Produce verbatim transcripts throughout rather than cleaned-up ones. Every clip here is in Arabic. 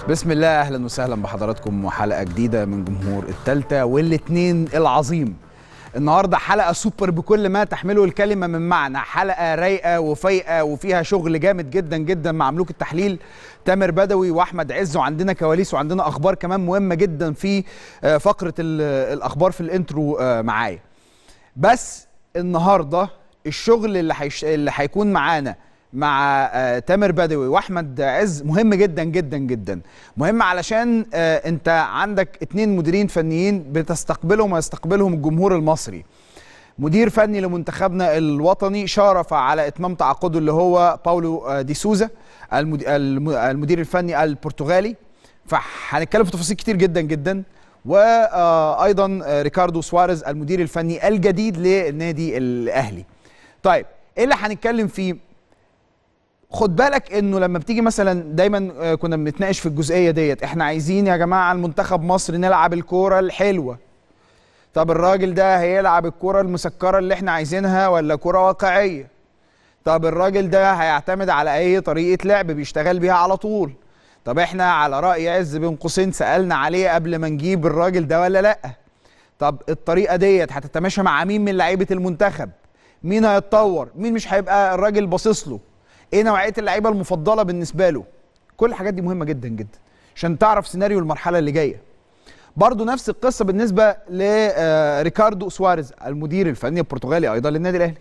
بسم الله، اهلا وسهلا بحضراتكم وحلقه جديده من جمهور التالتة والاثنين العظيم. النهارده حلقه سوبر بكل ما تحمله الكلمه من معنى، حلقه رايقه وفايقه وفيها شغل جامد جدا جدا مع ملوك التحليل تامر بدوي واحمد عز، وعندنا كواليس وعندنا اخبار كمان مهمه جدا في فقره الاخبار في الانترو معايا. بس النهارده الشغل اللي حيش... اللي هيكون معانا مع تامر بدوي واحمد عز مهم جدا جدا جدا. مهم علشان انت عندك اتنين مديرين فنيين بتستقبلهم ويستقبلهم الجمهور المصري. مدير فني لمنتخبنا الوطني شارف على اتمام تعاقده اللي هو باولو دي سوزا المدير الفني البرتغالي، فهنتكلم في تفاصيل كتير جدا جدا. وايضا ريكاردو سواريز المدير الفني الجديد للنادي الاهلي. طيب ايه اللي هنتكلم فيه؟ خد بالك انه لما بتيجي مثلا دايما كنا بنتناقش في الجزئيه ديت، احنا عايزين يا جماعه المنتخب مصر نلعب الكوره الحلوه. طب الراجل ده هيلعب الكوره المسكره اللي احنا عايزينها ولا كوره واقعيه؟ طب الراجل ده هيعتمد على اي طريقه لعب بيشتغل بيها على طول؟ طب احنا على راي عز بين قوسين سالنا عليه قبل ما نجيب الراجل ده ولا لا؟ طب الطريقه ديت هتتماشى مع مين من لعيبه المنتخب؟ مين هيتطور؟ مين مش هيبقى الراجل باصص له؟ ايه نوعيه اللعيبه المفضله بالنسبه له؟ كل الحاجات دي مهمه جدا جدا عشان تعرف سيناريو المرحله اللي جايه. برضو نفس القصه بالنسبه لريكاردو سواريز المدير الفني البرتغالي ايضا للنادي الاهلي،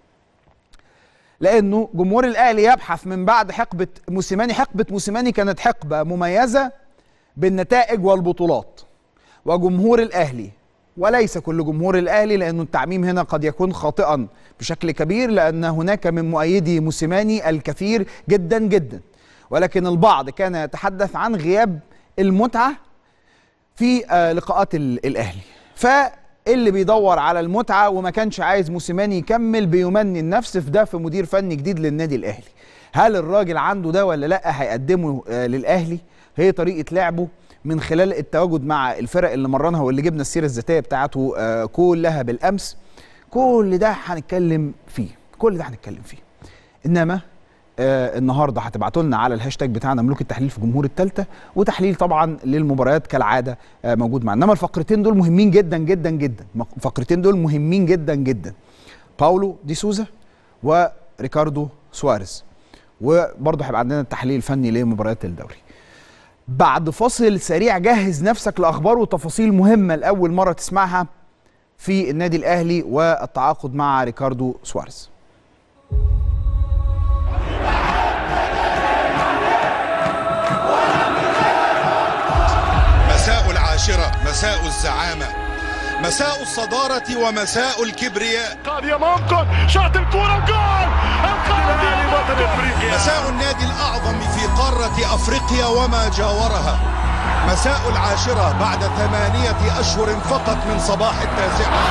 لانه جمهور الاهلي يبحث من بعد حقبه موسيماني. حقبه موسيماني كانت حقبه مميزه بالنتائج والبطولات، وجمهور الاهلي وليس كل جمهور الاهلي، لانه التعميم هنا قد يكون خاطئا بشكل كبير، لان هناك من مؤيدي موسيماني الكثير جدا جدا، ولكن البعض كان يتحدث عن غياب المتعه في لقاءات الاهلي. فاللي بيدور على المتعه وما كانش عايز موسيماني يكمل بيمني النفس في ده في مدير فني جديد للنادي الاهلي. هل الراجل عنده ده ولا لا؟ هيقدمه للاهلي هي طريقه لعبه من خلال التواجد مع الفرق اللي مرنها واللي جبنا السيره الذاتيه بتاعته كلها بالامس. كل ده هنتكلم فيه، كل ده هنتكلم فيه. انما آه النهارده هتبعتوا لنا على الهاشتاج بتاعنا ملوك التحليل في جمهور التالتة، وتحليل طبعا للمباريات كالعاده آه موجود معنا. انما الفقرتين دول مهمين جدا جدا جدا، الفقرتين دول مهمين جدا جدا. باولو دي سوزا وريكاردو سواريز، وبرضه هيبقى عندنا التحليل الفني لمباريات الدوري. بعد فاصل سريع جهز نفسك لاخبار وتفاصيل مهمه لاول مره تسمعها في النادي الاهلي والتعاقد مع ريكاردو سواريز. مساء العاشرة، مساء الزعامة، مساء الصدارة ومساء الكبرياء. قاضية ممكن شاط الكرة جول، القاضي بطل افريقيا. مساء النادي الأعظم في قارة أفريقيا وما جاورها. مساء العاشرة بعد ثمانية أشهر فقط من صباح التاسعة.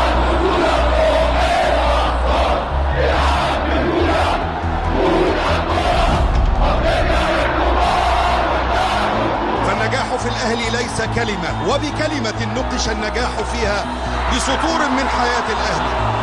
فالنجاح في الأهلي ليس كلمة، وبكلمة نقش النجاح فيها بسطور من حياة الأهلي.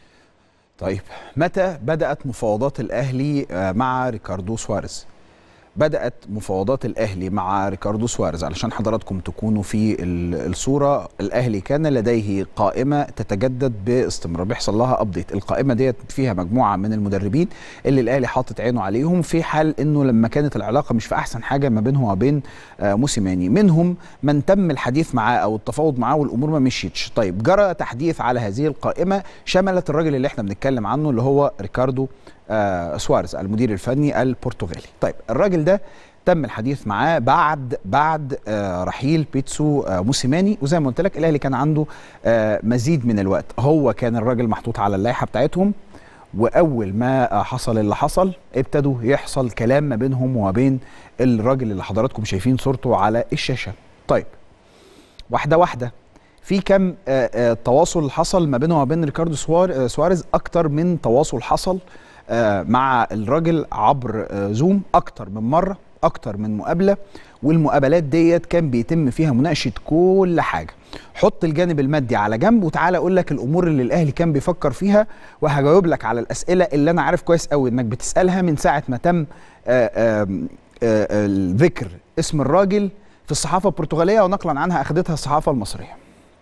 طيب متى بدأت مفاوضات الأهلي مع ريكاردو سواريز؟ بدأت مفاوضات الأهلي مع ريكاردو سواريز. علشان حضراتكم تكونوا في الصورة، الأهلي كان لديه قائمة تتجدد باستمرار، بيحصل لها أبديت. القائمة ديت فيها مجموعة من المدربين اللي الأهلي حاطط عينه عليهم في حال إنه لما كانت العلاقة مش في أحسن حاجة ما بينه وبين موسيماني. منهم من تم الحديث معاه أو التفاوض معاه والأمور ما مشيتش. طيب جرى تحديث على هذه القائمة شملت الراجل اللي احنا بنتكلم عنه اللي هو ريكاردو آه سواريز المدير الفني البرتغالي. طيب الراجل ده تم الحديث معاه بعد بعد آه رحيل بيتسو آه موسيماني، وزي ما قلت لك الاهلي كان عنده آه مزيد من الوقت. هو كان الراجل محطوط على اللائحه بتاعتهم، واول ما آه حصل اللي حصل ابتدوا يحصل كلام ما بينهم وما بين الراجل اللي حضراتكم شايفين صورته على الشاشه. طيب واحده واحده في كم آه آه تواصل حصل ما بينه وما بين ريكاردو سواريز، اكتر من تواصل حصل آه مع الراجل عبر آه زوم اكتر من مره، اكتر من مقابله، والمقابلات ديت كان بيتم فيها مناقشه كل حاجه. حط الجانب المادي على جنب وتعالى اقول لك الامور اللي الاهلي كان بيفكر فيها، وهجاوب لك على الاسئله اللي انا عارف كويس قوي انك بتسالها من ساعه ما تم آه آه آه الذكر اسم الراجل في الصحافه البرتغاليه ونقلا عنها اخذتها الصحافه المصريه.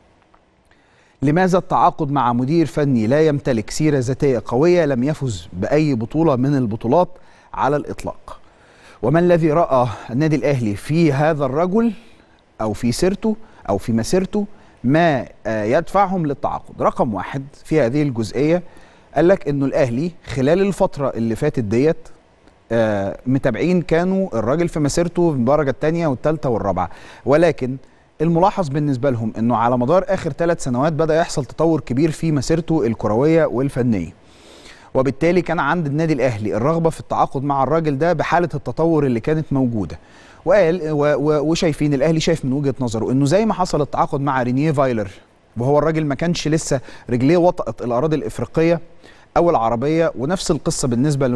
لماذا التعاقد مع مدير فني لا يمتلك سيرة ذاتية قوية، لم يفز بأي بطولة من البطولات على الإطلاق؟ وما الذي رأى النادي الأهلي في هذا الرجل أو في سيرته أو في مسيرته ما يدفعهم للتعاقد؟ رقم واحد في هذه الجزئية قال لك إنه الأهلي خلال الفترة اللي فاتت ديت متابعين كانوا الراجل في مسيرته في الدرجة الثانية والثالثة والرابعة، ولكن الملاحظ بالنسبة لهم أنه على مدار آخر ثلاث سنوات بدأ يحصل تطور كبير في مسيرته الكروية والفنية، وبالتالي كان عند النادي الأهلي الرغبة في التعاقد مع الراجل ده بحالة التطور اللي كانت موجودة. وقال وشايفين الأهلي شايف من وجهة نظره أنه زي ما حصل التعاقد مع رينيه فايلر، وهو الراجل ما كانش لسه رجليه وطأت الأراضي الإفريقية أو العربية، ونفس القصة بالنسبة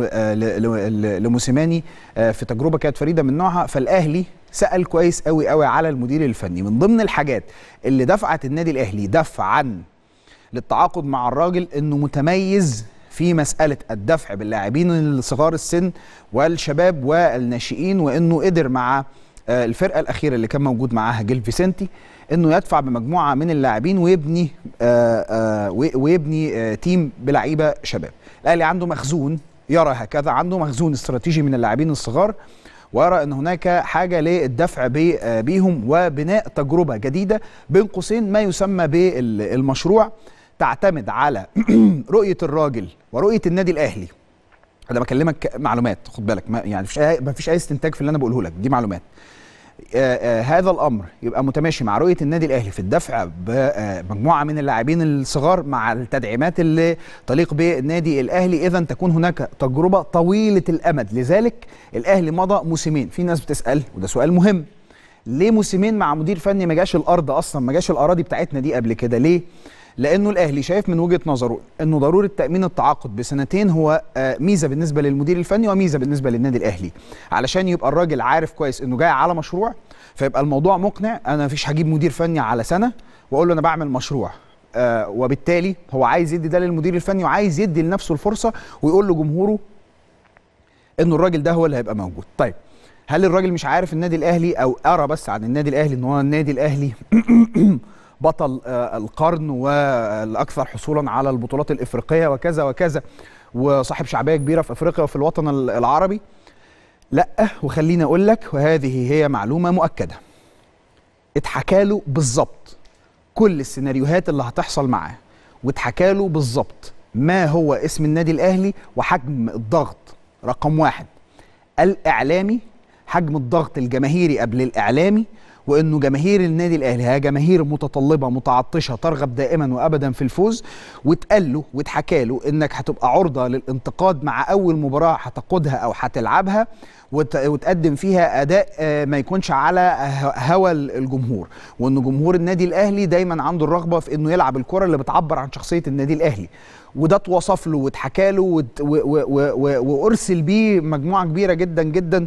لموسيماني في تجربة كانت فريدة من نوعها. فالأهلي سأل كويس قوي قوي على المدير الفني. من ضمن الحاجات اللي دفعت النادي الأهلي دفعا للتعاقد مع الراجل إنه متميز في مسألة الدفع باللاعبين الصغار السن والشباب والناشئين، وإنه قدر مع الفرقة الأخيرة اللي كان موجود معاها جيل فيسنتي إنه يدفع بمجموعة من اللاعبين ويبني آآ آآ ويبني تيم بلعيبة شباب. الأهلي عنده مخزون، يرى هكذا، عنده مخزون استراتيجي من اللاعبين الصغار، ويرى أن هناك حاجة للدفع بيهم وبناء تجربة جديدة بين قوسين ما يسمى بالمشروع تعتمد على رؤية الراجل ورؤية النادي الأهلي. أنا بكلمك معلومات، خد بالك، ما يعني ما فيش أي استنتاج في اللي أنا بقوله لك، دي معلومات. آآ آآ هذا الأمر يبقى متماشي مع رؤية النادي الأهلي في الدفع بمجموعة من اللاعبين الصغار مع التدعيمات اللي تليق بالنادي الأهلي، إذن تكون هناك تجربة طويلة الأمد. لذلك الأهلي مضى موسمين. في ناس بتسأل وده سؤال مهم، ليه موسمين مع مدير فني ما جاش الأرض أصلا، ما جاش الأراضي بتاعتنا دي قبل كده؟ ليه؟ لأنه الأهلي شايف من وجهة نظره أنه ضرورة تأمين التعاقد بسنتين هو ميزة بالنسبة للمدير الفني وميزة بالنسبة للنادي الأهلي، علشان يبقى الراجل عارف كويس أنه جاي على مشروع، فيبقى الموضوع مقنع. أنا مفيش هجيب مدير فني على سنة وأقول له أنا بعمل مشروع، آه وبالتالي هو عايز يدي ده للمدير الفني وعايز يدي لنفسه الفرصة ويقول لجمهوره أنه الراجل ده هو اللي هيبقى موجود. طيب هل الراجل مش عارف النادي الأهلي أو أرى بس عن النادي الأهلي أنه هو النادي الأهلي بطل القرن والأكثر حصولا على البطولات الإفريقية وكذا وكذا وصاحب شعبية كبيرة في أفريقيا وفي الوطن العربي؟ لا، وخليني أقول لك، وهذه هي معلومة مؤكدة، اتحكى له بالظبط كل السيناريوهات اللي هتحصل معاه، واتحكى له بالظبط ما هو اسم النادي الأهلي وحجم الضغط رقم واحد الإعلامي، حجم الضغط الجماهيري قبل الإعلامي، وانه جماهير النادي الاهلي هي جماهير متطلبه متعطشه ترغب دائما وابدا في الفوز، واتقال له واتحكى له انك هتبقى عرضه للانتقاد مع اول مباراه هتقودها او هتلعبها وتقدم فيها اداء ما يكونش على هوى الجمهور، وان جمهور النادي الاهلي دايما عنده الرغبه في انه يلعب الكره اللي بتعبر عن شخصيه النادي الاهلي. وده اتوصف له واتحكى له وارسل بيه مجموعه كبيره جدا جدا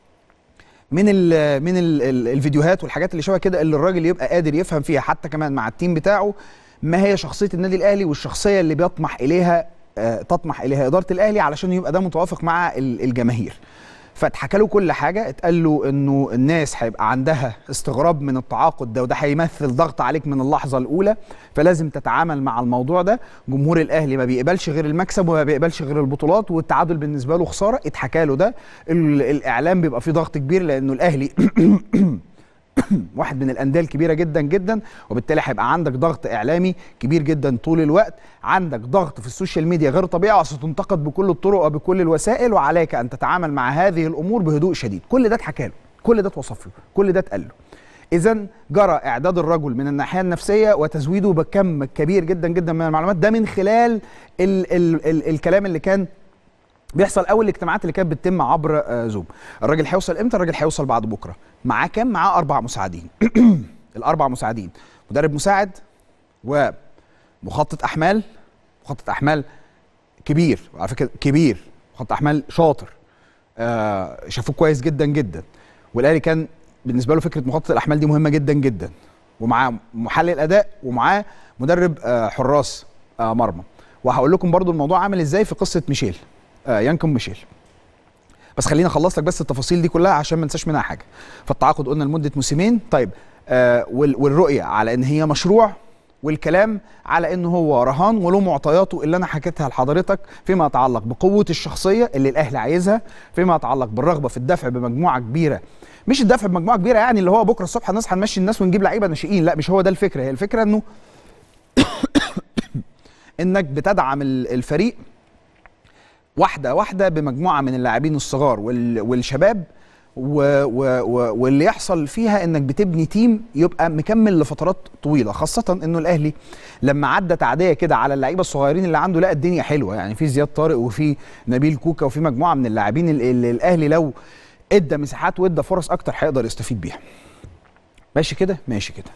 من ال من ال الفيديوهات والحاجات اللي شبه كده، اللي الراجل يبقى قادر يفهم فيها حتى كمان مع التيم بتاعه ما هي شخصيه النادي الاهلي والشخصيه اللي بيطمح اليها آه تطمح اليها اداره الاهلي، علشان يبقى ده متوافق مع الجماهير. فاتحكى له كل حاجه، اتقال له انه الناس هيبقى عندها استغراب من التعاقد ده، وده هيمثل ضغط عليك من اللحظه الاولى، فلازم تتعامل مع الموضوع ده. جمهور الاهلي ما بيقبلش غير المكسب وما بيقبلش غير البطولات، والتعادل بالنسبه له خساره. اتحكى له ده. الاعلام بيبقى فيه ضغط كبير لانه الاهلي واحد من الانديه الكبيره جدا جدا، وبالتالي هيبقى عندك ضغط اعلامي كبير جدا طول الوقت، عندك ضغط في السوشيال ميديا غير طبيعي، وستنتقد بكل الطرق وبكل الوسائل، وعليك ان تتعامل مع هذه الامور بهدوء شديد. كل ده اتحكى له، كل ده اتوصف له، كل ده اتقال له. اذا جرى اعداد الرجل من الناحيه النفسيه وتزويده بكم كبير جدا جدا من المعلومات، ده من خلال ال ال ال الكلام اللي كان بيحصل اول الاجتماعات اللي كانت بتتم عبر زوم. الراجل هيوصل امتى؟ الراجل هيوصل بعد بكره. معاه كام؟ معاه اربع مساعدين. الاربع مساعدين مدرب مساعد ومخطط احمال، مخطط احمال كبير على فكره، كبير، مخطط احمال شاطر، آه شافوه كويس جدا جدا، والاهلي كان بالنسبه له فكره مخطط الاحمال دي مهمه جدا جدا، ومعاه محلل اداء، ومعاه مدرب آه حراس آه مرمى. وهقول لكم برضو الموضوع عامل ازاي في قصه ميشيل، آه يانكم ميشيل. بس خلينا اخلص لك بس التفاصيل دي كلها عشان ما ننساش منها حاجه. فالتعاقد قلنا لمده موسمين. طيب آه والرؤيه على ان هي مشروع، والكلام على انه هو رهان وله معطياته اللي انا حكيتها لحضرتك فيما يتعلق بقوه الشخصيه اللي الاهلي عايزها، فيما يتعلق بالرغبه في الدفع بمجموعه كبيره. مش الدفع بمجموعه كبيره يعني اللي هو بكره الصبح نصحى نمشي الناس ونجيب لعيبه ناشئين، لا مش هو ده الفكره. هي الفكره انه انك بتدعم الفريق واحده واحده بمجموعه من اللاعبين الصغار والشباب، و و و واللي يحصل فيها انك بتبني تيم يبقى مكمل لفترات طويله، خاصه انه الاهلي لما عدى تعديه كده على اللعيبه الصغيرين اللي عنده لقى الدنيا حلوه. يعني في زياد طارق وفي نبيل كوكا وفي مجموعه من اللاعبين اللي الاهلي لو ادى مساحات وادى فرص اكتر هيقدر يستفيد بيها. ماشي كده؟ ماشي كده.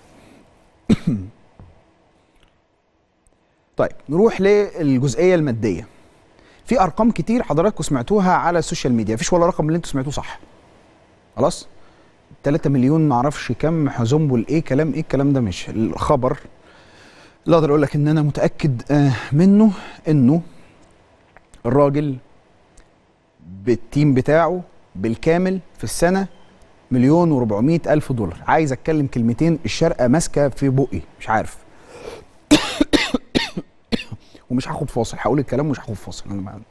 طيب نروح للجزئيه الماديه. في ارقام كتير حضراتكم سمعتوها على السوشيال ميديا، مفيش ولا رقم اللي انتوا سمعتوه صح. خلاص؟ ثلاثة مليون معرفش كام حزنبل ايه كلام ايه الكلام ده. مش الخبر اللي اقدر اقول لك ان انا متاكد منه انه الراجل بالتيم بتاعه بالكامل في السنه مليون وربعمية الف دولار. عايز اتكلم كلمتين الشرقه ماسكه في بقي مش عارف. ومش هاخد فاصل، هقول الكلام ومش هاخد فاصل. انا ما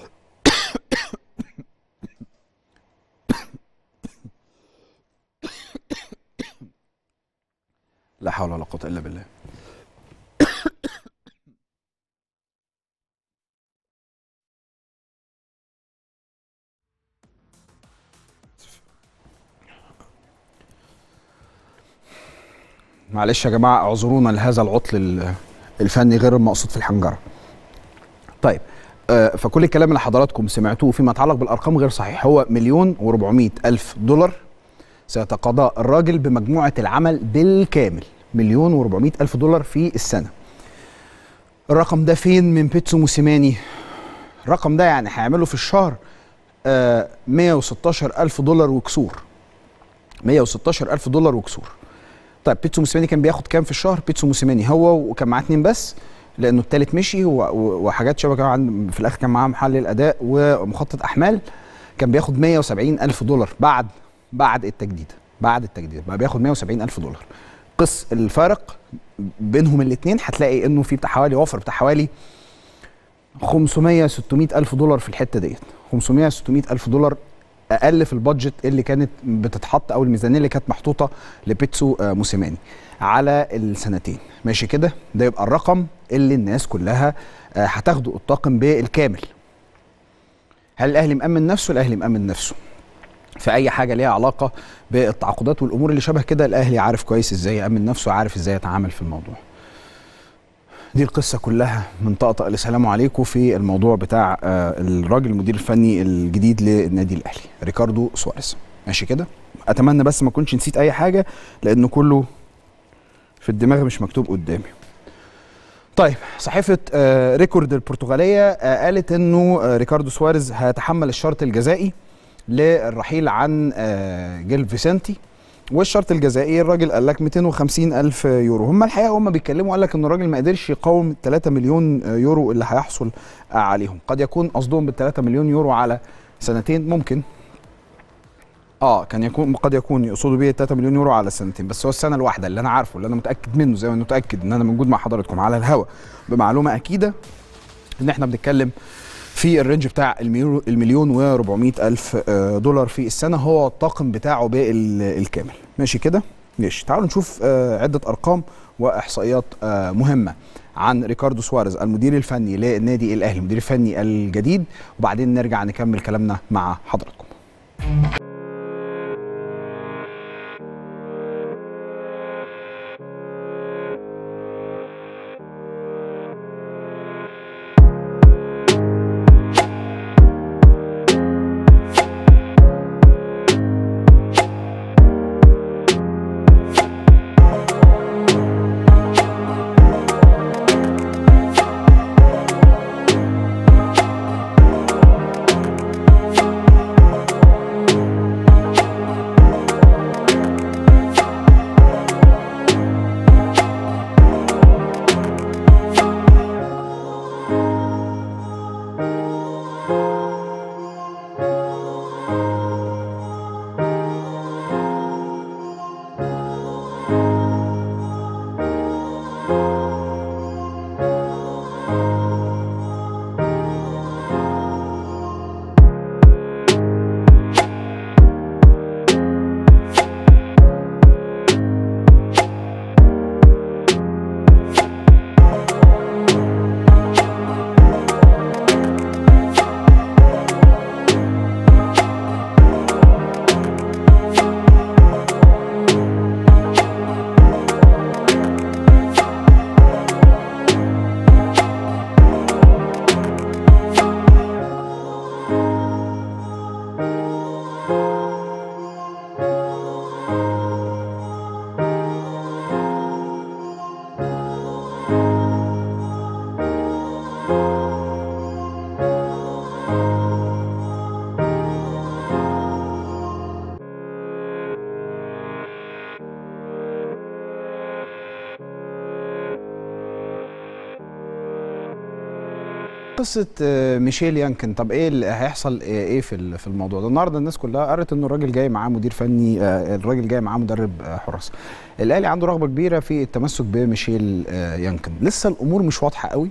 لا حول ولا قوه الا بالله. معلش يا جماعه اعذرونا لهذا العطل الفني غير المقصود في الحنجره. طيب آه فكل الكلام اللي حضراتكم سمعتوه فيما يتعلق بالارقام غير صحيح. هو مليون وربعمية الف دولار سيتقاضاه الراجل بمجموعه العمل بالكامل. مليون وربعمية الف دولار في السنه. الرقم ده فين من بيتسو موسيماني؟ الرقم ده يعني هيعمله في الشهر آه مية وستاشر الف دولار وكسور. مية وستاشر الف دولار وكسور. طيب بيتسو موسيماني كان بياخد كام في الشهر؟ بيتسو موسيماني هو وكان معاه اتنين بس لانه التالت مشي وحاجات شبه كمان في الاخر كان معاه محلل اداء ومخطط احمال، كان بياخد مية وسبعين الف دولار بعد بعد التجديد. بعد التجديد بقى بياخد مية وسبعين الف دولار. قص الفارق بينهم الاثنين هتلاقي انه في بتاع حوالي وفر بتاع حوالي خمسمية ستمية الف دولار في الحته ديت. خمسمية ستمية الف دولار اقل في البادجت اللي كانت بتتحط او الميزانيه اللي كانت محطوطه لبيتسو موسيماني على السنتين. ماشي كده؟ ده يبقى الرقم اللي الناس كلها هتاخده الطاقم بالكامل. هل الاهلي مأمن نفسه؟ الاهلي مأمن نفسه في اي حاجه ليها علاقه بالتعاقدات والامور اللي شبه كده. الاهلي عارف كويس ازاي يأمن نفسه، عارف ازاي يتعامل في الموضوع. دي القصه كلها من طقطق لسلام عليكم في الموضوع بتاع الراجل المدير الفني الجديد للنادي الاهلي ريكاردو سواريز. ماشي كده؟ اتمنى بس ما اكونش نسيت اي حاجه لانه كله في الدماغ مش مكتوب قدامي. طيب صحيفه ريكورد البرتغاليه قالت انه ريكاردو سواريز هيتحمل الشرط الجزائي للرحيل عن جيل فيسنتي، والشرط الجزائي الراجل قال لك مئتين وخمسين الف يورو. هم الحقيقه هم بيتكلموا قال لك ان الراجل ما قدرش يقاوم ثلاثة مليون يورو اللي هيحصل عليهم. قد يكون قصدهم بال ثلاثة مليون يورو على سنتين، ممكن اه كان يكون قد يكون يقصدوا بيه ثلاثة مليون يورو على سنتين، بس هو السنه الواحده اللي انا عارفه اللي انا متاكد منه، زي ما انا متاكد ان انا موجود مع حضراتكم على الهوا بمعلومه اكيده، ان احنا بنتكلم في الرينج بتاع المليون و400 الف دولار في السنه، هو الطاقم بتاعه بالكامل. ماشي كده؟ ماشي. تعالوا نشوف عده ارقام واحصائيات مهمه عن ريكاردو سواريز المدير الفني للنادي الاهلي، المدير الفني الجديد، وبعدين نرجع نكمل كلامنا مع حضراتكم. قصه ميشيل يانكن، طب ايه اللي هيحصل ايه في في الموضوع ده؟ النهارده الناس كلها قرت انه الراجل جاي معاه مدير فني، الراجل جاي معاه مدرب حراس. الاهلي عنده رغبه كبيره في التمسك بميشيل يانكن، لسه الامور مش واضحه قوي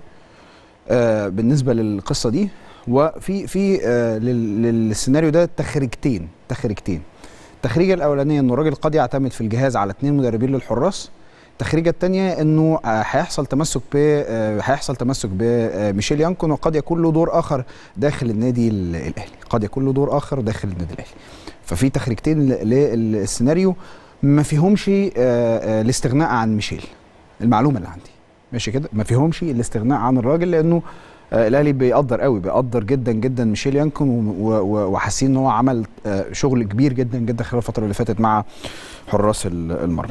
بالنسبه للقصه دي، وفي في للسيناريو ده تخريجتين تخريجتين التخريجه الاولانيه انه الراجل قد يعتمد في الجهاز على اثنين مدربين للحراس، التخريجه الثانيه انه هيحصل تمسك ب هيحصل تمسك بميشيل يانكون، وقد يكون له دور اخر داخل النادي الاهلي، قد يكون له دور اخر داخل النادي الاهلي. ففي تخريجتين للسيناريو ما فيهمش الاستغناء عن ميشيل، المعلومه اللي عندي ماشي كده، ما فيهمش الاستغناء عن الراجل، لانه الاهلي بيقدر قوي، بيقدر جدا جدا ميشيل يانكون، وحاسين ان هو عمل شغل كبير جدا جدا خلال الفتره اللي فاتت مع حراس المرمى.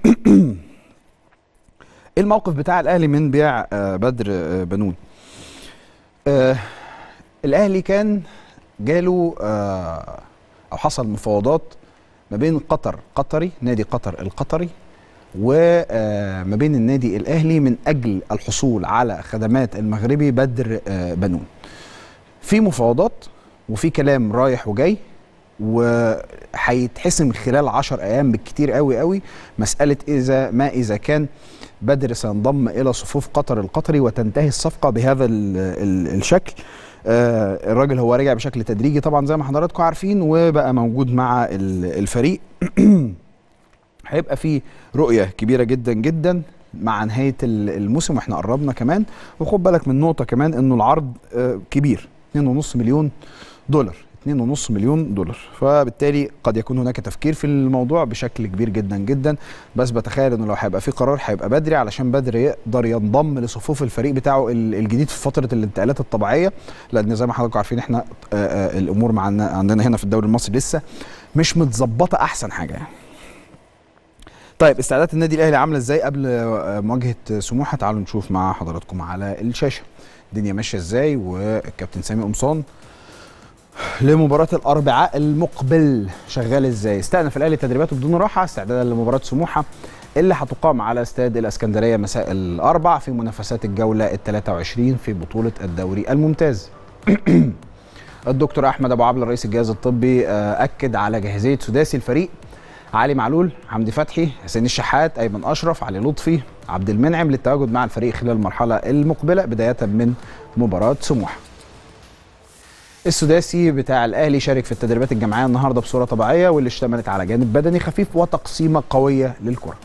ايه الموقف بتاع الاهلي من بيع بدر بنون؟ آه الاهلي كان جاله آه او حصل مفاوضات ما بين قطر قطري نادي قطر القطري وما بين النادي الاهلي من اجل الحصول على خدمات المغربي بدر آه بنون. في مفاوضات وفي كلام رايح وجاي، وهيتحسم خلال عشر ايام بالكتير قوي قوي مساله اذا ما اذا كان بدر سينضم الى صفوف قطر القطري وتنتهي الصفقه بهذا ال ال الشكل. آه الراجل هو رجع بشكل تدريجي طبعا زي ما حضراتكم عارفين، وبقى موجود مع الفريق. هيبقى في رؤيه كبيره جدا جدا مع نهايه الموسم، واحنا قربنا كمان. وخد بالك من نقطه كمان، انه العرض آه كبير، اثنين ونص مليون دولار، اثنين ونص مليون دولار، فبالتالي قد يكون هناك تفكير في الموضوع بشكل كبير جدا جدا. بس بتخيل انه لو هيبقى في قرار هيبقى بدري، علشان بدري يقدر ينضم لصفوف الفريق بتاعه الجديد في فتره الانتقالات الطبيعيه، لان زي ما حضراتكم عارفين احنا آآ آآ الامور معنا عندنا هنا في الدوري المصري لسه مش متظبطه احسن حاجه يعني. طيب استعدادات النادي الاهلي عامله ازاي قبل مواجهه سموحه؟ تعالوا نشوف مع حضراتكم على الشاشه الدنيا ماشيه ازاي، والكابتن سامي قمصان لمباراة الأربعاء المقبل شغال ازاي. استأنف الأهلي تدريباته بدون راحة استعدادا لمباراة سموحة اللي هتقام على استاد الإسكندرية مساء الأربع في منافسات الجولة الثلاثة وعشرين في بطولة الدوري الممتاز. الدكتور احمد ابو عبله رئيس الجهاز الطبي اكد على جاهزيه سداسي الفريق: علي معلول، حمدي فتحي، حسين الشحات، ايمن اشرف، علي لطفي، عبد المنعم للتواجد مع الفريق خلال المرحله المقبله بدايه من مباراه سموحه. السداسي بتاع الاهلي شارك في التدريبات الجماعيه النهارده بصوره طبيعيه، واللي اشتملت على جانب بدني خفيف وتقسيمه قويه للكره.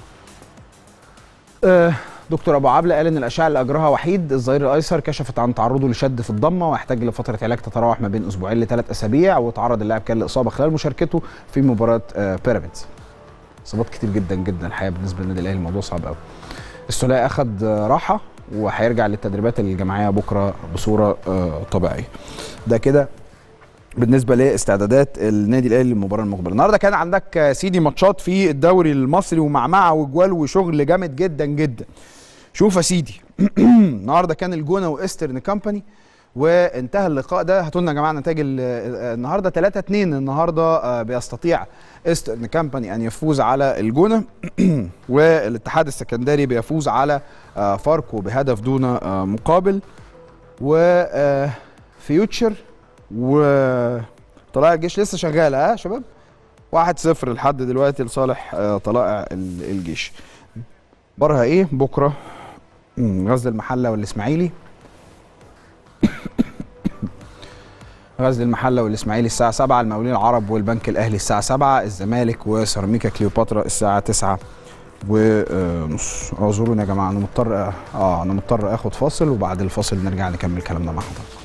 أه دكتور ابو عبله قال ان الاشعه اللي اجراها وحيد الظهير الايسر كشفت عن تعرضه لشد في الضمه ويحتاج لفتره علاج تتراوح ما بين اسبوعين لثلاث اسابيع، وتعرض اللاعب كان لاصابه خلال مشاركته في مباراه أه بيراميدز. اصابات كتير جدا جدا الحقيقه بالنسبه للنادي الاهلي، الموضوع صعب قوي. السوليه اخذ راحه وهيرجع للتدريبات الجماعيه بكره بصوره أه طبيعيه. ده كده بالنسبه لاستعدادات النادي الاهلي للمباراه المقبله. النهارده كان عندك سيدي ماتشات في الدوري المصري ومعمعه وجوال وشغل جامد جدا جدا. شوف يا سيدي النهارده كان الجونه وايسترن كامباني، وانتهى اللقاء ده. هاتوا لنا يا جماعه نتائج النهارده. ثلاثة اثنين النهارده بيستطيع ايسترن كامباني ان يفوز على الجونه والاتحاد السكندري بيفوز على فاركو بهدف دون مقابل، وفيوتشر وطلائع الجيش لسه شغاله. ها شباب، واحد صفر لحد دلوقتي لصالح طلائع الجيش. برها ايه بكره؟ غزل المحله والاسماعيلي. غزل المحله والاسماعيلي الساعه سبعة، المقاولين العرب والبنك الاهلي الساعه سبعة، الزمالك وسيراميكا كليوباترا الساعه تسعة ونص. اعذروني يا جماعه، انا مضطر اه انا مضطر اخد فاصل، وبعد الفاصل نرجع نكمل كلامنا مع حضرتك.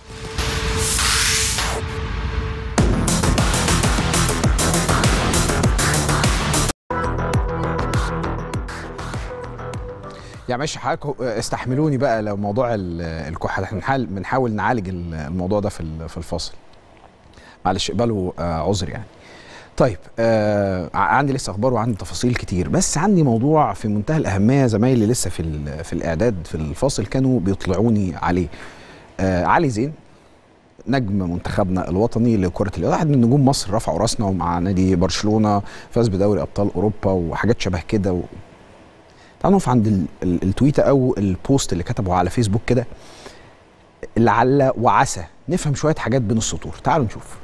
يعني ماشي حضرتك، استحملوني بقى لو موضوع الكحه، احنا بنحاول نعالج الموضوع ده في في الفاصل، معلش اقبلوا عذر يعني. طيب آه عندي لسه اخبار وعندي تفاصيل كتير، بس عندي موضوع في منتهى الاهميه. زمايلي لسه في في الاعداد في الفاصل كانوا بيطلعوني عليه. آه علي زين نجم منتخبنا الوطني لكره اليد، واحد من نجوم مصر، رفعوا راسنا ومع نادي برشلونه، فاز بدوري ابطال اوروبا وحاجات شبه كده. و... تعالوا نقف عند التويته او البوست اللي كتبه على فيسبوك كده، لعل وعسى نفهم شويه حاجات بين السطور. تعالوا نشوف.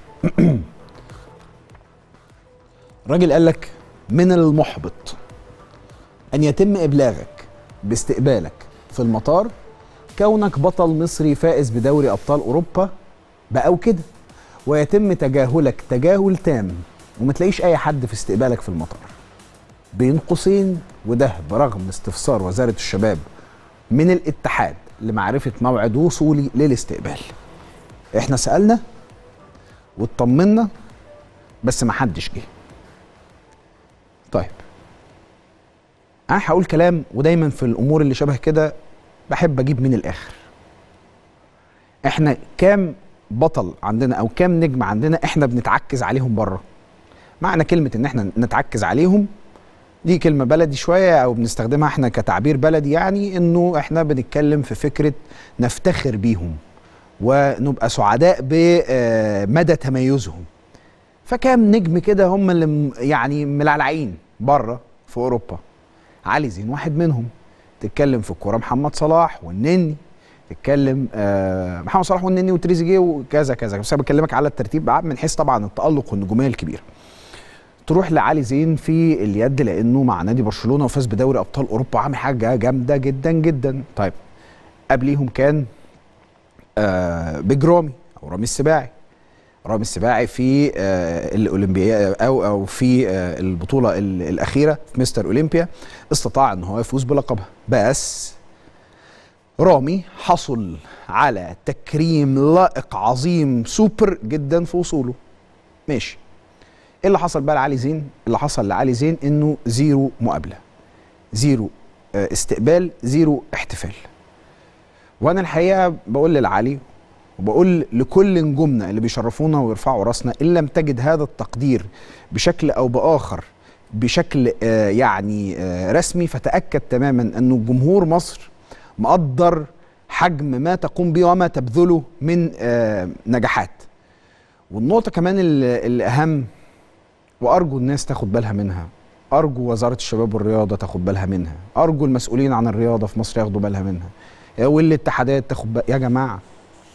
الراجل قال لك: من المحبط ان يتم ابلاغك باستقبالك في المطار كونك بطل مصري فائز بدوري ابطال اوروبا بقى وكده، ويتم تجاهلك تجاهل تام وما تلاقيش اي حد في استقبالك في المطار. بين قوسين، وده برغم استفسار وزاره الشباب من الاتحاد لمعرفه موعد وصولي للاستقبال. احنا سالنا واطمنا بس ما حدش جه. طيب انا هقول كلام، ودايما في الامور اللي شبه كده بحب اجيب من الاخر. احنا كام بطل عندنا او كام نجم عندنا احنا بنتعكز عليهم بره؟ معنى كلمه ان احنا نتعكز عليهم دي كلمه بلدي شويه او بنستخدمها احنا كتعبير بلدي، يعني انه احنا بنتكلم في فكره نفتخر بيهم ونبقى سعداء بمدى تميزهم. فكام نجم كده هم اللي يعني ملعلعين بره في اوروبا. علي زين واحد منهم. تتكلم في الكوره محمد صلاح والنني، تتكلم آه محمد صلاح والنني وتريزيجيه وكذا كذا، بس انا بكلمك على الترتيب من حيث طبعا التالق والنجوميه الكبيره. تروح لعلي زين في اليد لانه مع نادي برشلونه وفاز بدوري ابطال اوروبا، عامل حاجه جامده جدا جدا. طيب قبليهم كان آه بيج رامي او رامي السباعي. رامي السباعي في آه الاولمبياد او او في آه البطوله الاخيره في مستر اولمبيا استطاع ان هو يفوز بلقبها، بس رامي حصل على تكريم لائق عظيم سوبر جدا في وصوله. ماشي. ايه اللي حصل بقى لعلي زين؟ اللي حصل لعلي زين انه زيرو مقابله، زيرو آه استقبال، زيرو احتفال. وانا الحقيقه بقول للعلي وبقول لكل نجومنا اللي بيشرفونا ويرفعوا راسنا، ان لم تجد هذا التقدير بشكل او باخر بشكل آه يعني آه رسمي، فتاكد تماما انه جمهور مصر مقدر حجم ما تقوم به وما تبذله من آه نجاحات. والنقطه كمان الاهم وارجو الناس تاخد بالها منها، ارجو وزاره الشباب والرياضه تاخد بالها منها، ارجو المسؤولين عن الرياضه في مصر ياخدوا بالها منها، والاتحادات تاخد بالها. يا جماعه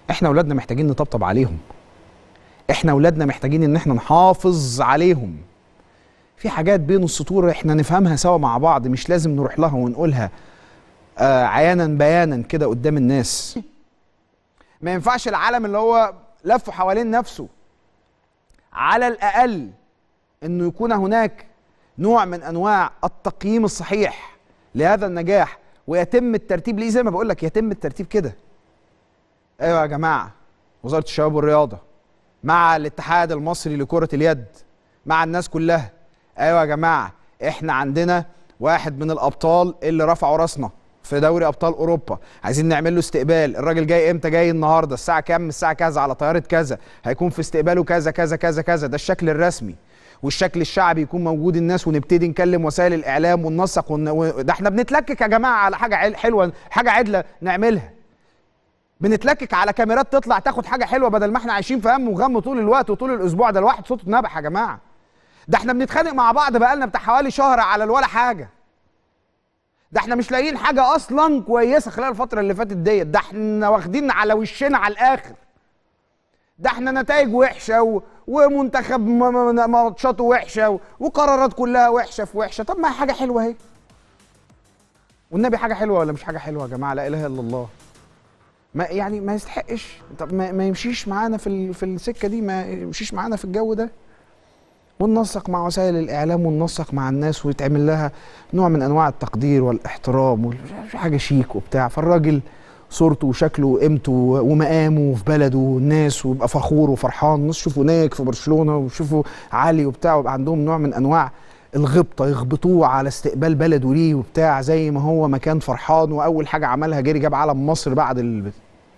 احنا اولادنا محتاجين نطبطب عليهم، احنا اولادنا محتاجين ان احنا نحافظ عليهم. في حاجات بين السطور احنا نفهمها سوا مع بعض، مش لازم نروح لها ونقولها آه عيانا بيانا كده قدام الناس. ما ينفعش العالم اللي هو لف حوالين نفسه، على الاقل انه يكون هناك نوع من انواع التقييم الصحيح لهذا النجاح، ويتم الترتيب ليه زي ما بقول لك، يتم الترتيب كده. ايوه يا جماعه، وزاره الشباب والرياضه مع الاتحاد المصري لكره اليد، مع الناس كلها، ايوه يا جماعه احنا عندنا واحد من الابطال اللي رفعوا راسنا في دوري ابطال اوروبا، عايزين نعمل له استقبال. الراجل جاي امتى؟ جاي النهارده الساعه كام؟ الساعه كذا على طياره كذا، هيكون في استقباله كذا كذا كذا كذا. ده الشكل الرسمي، والشكل الشعبي يكون موجود الناس، ونبتدي نكلم وسائل الاعلام وننسق ون... ده احنا بنتلكك يا جماعه على حاجه حلوه، حاجه عدله نعملها. بنتلكك على كاميرات تطلع تاخد حاجه حلوه، بدل ما احنا عايشين في هم وغم طول الوقت وطول الاسبوع. ده الواحد صوته اتنبح يا جماعه. ده احنا بنتخانق مع بعض بقالنا بتاع حوالي شهر على الولا حاجه. ده احنا مش لاقيين حاجه اصلا كويسه خلال الفتره اللي فاتت ديت. ده احنا واخدين على وشنا على الاخر. ده احنا نتائج وحشه و... ومنتخب ماتشاته وحشه و... وقرارات كلها وحشه في وحشه. طب ما هي حاجه حلوه اهي. والنبي حاجه حلوه ولا مش حاجه حلوه يا جماعه؟ لا اله الا الله. ما يعني ما يستحقش. طب ما, ما يمشيش معانا في ال... في السكه دي، ما يمشيش معانا في الجو ده، وننسق مع وسائل الاعلام وننسق مع الناس ويتعمل لها نوع من انواع التقدير والاحترام وحاجه شيك وبتاع. فالراجل صورته وشكله وقيمته ومقامه في بلده والناس، ويبقى فخور وفرحان. الناس يشوفوا هناك في برشلونه ويشوفوا علي وبتاع، ويبقى عندهم نوع من انواع الغبطه، يغبطوه على استقبال بلده ليه وبتاع، زي ما هو ما كان فرحان واول حاجه عملها جري جاب علم مصر بعد ال...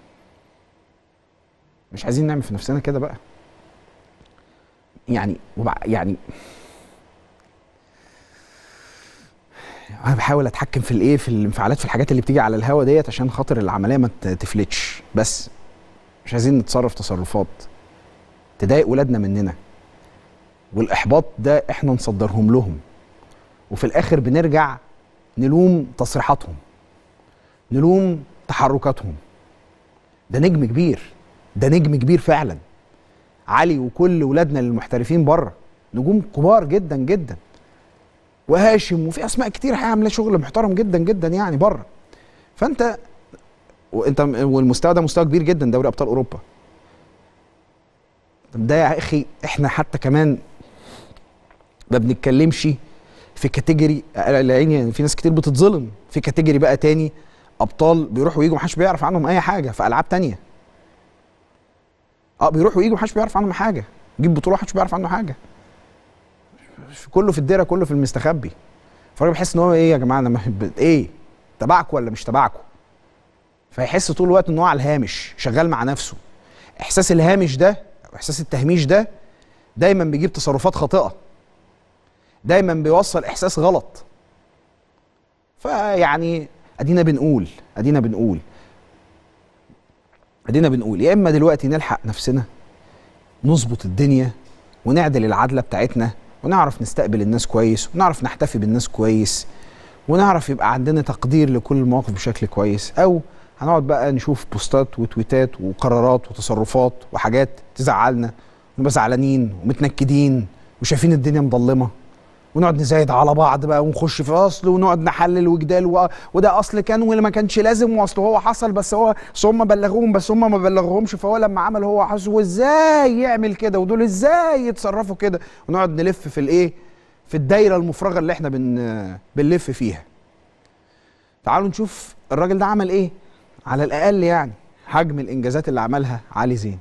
مش عايزين نعمل في نفسنا كده بقى يعني. وبع... يعني انا بحاول اتحكم في الايه، في الانفعالات، في الحاجات اللي بتيجي على الهوا ديت، عشان خاطر العمليه ما تفلتش. بس مش عايزين نتصرف تصرفات تضايق ولادنا مننا، والاحباط ده احنا نصدرهم لهم، وفي الاخر بنرجع نلوم تصريحاتهم، نلوم تحركاتهم. ده نجم كبير، ده نجم كبير فعلا. علي وكل ولادنا المحترفين بره نجوم كبار جدا جدا، وهاشم وفي اسماء كتير عامله شغل محترم جدا جدا يعني بره. فانت وانت والمستوى ده مستوى كبير جدا، دوري ابطال اوروبا. ده يا اخي احنا حتى كمان ما بنتكلمش في كاتيجوري، يعني في ناس كتير بتتظلم في كاتيجوري بقى تاني، ابطال بيروحوا ويجوا محدش بيعرف عنهم اي حاجه في العاب تانيه. اه بيروحوا ويجوا محدش بيعرف عنهم حاجه، جيب بطوله محدش بيعرف عنه حاجه، كله في الديره، كله في المستخبي. فالراجل بيحس ان هو ايه يا جماعه، انا ايه تبعكم ولا مش تبعكم؟ فيحس طول الوقت ان هو على الهامش شغال مع نفسه. احساس الهامش ده، احساس التهميش ده دايما بيجيب تصرفات خاطئه، دايما بيوصل احساس غلط. فيعني ادينا بنقول ادينا بنقول ادينا بنقول يا اما دلوقتي نلحق نفسنا، نظبط الدنيا ونعدل العدله بتاعتنا، ونعرف نستقبل الناس كويس، ونعرف نحتفي بالناس كويس، ونعرف يبقى عندنا تقدير لكل المواقف بشكل كويس، او هنقعد بقى نشوف بوستات وتويتات وقرارات وتصرفات وحاجات تزعلنا، ونبقى زعلانين ومتنكدين وشايفين الدنيا مظلمه، ونقعد نزايد على بعض بقى ونخش في اصل ونقعد نحلل وجدال و... وده اصل كان واللي ما كانش لازم، واصل هو حصل بس هو هم بلغوهم بس هم ما بلغوهمش، فهو لما عمل هو حصل، وازاي يعمل كده ودول ازاي يتصرفوا كده، ونقعد نلف في الايه، في الدايره المفرغه اللي احنا بن... بنلف فيها. تعالوا نشوف الراجل ده عمل ايه على الاقل، يعني حجم الانجازات اللي عملها علي زين.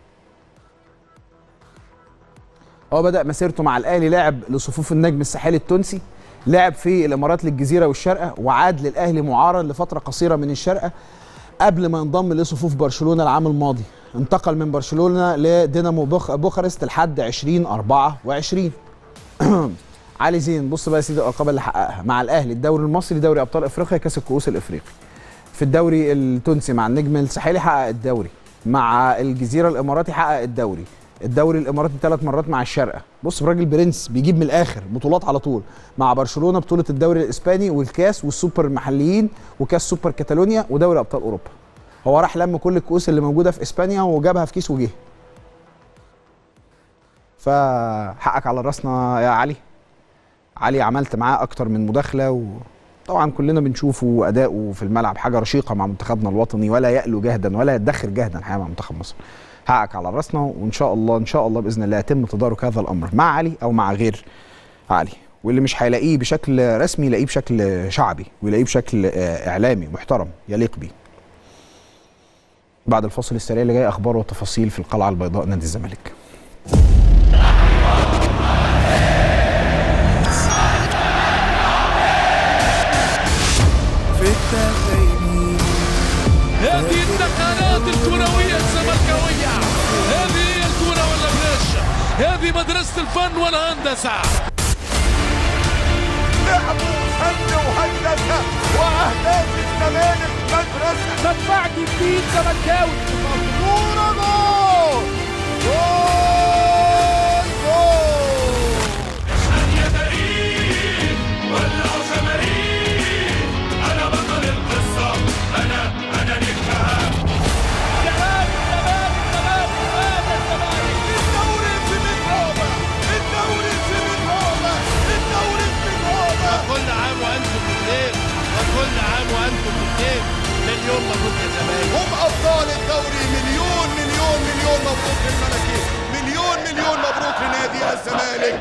هو بدأ مسيرته مع الأهلي، لعب لصفوف النجم الساحلي التونسي، لعب في الإمارات للجزيرة والشارقة، وعاد للأهلي معارض لفترة قصيرة من الشارقة قبل ما ينضم لصفوف برشلونة العام الماضي. انتقل من برشلونة لدينامو بوخ... بوخارست لحد ألفين وأربعة وعشرين. علي زين بص بقى يا سيدي الألقاب اللي حققها مع الأهلي: الدوري المصري، دوري أبطال أفريقيا، كأس الكؤوس الإفريقي. في الدوري التونسي مع النجم الساحلي حقق الدوري، مع الجزيرة الإماراتي حقق الدوري، الدوري الاماراتي ثلاث مرات مع الشارقه. بص الراجل برنس بيجيب من الاخر بطولات على طول، مع برشلونه بطوله الدوري الاسباني والكاس والسوبر المحليين وكاس سوبر كاتالونيا ودوري ابطال اوروبا. هو راح لم كل الكؤوس اللي موجوده في اسبانيا وجابها في كيس وجه. فحقك على راسنا يا علي. علي عملت معاه اكتر من مداخله، وطبعا كلنا بنشوفه اداؤه في الملعب حاجه رشيقه مع منتخبنا الوطني، ولا يألو جهدا ولا يدخر جهدا الحقيقه مع منتخب مصر. حقك على راسنا، وان شاء الله ان شاء الله باذن الله يتم تدارك هذا الامر مع علي او مع غير علي، واللي مش هيلاقيه بشكل رسمي يلاقيه بشكل شعبي، ويلاقيه بشكل اعلامي محترم يليق بيه. بعد الفاصل السريع اللي جاي اخبار وتفاصيل في القلعه البيضاء نادي الزمالك. هذه النقلات الكرويه الزملكاويه، هذه هي الكره ولا بلاش، هذه مدرسه الفن والهندسه. لعبوا فن وهندسه واهداف الزمالك مدرسه. مدفع جديد زملكاوي، كوره جول جول جول. يا فريق ولعوا شماريخ، انا بطل القصه، انا انا نجمها. زمالك زمالك زمالك زمالك الدوري في متروبه، الدوري في متروبه، الدوري في متروبه. كل عام وانتم بخير، وكل عام وانتم بخير. مليون مبروك يا زمالك. هم ابطال الدوري. مليون مليون مليون مبروك للملكي، مليون مليون مبروك لنادي الزمالك.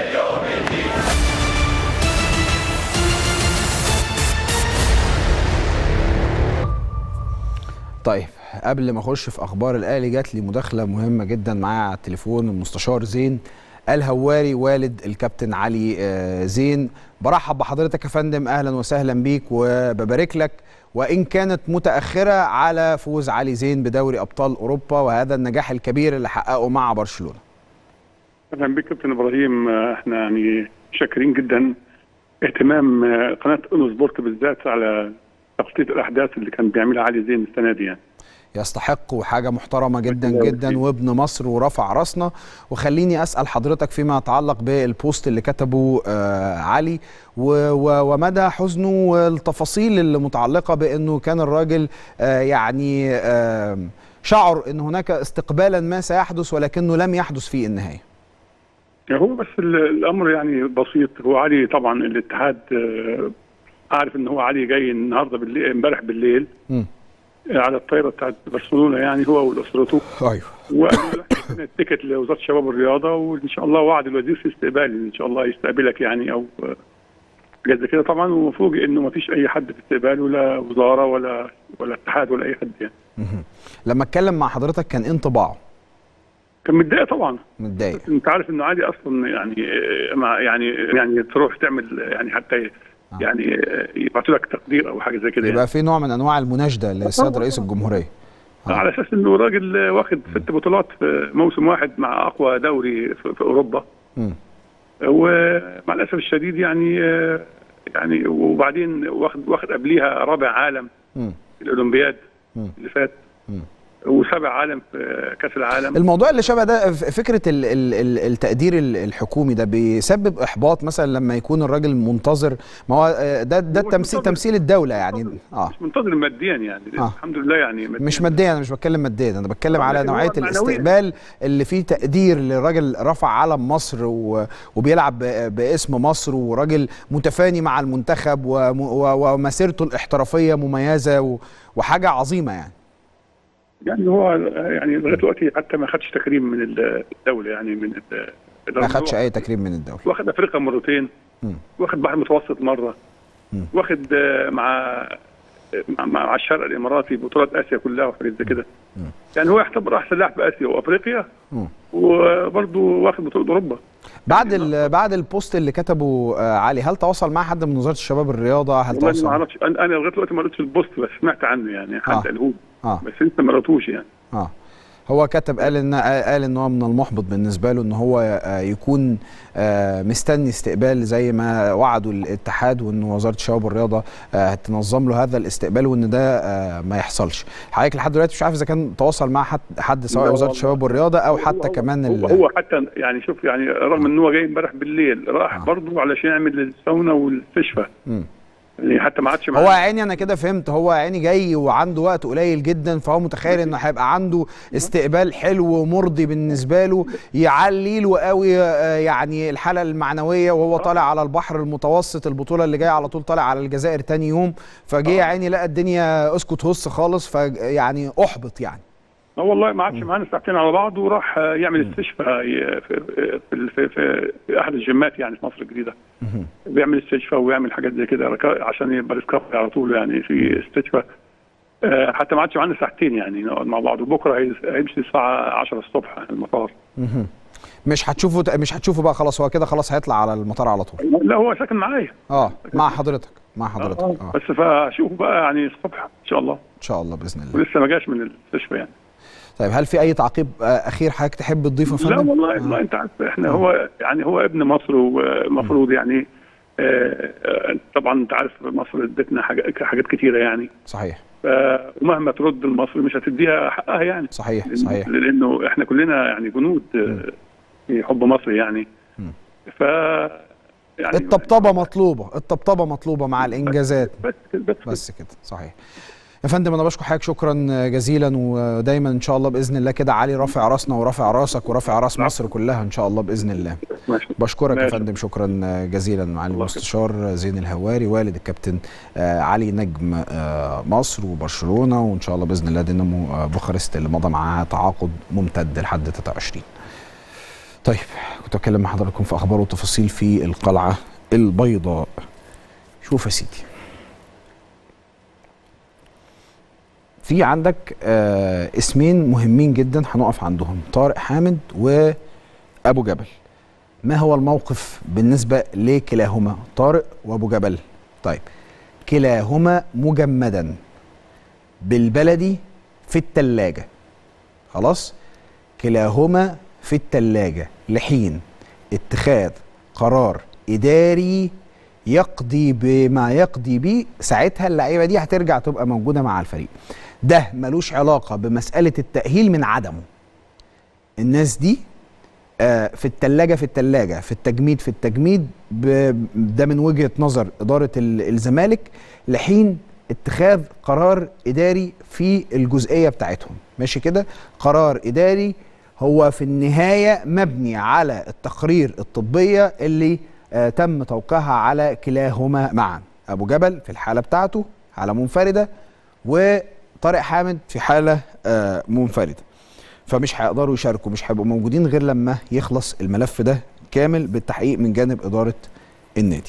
طيب قبل ما اخش في اخبار الاهلي، جات لي مداخله مهمه جدا معايا على التليفون المستشار زين الهواري والد الكابتن علي زين. برحب بحضرتك يا فندم، اهلا وسهلا بيك وببارك لك، وان كانت متاخره على فوز علي زين بدوري ابطال اوروبا وهذا النجاح الكبير اللي حققه مع برشلونه. اهلا بك كابتن ابراهيم، احنا يعني شاكرين جدا اهتمام قناه اونو سبورت بالذات على تغطيه الاحداث اللي كان بيعملها علي زين السنه دي يعني. يستحق وحاجه محترمه جدا جدا وابن مصر ورفع راسنا. وخليني اسال حضرتك فيما يتعلق بالبوست اللي كتبه آه علي ومدى حزنه والتفاصيل اللي متعلقه بانه كان الراجل آه يعني آه شعر ان هناك استقبالا ما سيحدث ولكنه لم يحدث في النهايه. هو بس الامر يعني بسيط. هو علي طبعا الاتحاد آه عارف ان هو علي جاي النهارده بالليل، امبارح بالليل م. على الطائره بتاعت برشلونه يعني هو واسرته. ايوه. وقالوا له التيكت لوزاره الشباب والرياضه، وان شاء الله وعد الوزير في استقبالي ان شاء الله يستقبلك يعني او حاجات زي كده طبعا. وفوجئ انه ما فيش اي حد في استقباله، لا وزاره ولا ولا اتحاد ولا اي حد يعني. لما اتكلم مع حضرتك كان انطباعه؟ كان متضايق طبعا. متضايق. انت عارف انه عادي اصلا يعني مع يعني يعني تروح تعمل يعني حتى يعني يبعثوا لك تقدير او حاجه زي كده يبقى يعني. في نوع من انواع المناشده للسيد رئيس الجمهوريه على اساس انه راجل واخد ست بطولات في موسم واحد مع اقوى دوري في, في اوروبا. م. ومع الاسف الشديد يعني يعني وبعدين واخد واخد قبليها رابع عالم م. في الاولمبياد م. اللي فات م. وسابع عالم في كاس العالم. الموضوع اللي شبه ده فكره ال ال التقدير الحكومي ده بيسبب احباط مثلا لما يكون الراجل منتظر؟ ما هو ده ده التمثيل تمثيل الدوله يعني. اه مش منتظر ماديا يعني. آه. الحمد لله يعني مادياً. مش ماديا، انا مش بتكلم ماديا، انا بتكلم على نوعيه الاستقبال اللي فيه تقدير للراجل رفع علم مصر وبيلعب باسم مصر وراجل متفاني مع المنتخب ومسيرته الاحترافيه مميزه وحاجه عظيمه يعني. يعني هو يعني لغايه دلوقتي حتى ما خدش تكريم من الدوله يعني من ما خدش اي تكريم من الدوله. واخد افريقيا مرتين، م. واخد بحر متوسط مره، م. واخد مع مع الشرق الاماراتي بطولات اسيا كلها وحاجات زي كده. يعني هو يعتبر احسن لاعب في اسيا وافريقيا، وبرضه واخد بطوله اوروبا. بعد يعني بعد البوست اللي كتبه علي، هل تواصل مع حد من وزاره الشباب الرياضه؟ هل تواصل؟ ما اعرفش، انا لغايه دلوقتي ما قريتش البوست بس سمعت عنه يعني حد آه. قاله آه. بس انت ما قريتوش يعني. اه هو كتب قال ان قال ان هو من المحبط بالنسبه له ان هو يكون مستني استقبال زي ما وعدوا الاتحاد، وان وزاره الشباب والرياضه هتنظم له هذا الاستقبال وان ده ما يحصلش. حضرتك لحد دلوقتي مش عارف اذا كان تواصل مع حد حد سواء وزاره الشباب والرياضه او حتى هو كمان هو, هو حتى يعني شوف يعني رغم ان هو جاي امبارح بالليل راح آه. برضه علشان يعمل الساونا والاستشفاء. يعني حتى ما عادش هو يا عيني انا كده فهمت، هو يا عيني جاي وعنده وقت قليل جدا، فهو متخيل انه هيبقى عنده استقبال حلو ومرضي بالنسبه له يعلي له قوي يعني الحاله المعنويه، وهو طالع على البحر المتوسط البطوله اللي جايه على طول طالع على الجزائر تاني يوم، فجه يا عيني لقى الدنيا اسكت هص خالص، فيعني احبط يعني. اه والله ما عادش معانا ساعتين على بعض، وراح يعمل استشفاء في في, في, في, في احد الجيمات يعني في مصر الجديده. بيعمل استشفاء ويعمل حاجات زي كده عشان يبقى ريسكفري على طول يعني في استشفاء. حتى ما عادش معانا ساعتين يعني نقعد مع بعض، وبكره هيمشي الساعه عشرة الصبح المطار. مش هتشوفه مش هتشوفه بقى خلاص، هو كده خلاص هيطلع على المطار على طول. لا هو ساكن معايا. اه مع حضرتك مع حضرتك اه, آه. بس فاشوفه بقى يعني الصبح ان شاء الله. ان شاء الله باذن الله. ولسه ما جاش من الاستشفاء يعني. طيب هل في اي تعقيب اخير حضرتك تحب تضيفه يا فندم؟ لا والله آه. والله انت عارف احنا آه. هو يعني هو ابن مصر، ومفروض يعني آه طبعا انت عارف مصر ادتنا حاجات كتيره يعني. صحيح. ومهما ترد لمصر مش هتديها حقها يعني. صحيح لأن صحيح. لانه احنا كلنا يعني جنود في حب مصر يعني. ف يعني الطبطبه مطلوبه، الطبطبه مطلوبه مع الانجازات. بس كده بس, بس كده صحيح. يا فندم انا بشكر حضرتك شكرا جزيلا، ودايما ان شاء الله باذن الله كده علي رافع راسنا ورافع راسك ورافع راس مصر كلها ان شاء الله باذن الله. ماشي. بشكرك ماشي. يا فندم شكرا جزيلا معالي المستشار زين الهواري والد الكابتن علي نجم مصر وبرشلونه، وان شاء الله باذن الله دينامو بوخارست اللي مضى معاها تعاقد ممتد لحد ثلاثة وعشرين. طيب كنت بتكلم مع حضراتكم في اخبار وتفاصيل في القلعه البيضاء. شوف يا سيدي، في عندك آه اسمين مهمين جدا هنقف عندهم، طارق حامد وابو جبل. ما هو الموقف بالنسبه لكلاهما طارق وابو جبل؟ طيب كلاهما مجمدا بالبلدي في الثلاجه، خلاص كلاهما في الثلاجه لحين اتخاذ قرار اداري يقضي بما يقضي به، ساعتها اللعيبه دي هترجع تبقى موجوده مع الفريق. ده ملوش علاقه بمساله التاهيل من عدمه. الناس دي آه في الثلاجه في الثلاجه في التجميد في التجميد، ده من وجهه نظر اداره الزمالك لحين اتخاذ قرار اداري في الجزئيه بتاعتهم. ماشي كده؟ قرار اداري هو في النهايه مبني على التقارير الطبيه اللي آه تم توقيعها على كلاهما معا. ابو جبل في الحاله بتاعته حاله منفرده، وطارق حامد في حاله آه منفرده، فمش هيقدروا يشاركوا، مش هيبقوا موجودين غير لما يخلص الملف ده كامل بالتحقيق من جانب اداره النادي.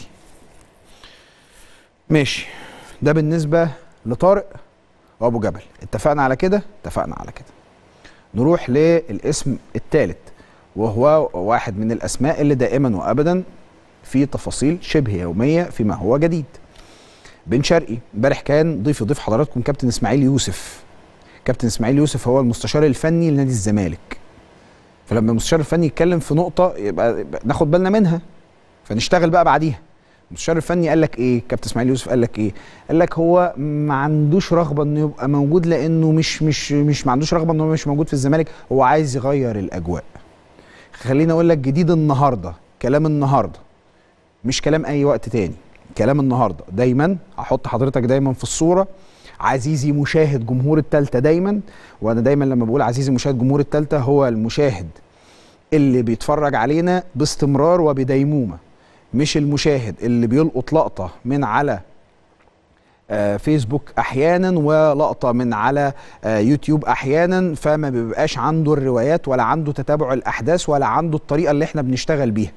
ماشي، ده بالنسبه لطارق وابو جبل. اتفقنا على كده؟ اتفقنا على كده. نروح للاسم الثالث، وهو واحد من الاسماء اللي دائما وابدا في تفاصيل شبه يوميه فيما هو جديد. بن شرقي امبارح كان ضيف ضيف حضراتكم كابتن اسماعيل يوسف. كابتن اسماعيل يوسف هو المستشار الفني لنادي الزمالك، فلما المستشار الفني يتكلم في نقطه يبقى ناخد بالنا منها فنشتغل بقى بعديها. المستشار الفني قال لك ايه؟ كابتن اسماعيل يوسف قال لك ايه؟ قال لك هو ما عندوش رغبه انه يبقى موجود، لانه مش مش مش ما عندوش رغبه انه مش موجود في الزمالك، هو عايز يغير الاجواء. خليني اقول لك جديد النهارده، كلام النهارده مش كلام اي وقت تاني، كلام النهارده. دايما هحط حضرتك دايما في الصوره، عزيزي مشاهد جمهور التالتة دايما، وانا دايما لما بقول عزيزي مشاهد جمهور التالتة هو المشاهد اللي بيتفرج علينا باستمرار وبديمومه، مش المشاهد اللي بيلقط لقطه من على آه فيسبوك احيانا ولقطه من على آه يوتيوب احيانا، فما بيبقاش عنده الروايات ولا عنده تتابع الاحداث ولا عنده الطريقه اللي احنا بنشتغل بيها.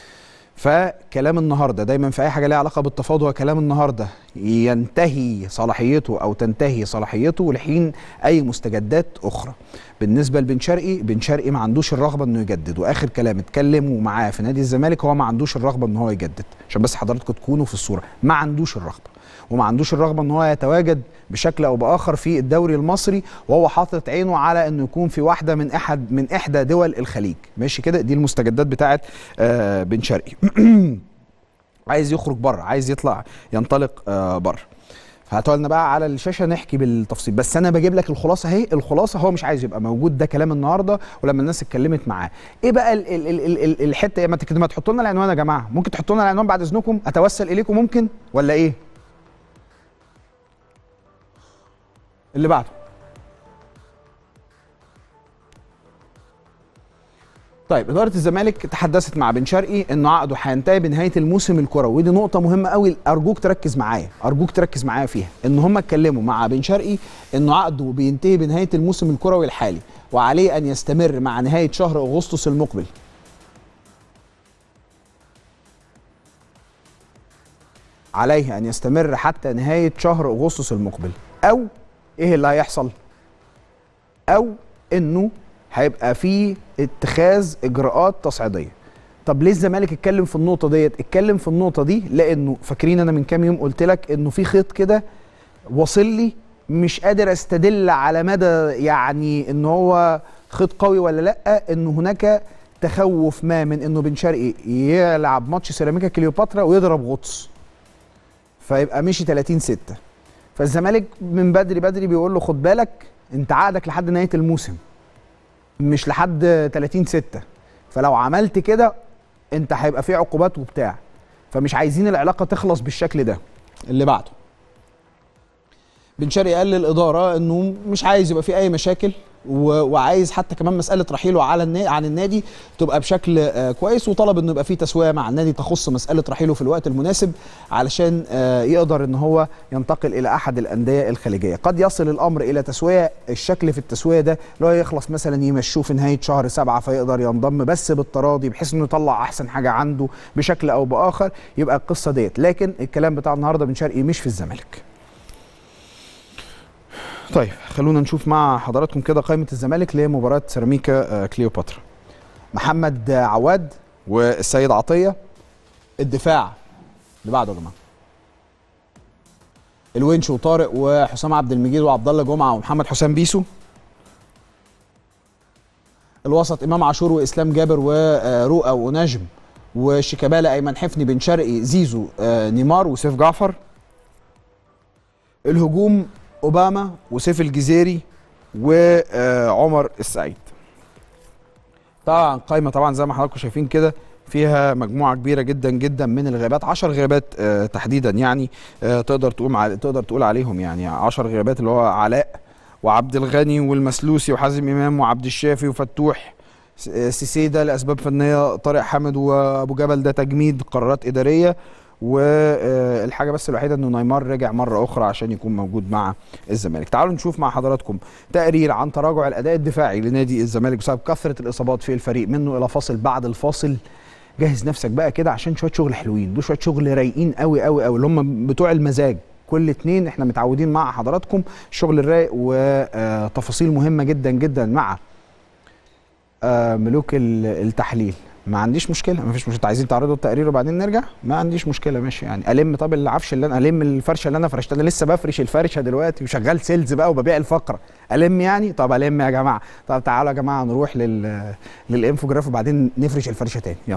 فكلام النهارده دايما في اي حاجه ليها علاقه بالتفاوض، وكلام النهارده ينتهي صلاحيته او تنتهي صلاحيته لحين اي مستجدات اخرى. بالنسبه لبن شرقي، بن شرقي ما عندوش الرغبه انه يجدد، واخر كلام اتكلموا معاه في نادي الزمالك هو ما عندوش الرغبه ان هو يجدد، عشان بس حضراتكم تكونوا في الصوره، ما عندوش الرغبه، وما عندوش الرغبه ان هو يتواجد بشكل او باخر في الدوري المصري، وهو حاطط عينه على انه يكون في واحده من احد من احدى دول الخليج. ماشي كده؟ دي المستجدات بتاعه آه بن شرقي. عايز يخرج بره، عايز يطلع ينطلق آه بره. فهاتوا لنا بقى على الشاشه نحكي بالتفصيل، بس انا بجيب لك الخلاصه اهي. الخلاصه هو مش عايز يبقى موجود، ده كلام النهارده ولما الناس اتكلمت معاه. ايه بقى ال ال ال ال الحته؟ ما ما تحطوا لنا العنوان يا جماعه، ممكن تحطوا لنا العنوان بعد اذنكم، اتوسل اليكم ممكن ولا ايه؟ اللي بعده. طيب اداره الزمالك تحدثت مع بن شرقي انه عقده هينتهي بنهايه الموسم الكروي، ودي نقطه مهمه قوي، ارجوك تركز معايا ارجوك تركز معايا فيها، ان هم اتكلموا مع بن شرقي انه عقده بينتهي بنهايه الموسم الكروي الحالي، وعليه ان يستمر مع نهايه شهر اغسطس المقبل. عليه ان يستمر حتى نهايه شهر اغسطس المقبل، او ايه اللي هيحصل؟ او انه هيبقى في اتخاذ اجراءات تصعيديه. طب ليه الزمالك اتكلم في النقطه ديت؟ اتكلم في النقطه دي لانه فاكرين انا من كام يوم قلت لك انه في خيط كده واصل لي مش قادر استدل على مدى يعني ان هو خيط قوي ولا لا، انه هناك تخوف ما من انه بن شرقي يلعب ماتش سيراميكا كليوباترا ويضرب غطس، فيبقى مشي ثلاثين ستة. فالزمالك من بدري بدري بيقول له خد بالك انت عقدك لحد نهايه الموسم مش لحد ثلاثين ستة، فلو عملت كده انت هيبقى في عقوبات وبتاع، فمش عايزين العلاقه تخلص بالشكل ده. اللي بعده، بن شرقي قال للاداره انه مش عايز يبقى في اي مشاكل، وعايز حتى كمان مساله رحيله على النادي عن النادي تبقى بشكل آه كويس، وطلب انه يبقى في تسويه مع النادي تخص مساله رحيله في الوقت المناسب علشان آه يقدر ان هو ينتقل الى احد الانديه الخليجيه. قد يصل الامر الى تسويه، الشكل في التسويه ده اللي هو يخلص مثلا يمشوه في نهايه شهر سبعة فيقدر ينضم بس بالتراضي بحيث انه يطلع احسن حاجه عنده بشكل او باخر، يبقى القصه ديت. لكن الكلام بتاع النهارده بن شرقي مش في الزمالك. طيب خلونا نشوف مع حضراتكم كده قائمة الزمالك لمباراة سيراميكا كليوباترا. محمد عواد والسيد عطية. الدفاع اللي بعده يا جماعة، الونش وطارق وحسام عبد المجيد وعبد الله جمعة ومحمد حسام بيسو. الوسط امام عاشور واسلام جابر ورؤى ونجم وشيكابالا ايمن حفني بن شرقي زيزو نيمار وسيف جعفر. الهجوم اوباما وسيف الجزيري وعمر السعيد. طبعا قائمه طبعا زي ما حضراتكم شايفين كده فيها مجموعه كبيره جدا جدا من الغيابات، عشر غيابات آه تحديدا يعني آه تقدر تقول مع... تقدر تقول عليهم يعني عشر غيابات، اللي هو علاء وعبد الغني والمسلوسي وحازم امام وعبد الشافي وفتوح سيسيدا لاسباب فنيه، طارق حامد وابو جبل ده تجميد قرارات اداريه، والحاجه بس الوحيده انه نيمار رجع مره اخرى عشان يكون موجود مع الزمالك. تعالوا نشوف مع حضراتكم تقرير عن تراجع الاداء الدفاعي لنادي الزمالك بسبب كثره الاصابات في الفريق. منه الى فاصل، بعد الفاصل جهز نفسك بقى كده عشان شويه شغل حلوين، دول شويه شغل رايقين قوي قوي قوي اللي هم بتوع المزاج. كل اتنين احنا متعودين مع حضراتكم الشغل الرايق وتفاصيل مهمه جدا جدا مع ملوك التحليل. ما عنديش مشكله، ما فيش مشكله. عايزين تعرضوا التقرير وبعدين نرجع، ما عنديش مشكله ماشي يعني. الم طب العفش اللي انا الم الفرشه اللي انا فرشتها، انا لسه بفرش الفرشه دلوقتي وشغال سيلز بقى وببيع الفقره، الم يعني. طب الم يا جماعه. طب تعالوا يا جماعه نروح لل للانفوجراف وبعدين نفرش الفرشه تاني. يلا.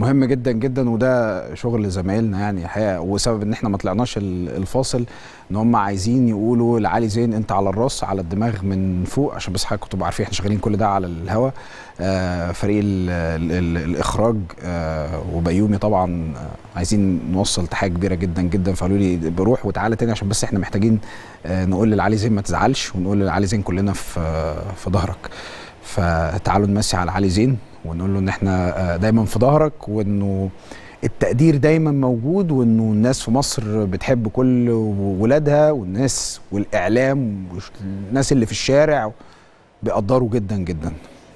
مهم جدا جدا، وده شغل زمايلنا يعني حقيقه، وسبب ان احنا ما طلعناش الفاصل ان هم عايزين يقولوا لعلي زين انت على الراس على الدماغ من فوق، عشان بس حضرتك تبقوا عارفين احنا شغالين كل ده على الهوا. آه فريق ال ال ال الاخراج آه وبيومي طبعا آه عايزين نوصل تحيه كبيره جدا جدا، فقالوا لي بروح وتعالى تاني عشان بس احنا محتاجين آه نقول لعلي زين ما تزعلش، ونقول لعلي زين كلنا في آه في ظهرك. فتعالوا نمسي على علي زين ونقول له ان احنا دايما في ظهرك، وانه التقدير دايما موجود، وانه الناس في مصر بتحب كل ولادها، والناس والاعلام والناس اللي في الشارع بيقدروا جدا جدا.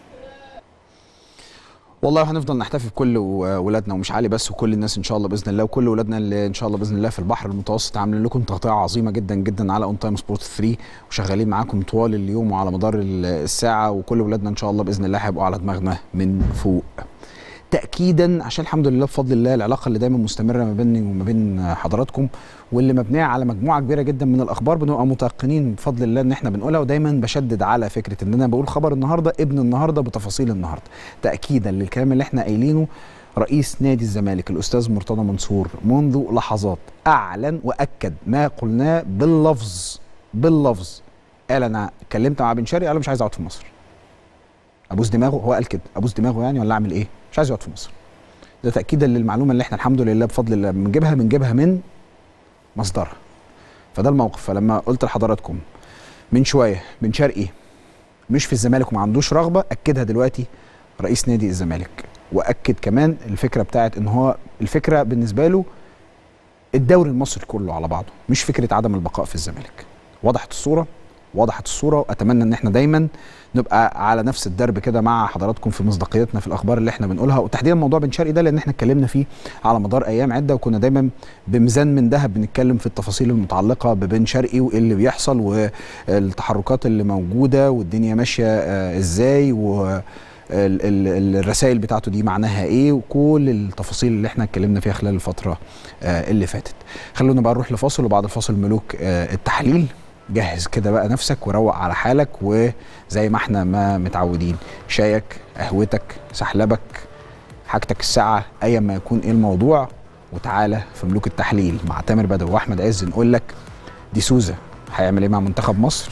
والله هنفضل نحتفي بكل ولادنا، ومش علي بس، وكل الناس ان شاء الله باذن الله، وكل ولادنا اللي ان شاء الله باذن الله في البحر المتوسط. عاملين لكم تغطيه عظيمه جدا جدا على اون تايم سبورت ثلاثة، وشغالين معاكم طوال اليوم وعلى مدار الساعه، وكل ولادنا ان شاء الله باذن الله هيبقوا على دماغنا من فوق. تاكيدا عشان الحمد لله بفضل الله العلاقه اللي دايما مستمره ما بيني وما بين حضراتكم، واللي مبنيه على مجموعه كبيره جدا من الاخبار بنبقى متيقنين بفضل الله ان احنا بنقولها، ودايما بشدد على فكره ان انا بقول خبر النهارده ابن النهارده بتفاصيل النهارده، تاكيدا للكلام اللي احنا قايلينه. رئيس نادي الزمالك الاستاذ مرتضى منصور منذ لحظات اعلن واكد ما قلناه باللفظ باللفظ. قال انا اتكلمت مع بن شرقي، قال مش عايز اقعد في مصر. ابوس دماغه، هو قال كده، ابوس دماغه يعني ولا اعمل ايه؟ مش عايز يقعد في مصر. ده تاكيدا للمعلومه اللي احنا الحمد لله بفضل الله بنجيبها بنجيبها من مصدرها. فده الموقف. فلما قلت لحضراتكم من شويه بن شرقي مش في الزمالك وما عندوش رغبه، اكدها دلوقتي رئيس نادي الزمالك، واكد كمان الفكره بتاعت ان هو الفكره بالنسبه له الدوري المصري كله على بعضه، مش فكره عدم البقاء في الزمالك. وضحت الصوره وضحت الصوره واتمنى ان احنا دايما نبقى على نفس الدرب كده مع حضراتكم في مصداقيتنا في الاخبار اللي احنا بنقولها، وتحديدا موضوع بن شرقي ده لان احنا اتكلمنا فيه على مدار ايام عده، وكنا دايما بميزان من ذهب بنتكلم في التفاصيل المتعلقه ببن شرقي وايه اللي بيحصل والتحركات اللي موجوده والدنيا ماشيه ازاي، و الرسائل بتاعته دي معناها ايه، وكل التفاصيل اللي احنا اتكلمنا فيها خلال الفتره اللي فاتت. خلونا بقى نروح لفاصل، وبعد الفاصل ملوك التحليل. جهز كده بقى نفسك وروق على حالك، وزي ما احنا ما متعودين، شايك، قهوتك، سحلبك، حاجتك الساعه، ايا ما يكون ايه الموضوع، وتعالى في ملوك التحليل مع تامر بدوي واحمد عز نقول لك دي سوزا هيعمل ايه مع منتخب مصر،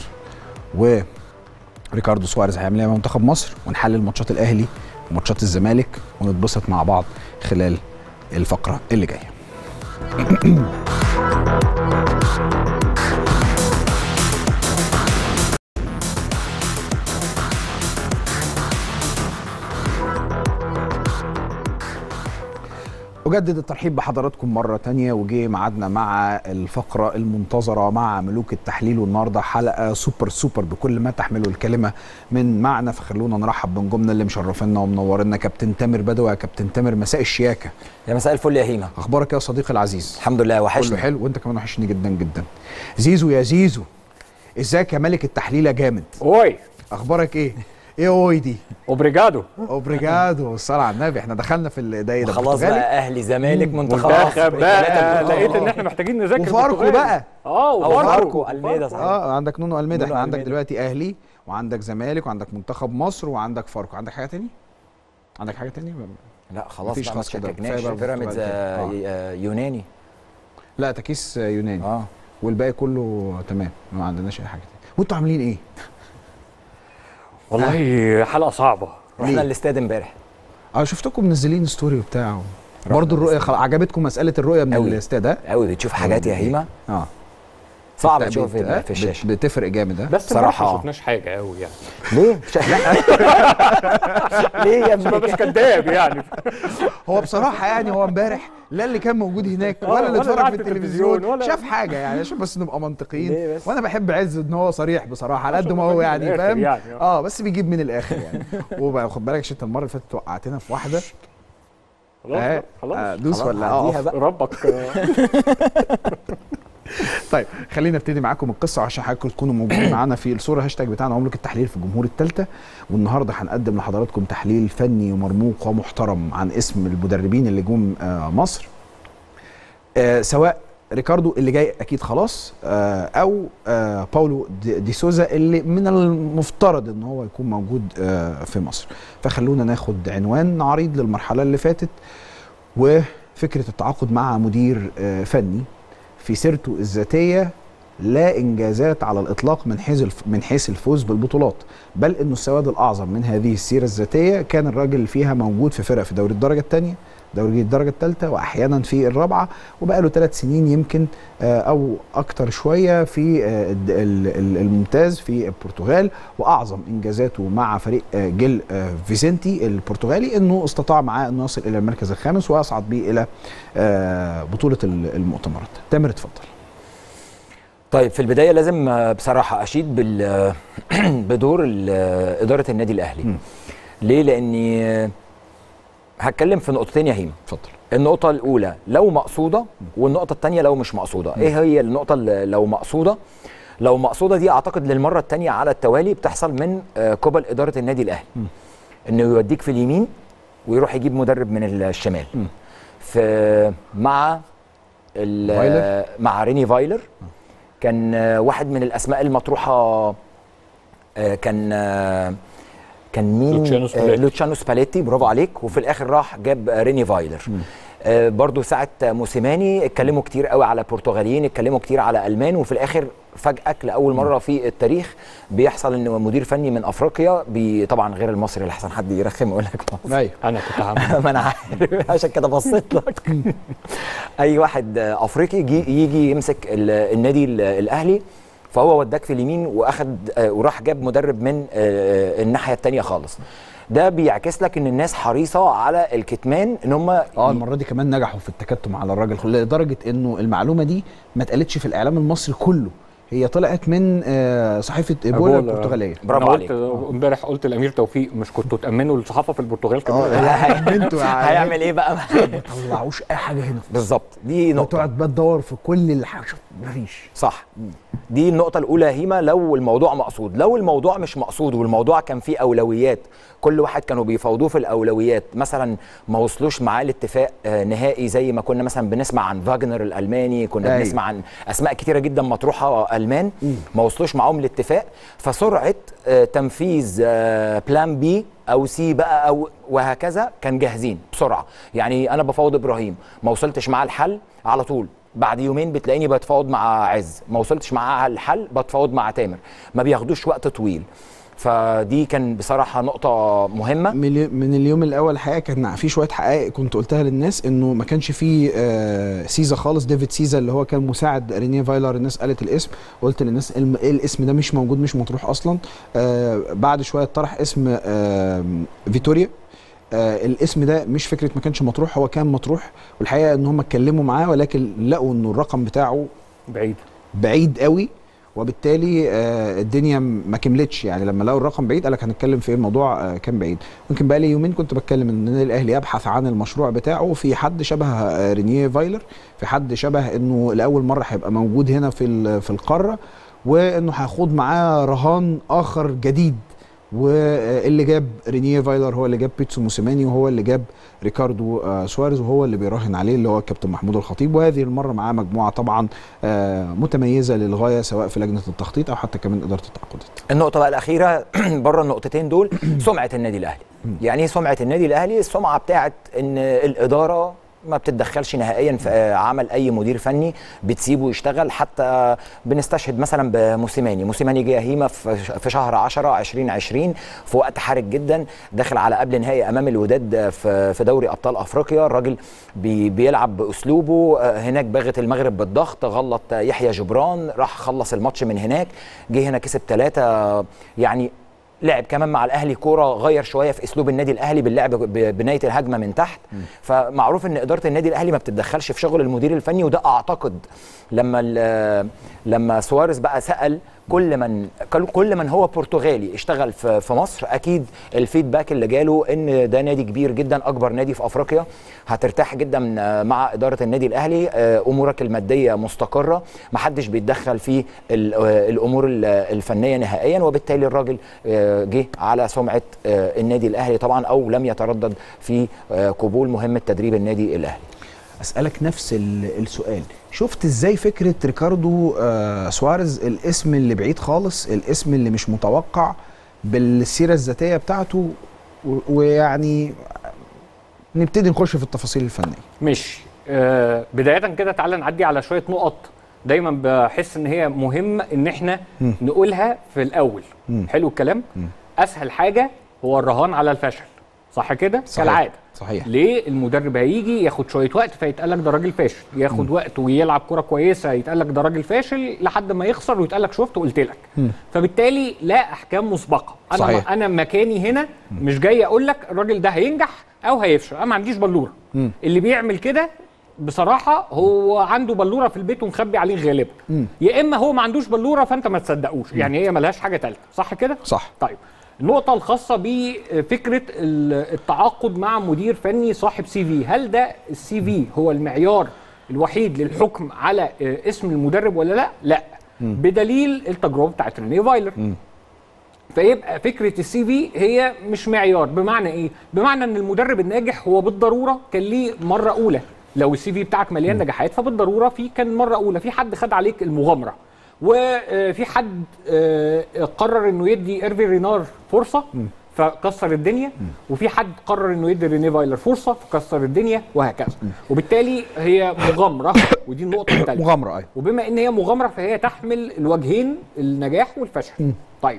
وريكاردو سواريز هيعمل ايه مع منتخب مصر، ونحلل ماتشات الاهلي وماتشات الزمالك ونتبسط مع بعض خلال الفقره اللي جايه. أجدد الترحيب بحضراتكم مرة تانية، وجي معادنا مع الفقرة المنتظرة مع ملوك التحليل، والنهارده حلقة سوبر سوبر بكل ما تحمله الكلمة من معنى. فخلونا نرحب بنجومنا اللي مشرفينا ومنورنا، كابتن تامر بدوي. يا كابتن تامر مساء الشياكة. يا مساء الفل يا هيما. أخبارك يا صديقي العزيز؟ الحمد لله وحشني. كله حلو، وأنت كمان وحشني جدا جدا. زيزو يا زيزو، ازيك يا ملك التحليل يا جامد؟ اوي أخبارك إيه؟ ايه اوي دي؟ اوبريجادو اوبريجادو، الصلاة على النبي. احنا دخلنا في الدايره خلاص بقى، اهلي زمالك منتخب مصر بقى. لقيت ان احنا محتاجين نذاكر وفاركو بقى. اه وفاركو الميدا صحيح. اه عندك نونو الميدا. احنا عندك دلوقتي اهلي وعندك زمالك وعندك منتخب مصر وعندك فاركو. عندك حاجه تاني؟ عندك حاجه تاني؟ لا خلاص مفيش. خلاص كده بيراميدز آه. يوناني. لا تكيس يوناني اه والباقي كله تمام، ما عندناش اي حاجه تاني. وانتوا عاملين ايه؟ والله حلقه صعبه. رحنا الاستاد امبارح. اه شفتكم منزلين ستوري وبتاع، برضه الرؤيه خل... عجبتكم مساله الرؤيه من الاستاد؟ ها قوي بتشوف حاجات يا هيما. اه صعب تشوف في, في الشاشه، بتفرق جامد. ها بس بصراحه ما شفناش حاجه قوي يعني. ليه؟ ليه يا ابني؟ ما مش كداب يعني. هو بصراحه يعني هو امبارح لا اللي كان موجود هناك ولا اللي اتفرج في التلفزيون ولا شاف حاجه يعني، عشان بس نبقى منطقيين. وانا بحب عز ان هو صريح بصراحه على قد ما هو يعني فاهم يعني. اه بس بيجيب من الاخر يعني. وبقى خد بالك عشان المره اللي فاتت وقعتنا في واحده. خلاص خلاص دوس ولا اقف ربك. طيب خلينا نبتدي معاكم القصه عشان حضراتكم تكونوا موجودين معانا في الصوره. هاشتاج بتاعنا مملكه التحليل في الجمهور الثالثه، والنهارده هنقدم لحضراتكم تحليل فني ومرموق ومحترم عن اسم المدربين اللي جم آه مصر، آه سواء ريكاردو اللي جاي اكيد خلاص، آه او آه باولو دي سوزا اللي من المفترض ان هو يكون موجود آه في مصر. فخلونا ناخد عنوان عريض للمرحله اللي فاتت وفكره التعاقد مع مدير فني في سيرته الذاتيه لا انجازات على الاطلاق من حيث من حيث الفوز بالبطولات، بل انه السواد الاعظم من هذه السيره الذاتيه كان الراجل فيها موجود في فرق في دوري الدرجه الثانيه، دوري الدرجه الثالثه، واحيانا في الرابعه، وبقى له ثلاث سنين يمكن او اكتر شويه في الممتاز في البرتغال. واعظم انجازاته مع فريق جيل فيسنتي البرتغالي انه استطاع معاه انه يصل الى المركز الخامس ويصعد به الى بطوله المؤتمرات. تامر اتفضل. طيب في البدايه لازم بصراحه اشيد بال بدور اداره النادي الاهلي. م. ليه؟ لاني هتكلم في نقطتين يا هيما. اتفضل. النقطه الاولى لو مقصوده، والنقطه الثانيه لو مش مقصوده. م. ايه هي النقطه اللي لو مقصوده؟ لو مقصوده دي اعتقد للمره الثانيه على التوالي بتحصل من قبل اداره النادي الاهلي. م. انه يوديك في اليمين ويروح يجيب مدرب من الشمال. م. في مع مع ريني فايلر. م. كان واحد من الاسماء المطروحه كان كان مين؟ لوتشانو سباليتي. لوتشانو سباليتي، برافو عليك. وفي الاخر راح جاب ريني فايلر. آه برضو ساعه موسيماني اتكلموا كتير قوي على برتغاليين، اتكلموا كتير على المان، وفي الاخر فجاه لاول مره في التاريخ بيحصل ان مدير فني من افريقيا بي طبعا غير المصري اللي احسن حد يرخم يقول لك مصري. ايوه انا كنت هعمل ما انا عارف عشان كده بصيت لك. اي واحد افريقي يجي, يجي يمسك النادي الاهلي، فهو وداك في اليمين واخد وراح جاب مدرب من الناحيه الثانيه خالص. ده بيعكس لك ان الناس حريصه على الكتمان، ان هم اه المره دي كمان نجحوا في التكتم على الراجل لدرجه انه المعلومه دي ما اتقالتش في الاعلام المصري كله، هي طلعت من صحيفه ايبولا البرتغاليه. برافو عليك. امبارح قلت الامير توفيق مش كنتوا تامنوا الصحافه في البرتغال كمان؟ اه هيعمل ايه بقى؟ ما طلعوش اي حاجه هنا بالظبط. دي نقطه تقعد بقى تدور في كل الحاجات مفيش. صح. دي النقطه الاولى هيما لو الموضوع مقصود. لو الموضوع مش مقصود والموضوع كان فيه اولويات، كل واحد كانوا بيفاوضوه في الاولويات، مثلا ما وصلوش معاه لاتفاق نهائي زي ما كنا مثلا بنسمع عن فاجنر الالماني، كنا أيوه. بنسمع عن اسماء كتيره جدا مطروحه المان ما وصلوش معاهم لاتفاق، فسرعه تنفيذ بلان بي او سي بقى او وهكذا كان جاهزين بسرعه. يعني انا بفاوض ابراهيم ما وصلتش معاه الحل على طول، بعد يومين بتلاقيني بتفاوض مع عز، ما وصلتش معاه الحل بتفاوض مع تامر، ما بياخدوش وقت طويل. فدي كان بصراحه نقطه مهمه. من اليوم الاول الحقيقه كان في شويه حقائق كنت قلتها للناس، انه ما كانش فيه سيزا خالص، ديفيد سيزا اللي هو كان مساعد رينيه فايلر. الناس قالت الاسم، قلت للناس ايه الاسم ده مش موجود، مش مطروح اصلا. بعد شويه طرح اسم فيتوريا. آه الاسم ده مش فكره ما كانش مطروح، هو كان مطروح، والحقيقه ان هم اتكلموا معاه ولكن لقوا انه الرقم بتاعه بعيد بعيد قوي، وبالتالي آه الدنيا ما كملتش. يعني لما لقوا الرقم بعيد قال لك هنتكلم في الموضوع آه كان بعيد. ممكن بقى لي يومين كنت بتكلم ان النادي الاهلي يبحث عن المشروع بتاعه في حد شبه آه رينيه فايلر، في حد شبه انه لاول مره هيبقى موجود هنا في في القاره، وانه هيخوض معاه رهان اخر جديد. واللي جاب رينيه فايلر هو اللي جاب بيتسو موسيماني، وهو اللي جاب ريكاردو آه سواريز، وهو اللي بيراهن عليه اللي هو الكابتن محمود الخطيب. وهذه المره معاه مجموعه طبعا آه متميزه للغايه، سواء في لجنه التخطيط او حتى كمان اداره التعاقدات. النقطه بقى الاخيره بره النقطتين دول سمعه النادي الاهلي. يعني ايه سمعه النادي الاهلي؟ السمعه بتاعت ان الاداره ما بتتدخلش نهائيا في عمل اي مدير فني، بتسيبه يشتغل. حتى بنستشهد مثلا بموسيماني، موسيماني جه هيما في شهر عشرة ألفين وعشرين في وقت حرج جدا، داخل على قبل نهائي امام الوداد في دوري ابطال افريقيا. الراجل بي بيلعب باسلوبه هناك، باغت المغرب بالضغط، غلط يحيى جبران، راح خلص الماتش من هناك، جه هنا كسب ثلاثة. يعني لعب كمان مع الاهلي كوره، غير شويه في اسلوب النادي الاهلي باللعب بنايه الهجمه من تحت. م. فمعروف ان اداره النادي الاهلي ما بتتدخلش في شغل المدير الفني. وده اعتقد لما لما سواريز بقى سال كل من كل من هو برتغالي اشتغل في مصر، اكيد الفيدباك اللي جاله ان ده نادي كبير جدا، اكبر نادي في افريقيا، هترتاح جدا مع اداره النادي الاهلي، امورك الماديه مستقره، ما حدش بيتدخل في الامور الفنيه نهائيا. وبالتالي الراجل جه على سمعه النادي الاهلي طبعا، او لم يتردد في قبول مهمه تدريب النادي الاهلي. اسالك نفس السؤال، شفت ازاي فكره ريكاردو آه سواريز، الاسم اللي بعيد خالص، الاسم اللي مش متوقع بالسيره الذاتيه بتاعته، ويعني نبتدي نخش في التفاصيل الفنيه. ماشي. آه بدايه كده تعالى نعدي على شويه نقط دايما بحس ان هي مهم ان احنا م. نقولها في الاول. م. حلو الكلام. م. اسهل حاجه هو الرهان على الفشل، صح كده؟ كالعاده. صحيح. ليه؟ المدرب هيجي ياخد شويه وقت فيتقال لك ده راجل فاشل، ياخد م. وقت ويلعب كره كويسه يتقال لك ده راجل فاشل، لحد ما يخسر ويتقال لك شفت وقلت لك. م. فبالتالي لا احكام مسبقه. انا صحيح. انا مكاني هنا م. مش جاي اقول لك الراجل ده هينجح او هيفشل، انا ما عنديش بلوره. م. اللي بيعمل كده بصراحه هو عنده بلوره في البيت ومخبي عليه غالبا، يا اما هو ما عندوش بلوره فانت ما تصدقوش. م. يعني هي ملهاش حاجه ثالثه، صح كده؟ صح. طيب النقطة الخاصة بفكرة التعاقد مع مدير فني صاحب سي في، هل ده السي في هو المعيار الوحيد للحكم على اسم المدرب ولا لا؟ لا. م. بدليل التجربة بتاعت رينيه فايلر. م. فيبقى فكرة السي في هي مش معيار. بمعنى ايه؟ بمعنى ان المدرب الناجح هو بالضرورة كان ليه مرة أولى. لو السي في بتاعك مليان نجاحات فبالضرورة في كان مرة أولى، في حد خد عليك المغامرة. وفي حد قرر انه يدي ايرفي رينار فرصه فكسر الدنيا، وفي حد قرر انه يدي رينيه فايلر فرصه فكسر الدنيا، وهكذا. وبالتالي هي مغامره، ودي النقطه الثالثه. مغامره ايوه. وبما ان هي مغامره فهي تحمل الوجهين، النجاح والفشل. م. طيب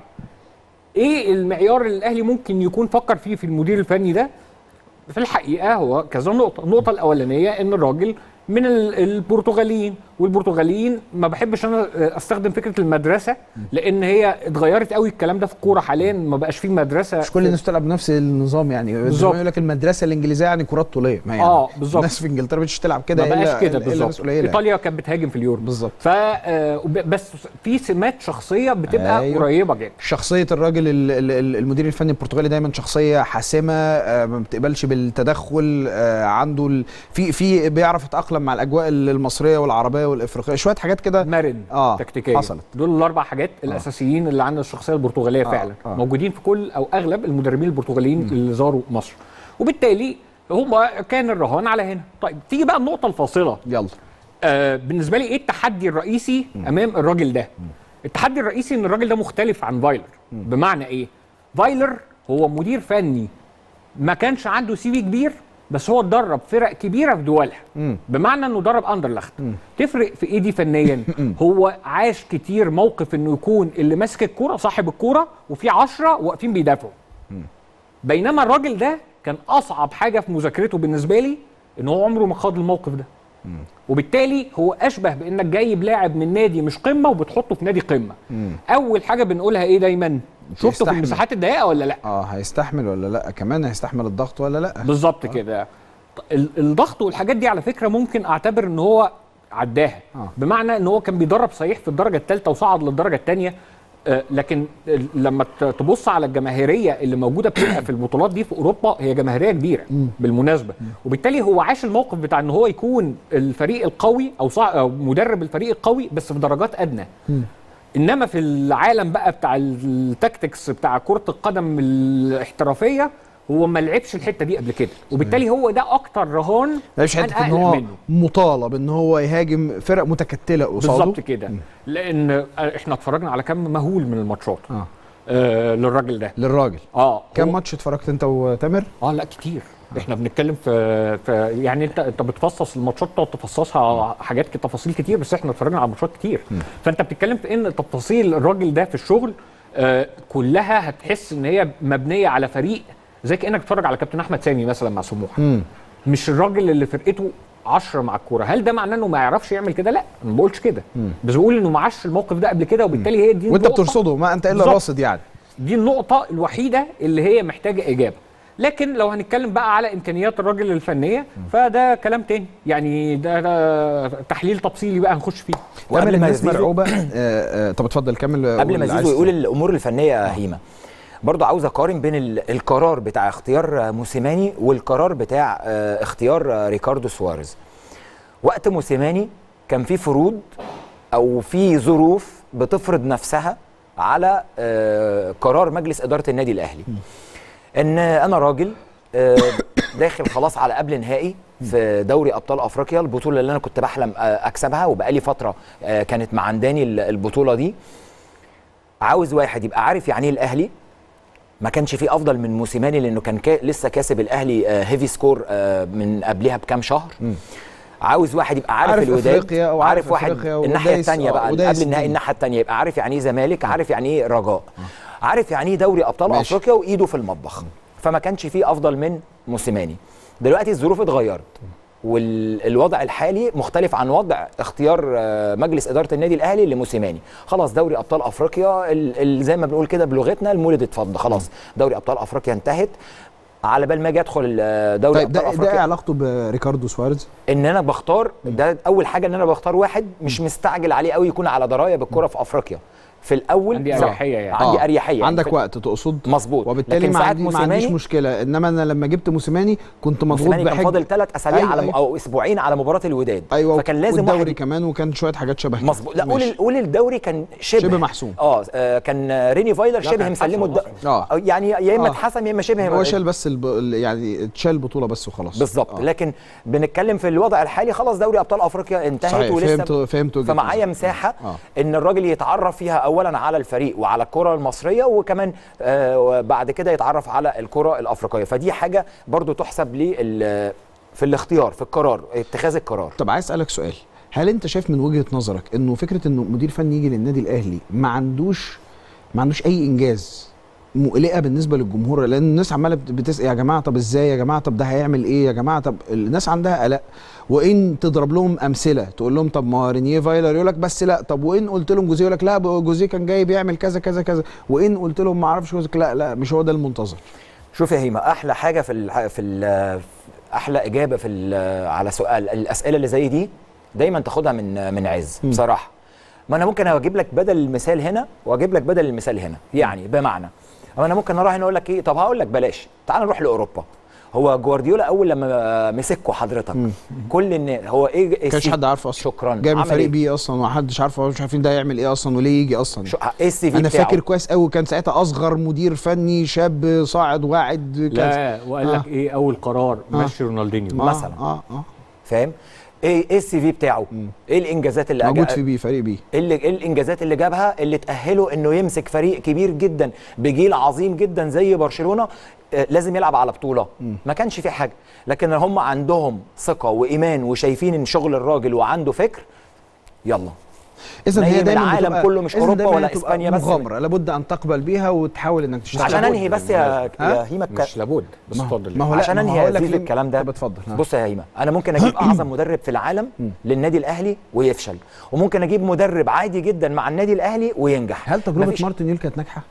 ايه المعيار اللي الاهلي ممكن يكون فكر فيه في المدير الفني ده؟ في الحقيقه هو كذا نقطه. النقطه الاولانيه ان الراجل من البرتغاليين، والبرتغاليين ما بحبش انا استخدم فكره المدرسه لان هي اتغيرت قوي الكلام ده في الكوره حاليا، ما بقاش فيه مدرسه. مش كل الناس بتلعب بنفس النظام يعني. بالظبط. يقول لك المدرسه الانجليزيه يعني كرات طوليه، ما يعني اه بالظبط. الناس في انجلترا مش تلعب كده، ما بقاش كده بالظبط. ايطاليا كانت بتهاجم في اليورو بالظبط. ف بس في سمات شخصيه بتبقى أيوه. قريبه جدا. شخصيه الراجل المدير الفني البرتغالي دايما شخصيه حاسمه، ما بتقبلش بالتدخل، عنده في في بيعرف يتاقلم مع الاجواء المصريه والعربيه والافريقيه، شويه حاجات كده مرن اه تكتيكيه حصلت. دول الاربع حاجات آه. الاساسيين اللي عند الشخصيه البرتغاليه آه. فعلا آه. موجودين في كل او اغلب المدربين البرتغاليين م. اللي زاروا مصر، وبالتالي هم كان الرهان على هنا. طيب تيجي بقى النقطه الفاصله. يلا. آه بالنسبه لي ايه التحدي الرئيسي م. امام الراجل ده؟ م. التحدي الرئيسي ان الراجل ده مختلف عن فايلر. م. بمعنى ايه؟ فايلر هو مدير فني ما كانش عنده سي في كبير، بس هو اتدرب فرق كبيره في دولها. مم. بمعنى انه درب اندرلخت. مم. تفرق في ايه دي فنيا؟ هو عاش كتير موقف انه يكون اللي ماسك الكوره صاحب الكوره وفي عشرة واقفين بيدافعوا. بينما الراجل ده كان اصعب حاجه في مذاكرته بالنسبه لي ان هو عمره ما خاض الموقف ده. مم. وبالتالي هو اشبه بانك جايب لاعب من نادي مش قمه وبتحطه في نادي قمه. مم. اول حاجه بنقولها ايه دايما؟ شفته في المساحات الضيقه ولا لا؟ اه هيستحمل ولا لا؟ كمان هيستحمل الضغط ولا لا؟ بالظبط آه. كده. الضغط والحاجات دي على فكره ممكن اعتبر ان هو عداها. آه. بمعنى ان هو كان بيدرب صحيح في الدرجه الثالثه وصعد للدرجه الثانيه، آه لكن لما تبص على الجماهيريه اللي موجوده بتبقى في البطولات دي في اوروبا هي جماهيريه كبيره م. بالمناسبه. م. وبالتالي هو عاش الموقف بتاع ان هو يكون الفريق القوي او, أو مدرب الفريق القوي بس في درجات ادنى. م. انما في العالم بقى بتاع التكتكس بتاع كرة القدم الاحترافية هو ما لعبش الحتة دي قبل كده، وبالتالي هو ده اكتر رهان. ما لعبش حتة ان هو منه. مطالب ان هو يهاجم فرق متكتلة قصاده. بالظبط كده. م. لان احنا اتفرجنا على كم مهول من الماتشات آه. آه للراجل ده. للراجل اه كم ماتش اتفرجت انت وتامر؟ اه لا كتير. احنا بنتكلم في, في يعني انت انت بتفصص الماتشات تقعد تفصصها حاجات كده تفاصيل كتير، بس احنا اتفرجنا على ماتشات كتير. م. فانت بتتكلم في ان تفاصيل الراجل ده في الشغل آه كلها هتحس ان هي مبنيه على فريق زي كانك بتتفرج على كابتن احمد سامي مثلا مع سموحه. م. مش الراجل اللي فرقته عشرة مع الكوره. هل ده معناه انه ما يعرفش يعمل كده؟ لا، انا ما بقولش كده، بس بقول انه ما عاش الموقف ده قبل كده، وبالتالي هي دي وانت بترصده، ما انت الا راصد يعني. دي النقطه الوحيده اللي هي محتاجه اجابه. لكن لو هنتكلم بقى على امكانيات الراجل الفنيه فده كلام تاني، يعني ده, ده تحليل تفصيلي بقى هنخش فيه. وقبل ما نسمع عقوبه طب اتفضل كمل. قبل ما زيزو يقول الامور الفنيه هيما، برضه عاوز اقارن بين القرار بتاع اختيار موسيماني والقرار بتاع اختيار ريكاردو سواريز. وقت موسيماني كان في فروض او في ظروف بتفرض نفسها على قرار مجلس اداره النادي الاهلي، ان انا راجل داخل خلاص على قبل نهائي في دوري ابطال افريقيا، البطوله اللي انا كنت بحلم اكسبها وبقالي فتره كانت معنداني البطوله دي. عاوز واحد يبقى عارف يعني ايه الاهلي، ما كانش فيه افضل من موسيماني لانه كان كا لسه كاسب الاهلي آه هيفي سكور آه من قبلها بكام شهر. م. عاوز واحد يبقى عارف, عارف الوداد، عارف واحد الناحيه الثانيه بقى قبل النهائي الناحيه الثانيه يبقى عارف يعني ايه زمالك، عارف يعني ايه رجاء، عارف يعني ايه دوري ابطال ماشي. افريقيا وايده في المطبخ. فما كانش فيه افضل من موسيماني. دلوقتي الظروف اتغيرت والوضع الحالي مختلف عن وضع اختيار مجلس اداره النادي الاهلي لموسيماني. خلاص دوري ابطال افريقيا زي ما بنقول كده بلغتنا المولد اتفضل، خلاص دوري ابطال افريقيا انتهت. على بال ما اجي ادخل دوري طيب ابطال افريقيا، ده ايه علاقته بريكاردو سواريز؟ ان انا بختار، ده اول حاجه ان انا بختار واحد مش مستعجل عليه قوي يكون على درايه بالكره في افريقيا في الاول. عندي اريحيه يعني عندي اريحيه عندك يعني وقت تقصد مظبوط، وبالتالي ما, عندي ما عنديش مشكله. انما انا لما جبت موسيماني كنت مضغوط بحاجه، كان فاضل ثلاث اسابيع أيوة على أيوة. او اسبوعين على مباراه الوداد. أيوة فكان لازم والدوري واحد كمان، وكان شويه حاجات شبه كده مظبوط. لا قول قول الدوري كان شبه شبه محسوم. اه كان ريني فايلر شبه مسلمه الد... اه يعني يا اما اتحسم يا اما شبه هو شال بس الب... يعني اتشال البطوله بس وخلاص بالظبط. آه. لكن بنتكلم في الوضع الحالي خلاص دوري ابطال افريقيا انتهت صحيح. ولسه فهمت فهمت فمعايا مساحه آه. ان الراجل يتعرف فيها اولا على الفريق وعلى الكره المصريه، وكمان آه بعد كده يتعرف على الكره الافريقيه. فدي حاجه برضو تحسب لي في الاختيار، في القرار، اتخاذ القرار. طب عايز اسالك سؤال، هل انت شايف من وجهه نظرك انه فكره انه مدير فني يجي للنادي الاهلي ما عندوش ما عندوش اي انجاز مقلقه بالنسبه للجمهور؟ لان الناس عماله بتسال يا جماعه طب ازاي يا جماعه، طب ده هيعمل ايه يا جماعه، طب الناس عندها قلق. وان تضرب لهم امثله تقول لهم طب ما رينيه فايلر يقول لك بس لا، طب وان قلت لهم جوزيه يقول لك لا جوزيه كان جاي بيعمل كذا كذا كذا، وان قلت لهم ما اعرفش جوزيه لا لا مش هو ده المنتظر. شوف يا هيما، احلى حاجه في ال في ال احلى اجابه في على سؤال الاسئله اللي زي دي دايما تاخدها من من عز بصراحه. ما انا ممكن اجيب لك بدل المثال هنا واجيب لك بدل المثال هنا، يعني بمعنى انا ممكن اروح هنا اقول لك ايه، طب هقول لك بلاش، تعال نروح لاوروبا. هو جوارديولا اول لما مسكه حضرتك مم. كل الناس هو ايه ما كانش حد عارفه اصلا، شكرا جايب فريق بي اصلا وما حدش عارفه، مش عارفين ده هيعمل ايه اصلا وليه يجي اصلا. ايه السي في انا بتاعه؟ فاكر كويس قوي، كان ساعتها اصغر مدير فني شاب صاعد واعد. لا وقال لك آه. ايه اول قرار آه. مشي رونالدينيو آه. مثلا اه اه فاهم ايه ايه السي في بتاعه؟ مم. ايه الانجازات اللي موجود في بي فريق بي، ايه ايه الانجازات اللي جابها اللي تاهله انه يمسك فريق كبير جدا بجيل عظيم جدا زي برشلونه آه لازم يلعب على بطوله. مم. ما كانش في حاجه، لكن هم عندهم ثقه وايمان وشايفين ان شغل الراجل وعنده فكر. يلا اذا هي دايما العالم كله مش اوروبا ولا اسبانيا بس، مغامره لابد ان تقبل بيها وتحاول انك تشتغل. عشان انهي بس يا يا هيما مش لابد بس اتفضل. ما هو عشان انهي يا زيزو الكلام ده. طب اتفضل. بص يا هيما، انا ممكن اجيب اعظم مدرب في العالم للنادي الاهلي ويفشل، وممكن اجيب مدرب عادي جدا مع النادي الاهلي وينجح. هل تجربه مارتن يول كانت ناجحه؟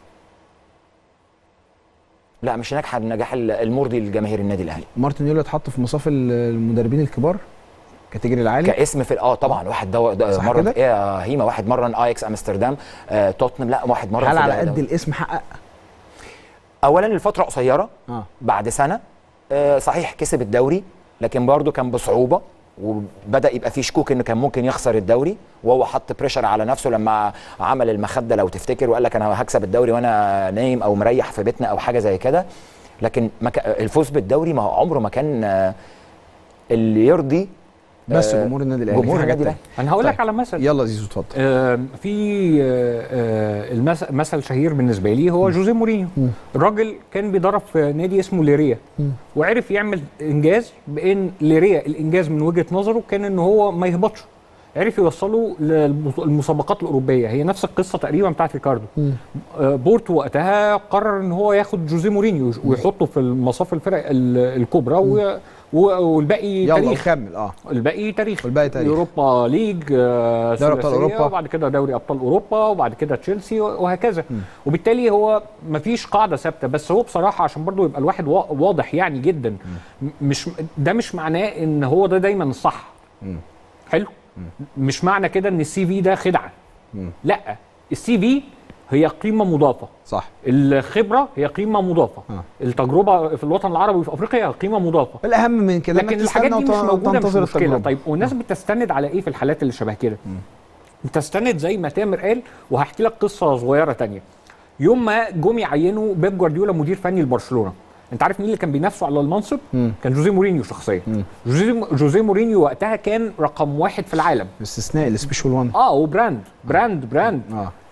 لا مش ناجحه النجاح المرضي لجماهير النادي الاهلي. مارتن يول اتحط في مصاف المدربين الكبار كاتيجوري العالي كاسم في اه طبعا. واحد دو... دو... مرن ايه يا هيما، واحد مرن اياكس امستردام آه، توتنهام. لا واحد مرن هل على قد الاسم حقق؟ اولا الفتره قصيره آه. بعد سنه آه صحيح كسب الدوري، لكن برضه كان بصعوبه وبدا يبقى في شكوك انه كان ممكن يخسر الدوري، وهو حط بريشر على نفسه لما عمل المخده لو تفتكر، وقال لك انا هكسب الدوري وانا نايم او مريح في بيتنا او حاجه زي كده. لكن مك... الفوز بالدوري ما عمره ما كان آه اللي يرضي بس جمهور النادي الاهلي. جمهور النادي الاهلي. انا هقول لك طيب. على مثل. يلا زيزو اتفضل. آه في آه المثل مثل شهير بالنسبه لي هو جوزيه مورينيو. الراجل كان بيدرب في نادي اسمه ليريا، م. وعرف يعمل انجاز بان ليريا الانجاز من وجهه نظره كان ان هو ما يهبطش، عرف يوصله للمسابقات الاوروبيه. هي نفس القصه تقريبا بتاعت ريكاردو. آه بورتو وقتها قرر ان هو ياخد جوزيه مورينيو ويحطه في المصاف الفرق الكبرى و والباقي تاريخ. كمل اه الباقي تاريخ والباقي تاريخ اوروبا ليج، آه دوري ابطال اوروبا، وبعد كده دوري ابطال اوروبا، وبعد كده تشيلسي وهكذا. م. وبالتالي هو مفيش قاعده ثابته، بس هو بصراحه عشان برضو يبقى الواحد واضح يعني جدا، م. مش ده مش معناه ان هو ده دايما الصح. م. حلو. م. مش معنى كده ان السي في ده خدعه. م. لا، السي في هي قيمه مضافه. صح. الخبره هي قيمه مضافه. آه. التجربه في الوطن العربي وفي افريقيا هي قيمه مضافه. الاهم من كده لكن الحاجات دي مش موجوده، مش مشكله. طيب والناس بتستند على ايه في الحالات اللي شبه كده؟ بتستند زي ما تامر قال، وهحكي لك قصه صغيره تانية. يوم ما جم يعينوا بيب جوارديولا مدير فني لبرشلونه، انت عارف مين اللي كان بينافسه على المنصب؟ مم. كان جوزيه مورينيو شخصيا. جوزيه جوزيه مورينيو وقتها كان رقم واحد في العالم باستثناء السبيشال وان. اه وبراند براند براند اه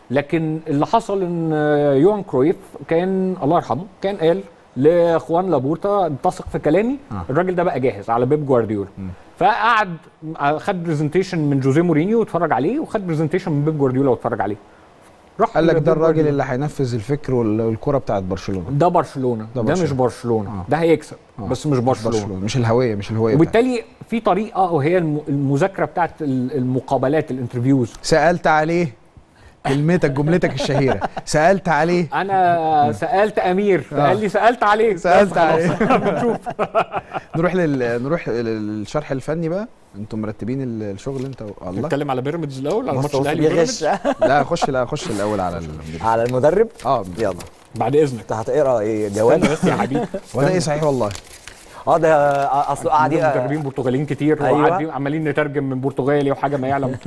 لكن اللي حصل ان يوهان كرويف كان الله يرحمه كان قال لاخوان لابورتا اتثق في كلامي، آه. الراجل ده بقى جاهز على بيب جوارديولا. فقعد خد برزنتيشن من جوزيه مورينيو واتفرج عليه، وخد برزنتيشن من بيب جوارديولا واتفرج عليه. راح قال لك ده الراجل اللي هينفذ الفكر والكره بتاعت برشلونه. ده برشلونه، ده, ده مش برشلونه، آه. ده هيكسب آه. بس مش برشلونه. برشلونه مش الهويه، مش الهويه. وبالتالي في طريقه وهي المذاكره بتاعت المقابلات، الانترفيوز. سالت عليه كلمتك جملتك الشهيره، سالت عليه. انا سالت امير فقال لي سالت عليه. سالت عليه. بنشوف. نروح لل... نروح للشرح الفني بقى. انتم مرتبين الشغل انت و... الله. نتكلم على بيراميدز الاول، على ماتش الاهلي بيراميدز. لا خش لا خش الاول على المدرب. على المدرب اه يلا بعد اذنك. انت هتقرا ايه جواب بس يا حبيبي. ولا ايه صحيح والله. اه ده اصل قاعدين مدربين برتغاليين كتير، وقاعدين عمالين نترجم من برتغالي وحاجه ما يعلم.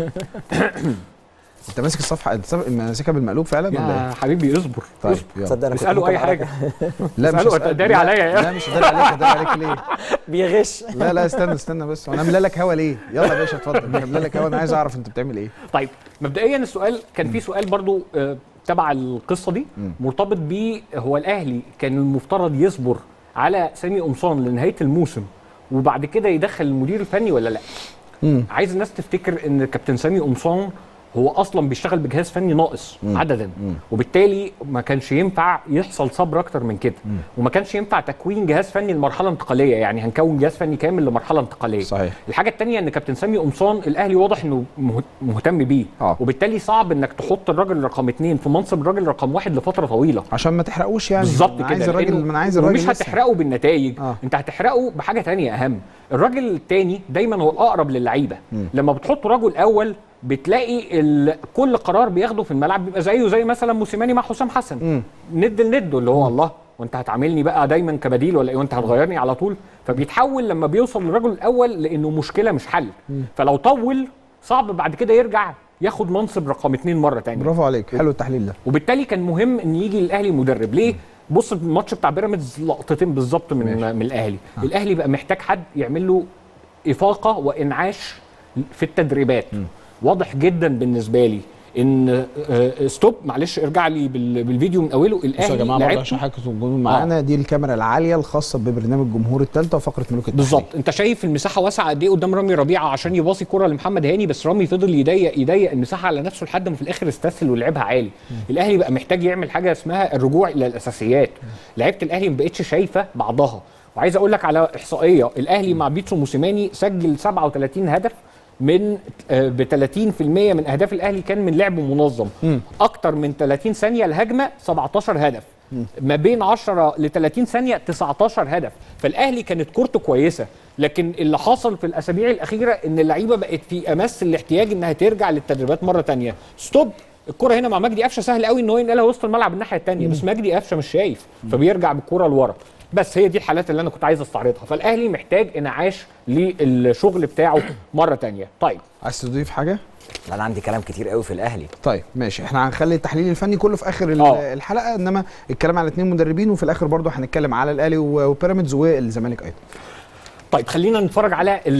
انت ماسك الصفحه، انت ماسكها بالمقلوب فعلا ولا ايه؟ يا حبيبي اصبر. طيب تصدق اسالوا اي حاجه. لا مش داري عليا. لا مش داري عليك، داري عليك ليه؟ بيغش. لا لا استنى استنى بس، انا املى لك هوا ليه؟ يلا يا باشا اتفضل، انا املى لك هوا، انا عايز اعرف انت بتعمل ايه. طيب مبدئيا السؤال كان في سؤال برضو آه تبع القصه دي مرتبط بيه، هو الاهلي كان المفترض يصبر على سامي قمصان لنهايه الموسم وبعد كده يدخل المدير الفني ولا لا؟ مم. عايز الناس تفتكر ان كابتن سامي قمصان هو اصلا بيشتغل بجهاز فني ناقص مم. عددا، مم. وبالتالي ما كانش ينفع يحصل صبر اكتر من كده، مم. وما كانش ينفع تكوين جهاز فني لمرحله انتقاليه، يعني هنكون جهاز فني كامل لمرحله انتقاليه. صحيح. الحاجه الثانيه ان كابتن سامي قمصان الاهلي واضح انه مهتم بيه، آه. وبالتالي صعب انك تحط الراجل رقم اثنين في منصب الراجل رقم واحد لفتره طويله عشان ما تحرقوش يعني. بالظبط كده. عايز الراجل انا عايز الراجل مش هتحرقه بالنتائج، آه. انت هتحرقه بحاجه ثانيه اهم. الراجل الثاني دايما هو الاقرب للعيبه، لما بتحط رجل اول بتلاقي كل قرار بياخده في الملعب بيبقى زيه زي مثلا موسيماني مع حسام حسن، م. ند لند اللي هو م. الله وانت هتعاملني بقى دايما كبديل ولا ايه وانت هتغيرني على طول، فبيتحول لما بيوصل للرجل الاول لانه مشكله مش حل، م. فلو طول صعب بعد كده يرجع ياخد منصب رقم اتنين مره ثانيه. برافو عليك، حلو التحليل ده. وبالتالي كان مهم ان يجي الاهلي مدرب ليه؟ م. بص الماتش بتاع بيراميدز لقطتين بالظبط من ماشي. من الاهلي، آه. الاهلي بقى محتاج حد يعمل له افاقه وانعاش في التدريبات. م. واضح جدا بالنسبه لي ان ستوب معلش ارجع لي بالفيديو من اوله. الاهلي يا جماعه برضه عشان حضرتك تكونوا معانا، آه. دي الكاميرا العاليه الخاصه ببرنامج جمهور الثالثه وفقره ملوك التحليل. بالظبط، انت شايف المساحه واسعه قد ايه قدام رامي ربيعه عشان يباصي كره لمحمد هاني، بس رامي فضل يضيق يضيق المساحه على نفسه لحد ما في الاخر استسهل ولعبها عالي. م. الاهلي بقى محتاج يعمل حاجه اسمها الرجوع الى الاساسيات. لعيبه الاهلي ما بقتش شايفه بعضها، وعايز اقول لك على احصائيه، الاهلي مع بيتسو موسيماني سجل سبعة وثلاثين هدف من ب ثلاثين بالمئة من اهداف الاهلي كان من لعب منظم، م. اكتر من ثلاثين ثانيه الهجمه سبعتاشر هدف، م. ما بين عشرة ل ثلاثين ثانيه تسعتاشر هدف، فالاهلي كانت كورته كويسه، لكن اللي حصل في الاسابيع الاخيره ان اللعيبه بقت في امس الاحتياج انها ترجع للتدريبات مره ثانيه. ستوب الكره هنا مع مجدي قفشه سهل قوي ان هو ينقلها وسط الملعب الناحيه الثانيه، بس مجدي قفشه مش شايف فبيرجع بالكره لورا. بس هي دي الحالات اللي انا كنت عايز استعرضها، فالاهلي محتاج انعاش للشغل بتاعه مره ثانيه. طيب عايز تضيف حاجه؟ انا عندي كلام كتير قوي في الاهلي. طيب ماشي، احنا هنخلي التحليل الفني كله في اخر أوه. الحلقه، انما الكلام على اثنين مدربين وفي الاخر برضه هنتكلم على الاهلي وبيراميدز والزمالك ايضا. طيب خلينا نتفرج على ال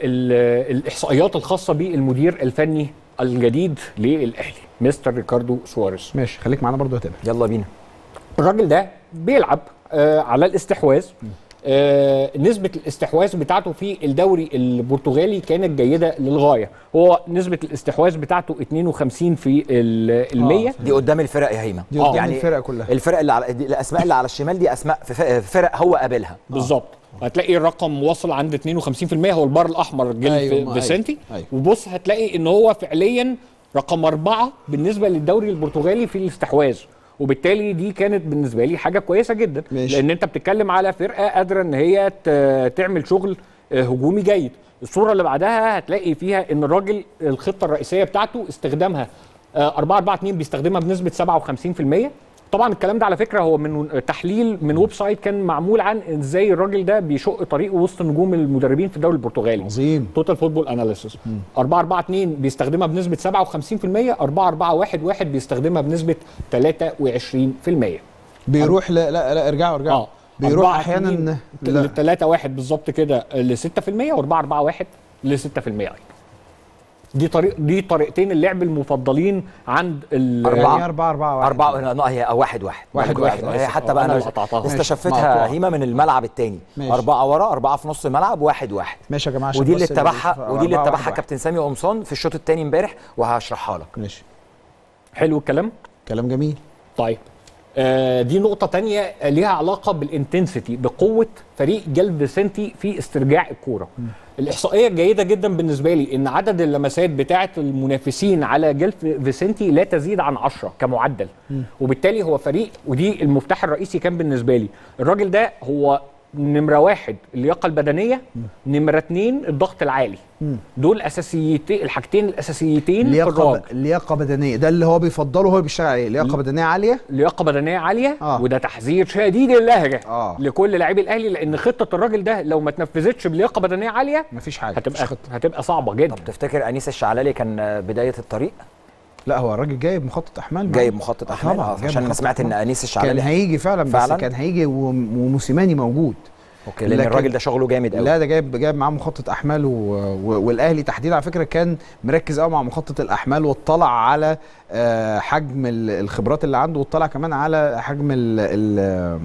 ال الاحصائيات الخاصه بالمدير الفني الجديد للاهلي مستر ريكاردو سواريز. ماشي خليك معانا برضه يا تامر. يلا بينا. الراجل ده بيلعب آه على الاستحواذ، آه نسبة الاستحواذ بتاعته في الدوري البرتغالي كانت جيدة للغاية، هو نسبة الاستحواذ بتاعته اثنين وخمسين في المية. آه. دي قدام الفرق يا هيما، دي قدام يعني الفرق كلها، الفرق اللي على الاسماء اللي على الشمال دي اسماء في فرق هو قابلها. بالظبط، هتلاقي الرقم واصل عند اثنين وخمسين بالمية، هو البار الاحمر جيل أيوة فيسنتي. أيوة. وبص هتلاقي ان هو فعليا رقم أربعة بالنسبة للدوري البرتغالي في الاستحواذ، وبالتالي دي كانت بالنسبه لي حاجه كويسه جدا. ماشي. لان انت بتتكلم على فرقه قادره ان هي تعمل شغل هجومي جيد. الصوره اللي بعدها هتلاقي فيها ان الراجل الخطه الرئيسيه بتاعته استخدامها أربعة أربعة اثنين بيستخدمها بنسبه سبعة وخمسين بالمية. طبعا الكلام ده على فكره هو من تحليل من ويب سايت كان معمول عن ازاي الراجل ده بيشق طريقه وسط نجوم المدربين في الدوري البرتغالي. عظيم. توتال فوتبول اناليسيس. أربعة أربعة اثنين بيستخدمها بنسبه سبعة وخمسين بالمية، أربعة أربعة واحد واحد بيستخدمها بنسبه ثلاثة وعشرين بالمية. بيروح لا لا, لا ارجعوا ارجعوا آه. بيروح احيانا ل ثلاثة واحد بالظبط كده ل ستة بالمية، و4 أربعة واحد ل ستة بالمية. دي طريق دي طريقتين اللعب المفضلين عند ال يعني أربعة أربعة واحد. أربعة لا هي واحد واحد واحد واحد. هي حتى بقى أنا أنا اللي قطعتها. استشفتها ماشي. هيما من الملعب الثاني. أربعة ورا أربعة في نص الملعب واحد واحد. ماشي يا جماعة. عشان ودي اللي بس اتبعها ودي اللي أربعة اتبعها واحد. كابتن سامي قمصان في الشوط الثاني امبارح وهشرحها لك. ماشي. حلو الكلام. كلام جميل. طيب آه دي نقطة تانية ليها علاقة بالانتنسيتي، بقوة فريق جيل فيسنتي في استرجاع الكورة. الإحصائية جيدة جدا بالنسبة لي إن عدد اللمسات بتاعة المنافسين على جيل فيسنتي لا تزيد عن عشرة كمعدل. م. وبالتالي هو فريق، ودي المفتاح الرئيسي كان بالنسبة لي، الراجل ده هو نمرة واحد اللياقة البدنية، نمرة اتنين الضغط العالي. مم. دول اساسيتين، الحاجتين الاساسيتين في الراجل. لياقة بدنية ده اللي هو بيفضله، هو بيشتغل عليه لياقة بدنية عالية. لياقة بدنية عالية. آه. وده تحذير شديد اللهجة آه. لكل لاعبي الاهلي، لان خطة الراجل ده لو ما تنفذتش بلياقة بدنية عالية مفيش حاجة، هتبقى مفيش خطة. هتبقى صعبة جدا. طب تفتكر انيس الشعلالي كان بداية الطريق؟ لا هو الراجل جايب مخطط احمال، جايب مخطط احمال طبعا، عشان انا سمعت ان انيس الشعلالي كان هيجي فعلا, فعلا بس كان هيجي وموسيماني موجود. اوكي لان الراجل ده شغله جامد قوي. لا ده جايب جايب معاه مخطط احمال و... و... والاهلي تحديدا على فكره كان مركز قوي مع مخطط الاحمال، واطلع على آه حجم الخبرات اللي عنده، واطلع كمان على حجم ال... ال...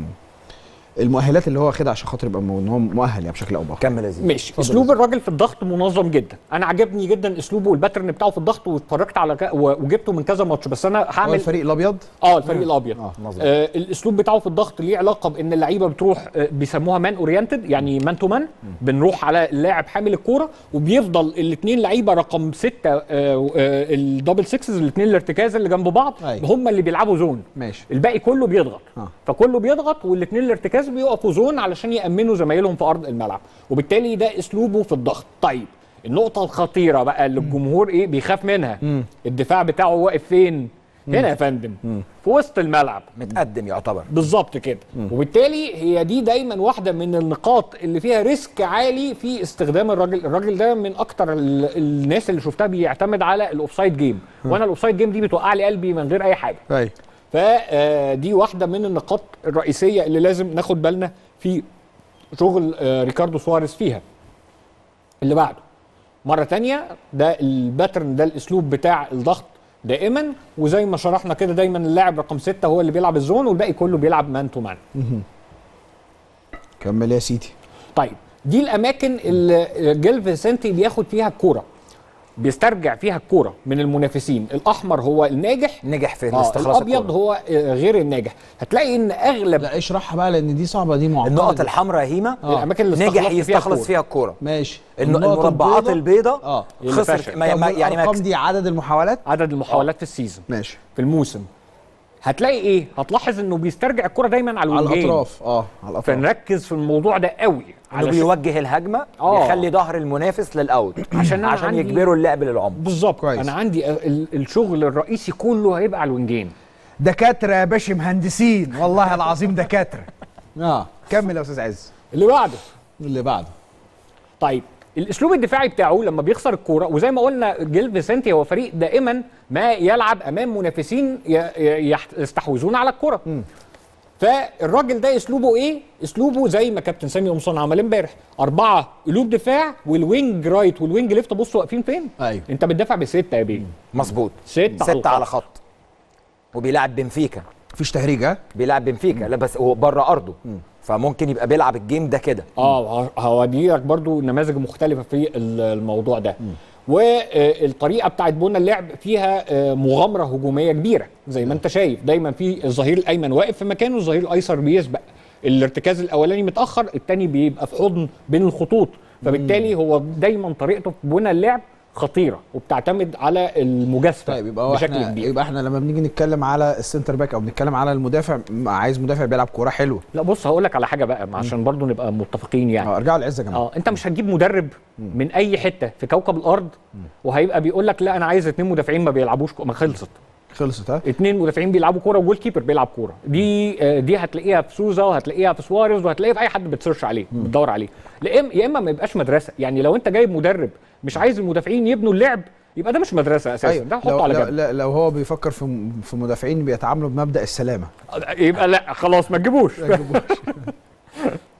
المؤهلات اللي هو واخدها عشان خاطر يبقى ان هو مؤهل يعني بشكل او باخر. كمل يا زيد. ماشي. اسلوب الراجل في الضغط منظم جدا، انا عجبني جدا اسلوبه والباترن بتاعه في الضغط، واتفرجت على ك... وجبته من كذا ماتش، بس انا هعمل الفريق الابيض. اه الفريق مم. الابيض. اه آه الاسلوب بتاعه في الضغط ليه علاقه بان اللعيبه بتروح آه بيسموها مان اورينتد، يعني مان تو مان، بنروح على اللاعب حامل الكوره، وبيفضل الاثنين لعيبه رقم ستة آه آه الدبل سكسز، الاثنين الارتكاز اللي جنب بعض هم اللي بيلعبوا زون. ماشي. الباقي كله بيضغط. آه. فكله بيضغط والاثنين الارتكاز بيقفوا زون علشان يأمنوا زمايلهم في أرض الملعب، وبالتالي ده أسلوبه في الضغط. طيب النقطة الخطيرة بقى اللي الجمهور إيه بيخاف منها، مم. الدفاع بتاعه واقف فين؟ مم. هنا يا فندم، مم. في وسط الملعب، متقدم يعتبر بالظبط كده. مم. وبالتالي هي دي دايما واحدة من النقاط اللي فيها ريسك عالي في استخدام الراجل. الراجل ده من أكتر الناس اللي شفتها بيعتمد على الأوفسايد جيم، وأنا الأوفسايد جيم دي بتوقع لي قلبي من غير أي حاجة. أي. فدي واحدة من النقاط الرئيسية اللي لازم ناخد بالنا في شغل ريكاردو سواريز فيها. اللي بعده مرة تانية ده الباترن، ده الاسلوب بتاع الضغط دائما، وزي ما شرحنا كده دايما اللاعب رقم ستة هو اللي بيلعب الزون والباقي كله بيلعب مان تو مان. كمل يا سيدي. طيب دي الاماكن اللي جيل فيسنتي بياخد فيها الكورة، بيسترجع فيها الكوره من المنافسين. الاحمر هو الناجح، نجح في آه استخلاص الابيض الكورة. هو غير الناجح. هتلاقي ان اغلب لا اشرحها بقى لان دي صعبه، دي معقده. النقط الحمراء هيما آه. الاماكن اللي نجح يستخلص فيها الكوره. ماشي. المربعات البيضاء اه خسر ما يعني يعني الارقام دي عدد المحاولات عدد المحاولات آه. في السيزون، ماشي، في الموسم. هتلاقي ايه؟ هتلاحظ انه بيسترجع الكرة دايما على على الوجهين، الاطراف. اه على الاطراف. فنركز في الموضوع ده قوي، انه بيوجه الهجمه، آه. يخلي ظهر المنافس للاوت عشان عشان يجبروا اللعب للعمق. بالظبط. انا عندي الشغل الرئيسي كله هيبقى على الوينجين. دكاتره يا باشا، مهندسين والله العظيم دكاتره. اه كمل يا استاذ عز. اللي بعده اللي بعده طيب الاسلوب الدفاعي بتاعه لما بيخسر الكوره، وزي ما قلنا جيل فيسنتي هو فريق دائما ما يلعب امام منافسين يستحوذون على الكوره. فالراجل ده اسلوبه ايه؟ اسلوبه زي ما كابتن سامي قمصان عمل امبارح، اربعه قلوب دفاع والوينج رايت والوينج ليفت. بصوا واقفين فين؟ ايوه انت بتدافع بسته يا بيه. مظبوط، ستة, ستة على خط. وبيلعب بنفيكا، مفيش تهريج. ها بيلعب بنفيكا، لا بس هو بره ارضه، مم. فممكن يبقى بيلعب الجيم ده كده. اه هوديك برضو نماذج مختلفه في الموضوع ده. مم. والطريقه بتاعت بنى اللعب فيها مغامره هجوميه كبيره زي ما انت شايف. دايما في الظهير الايمن واقف في مكانه، الظهير الايسر بيسبق، الارتكاز الاولاني متاخر، الثاني بيبقى في حضن بين الخطوط. فبالتالي هو دايما طريقته في بنى اللعب خطيره وبتعتمد على المجازفه. طيب يبقى بشكل احنا كبير. يبقى احنا لما بنيجي نتكلم على السنتر باك او بنتكلم على المدافع، عايز مدافع بيلعب كوره حلوه. لا بص هقول لك على حاجه بقى عشان برضو نبقى متفقين يعني. اه ارجعوا للعز يا جماعه. اه انت مش هتجيب مدرب من اي حته في كوكب الارض وهيبقى بيقول لك لا انا عايز اتنين مدافعين ما بيلعبوش كو... ما خلصت خلصت ها اتنين مدافعين بيلعبوا كوره وجول كيبر بيلعب كوره. دي دي هتلاقيها في سوزا وهتلاقيها في سواريز وهتلاقيها في اي حد بتسيرش عليه بتدور عليه. يا اما ما يبقاش مدرسه. يعني لو انت جايب مدرب مش عايز المدافعين يبنوا اللعب يبقى ده مش مدرسه اساسا. أيوة. ده حطه على جنب. لو هو بيفكر في في مدافعين بيتعاملوا بمبدا السلامه يبقى لا خلاص ما تجيبوش.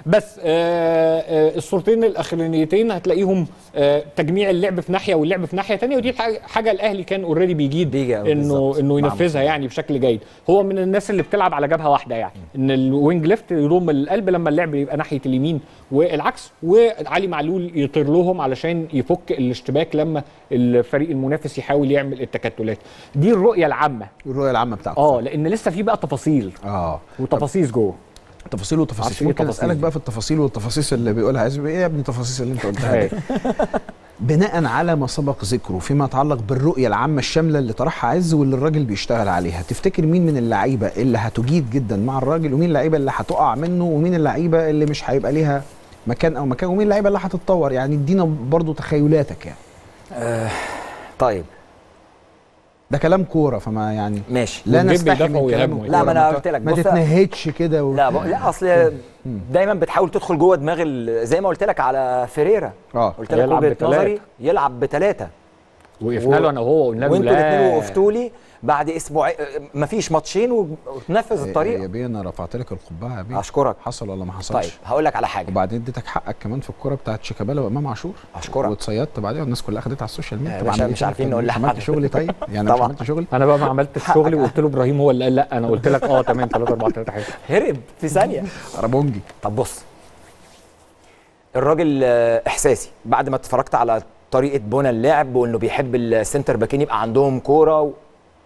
بس آه آه الصورتين الاخرانيتين هتلاقيهم آه تجميع اللعب في ناحيه واللعب في ناحيه ثانيه، ودي حاجه الاهلي كان اوريدي بيجيد انه انه ينفذها يعني بشكل جيد. هو من الناس اللي بتلعب على جبهه واحده، يعني ان الوينج ليفت يضم القلب لما اللعب يبقى ناحيه اليمين والعكس، وعلي معلول يطير لهم علشان يفك الاشتباك لما الفريق المنافس يحاول يعمل التكتلات. دي الرؤيه العامه الرؤيه العامه بتاعته. اه لان لسه في بقى تفاصيل اه وتفاصيل جوه تفاصيل وتفاصيل. ممكن اسالك بقى في التفاصيل والتفاصيل اللي بيقولها عزب، ايه يا ابني التفاصيل اللي انت قلتها؟ بناء على ما سبق ذكره فيما يتعلق بالرؤيه العامه الشامله اللي طرحها عز واللي الراجل بيشتغل عليها، تفتكر مين من اللعيبه اللي هتجيد جدا مع الراجل، ومين اللعيبه اللي هتقع منه، ومين اللعيبه اللي مش هيبقى ليها مكان او مكان، ومين اللعيبه اللي هتتطور؟ يعني ادينا برضو تخيلاتك يعني. آه طيب ده كلام كوره فما يعني ماشي، لا نستحي من كلام. لا ما انا قلت لك ما تتنهدش كده و... لا لا اصل دايما بتحاول تدخل جوه دماغ زي ما قلت لك على فيريرا. اه قلت لك وجهه نظري يلعب بثلاثه، وقفنا له انا وهو قلنا له وانتوا الاثنين وقفتوا لي بعد اسبوعين، مفيش ماتشين وتنفذ الطريقه. يا بيه انا رفعت لك القبعه يا بيه، اشكرك. حصل ولا ما حصلش؟ طيب هقول لك على حاجه، وبعدين اديتك حقك كمان في الكوره بتاعت شيكابالا وامام عاشور. اشكرك. واتصيدت بعدين والناس كلها خدتها على السوشيال ميديا. طبعا مش عارفين نقول لحد. عملت شغلي طيب يعني مش عملت شغلي. انا بقى ما عملتش شغلي وقلت له ابراهيم هو اللي قال لا، انا قلت لك اه تمام ثلاثة أربعة ثلاثة حاجه هرب في ثانيه رابونجي. طب بص، الراجل احساسي بعد ما اتفرجت على طريقه بنى اللعب وانه بيحب السنتر باكين يبقى عندهم كوره و...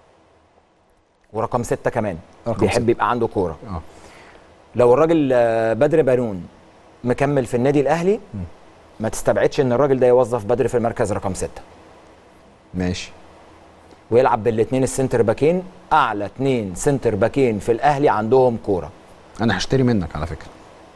ورقم ستة كمان بيحب ستة. يبقى عنده كوره. اه لو الراجل بدر بنون مكمل في النادي الاهلي م. ما تستبعدش ان الراجل ده يوظف بدر في المركز رقم ستة. ماشي. ويلعب بالاثنين السنتر باكين، اعلى اثنين سنتر باكين في الاهلي عندهم كوره. انا هشتري منك على فكره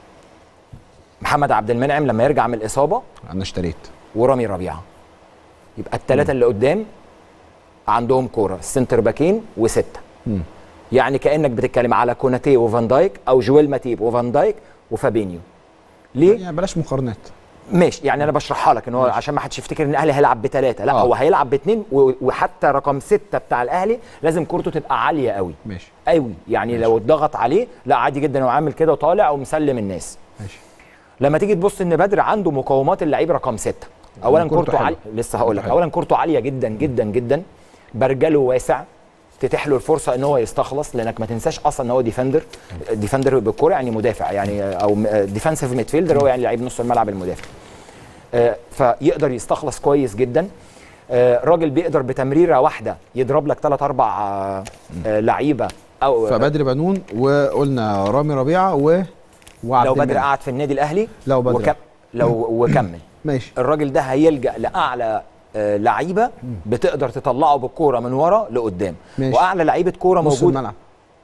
محمد عبد المنعم لما يرجع من الاصابه. انا اشتريت. ورامي ربيعه. يبقى الثلاثه اللي قدام عندهم كوره، السنتر باكين وسته. م. يعني كانك بتتكلم على كوناتي وفان دايك او جويل ماتيب وفان دايك وفابينيو. ليه؟ يعني بلاش مقارنات. ماشي، يعني انا بشرحها لك ان هو عشان ما حدش يفتكر ان الاهلي هيلعب بثلاثه، لا آه. هو هيلعب باثنين، وحتى رقم سته بتاع الاهلي لازم كورته تبقى عاليه قوي. ماشي. قوي يعني ماشي. لو اتضغط عليه لا عادي جدا هو عامل كده وطالع ومسلم الناس. ماشي. لما تيجي تبص ان بدر عنده مقومات اللعيب رقم ستة. اولا كورته عاليه، لسه هقول لك، اولا كورته عاليه جدا جدا جدا، برجله واسع، تتيح له الفرصه ان هو يستخلص، لانك ما تنساش اصلا ان هو ديفندر، ديفندر بالكوره يعني مدافع يعني، او ديفنسيف ميدفيلدر، هو يعني لعيب نص الملعب المدافع. آه فيقدر يستخلص كويس جدا. آه راجل بيقدر بتمريره واحده يضرب لك ثلاث اربع آه آه لعيبه. او فبدر بنون، وقلنا رامي ربيعه و وعبد لو بدر قعد في النادي الاهلي لو بدر وكم لو وكمل ماشي. الراجل ده هيلجأ لاعلى آه لعيبه بتقدر تطلعه بالكوره من ورا لقدام. ماشي. واعلى لعيبه كوره موجود نص الملعب.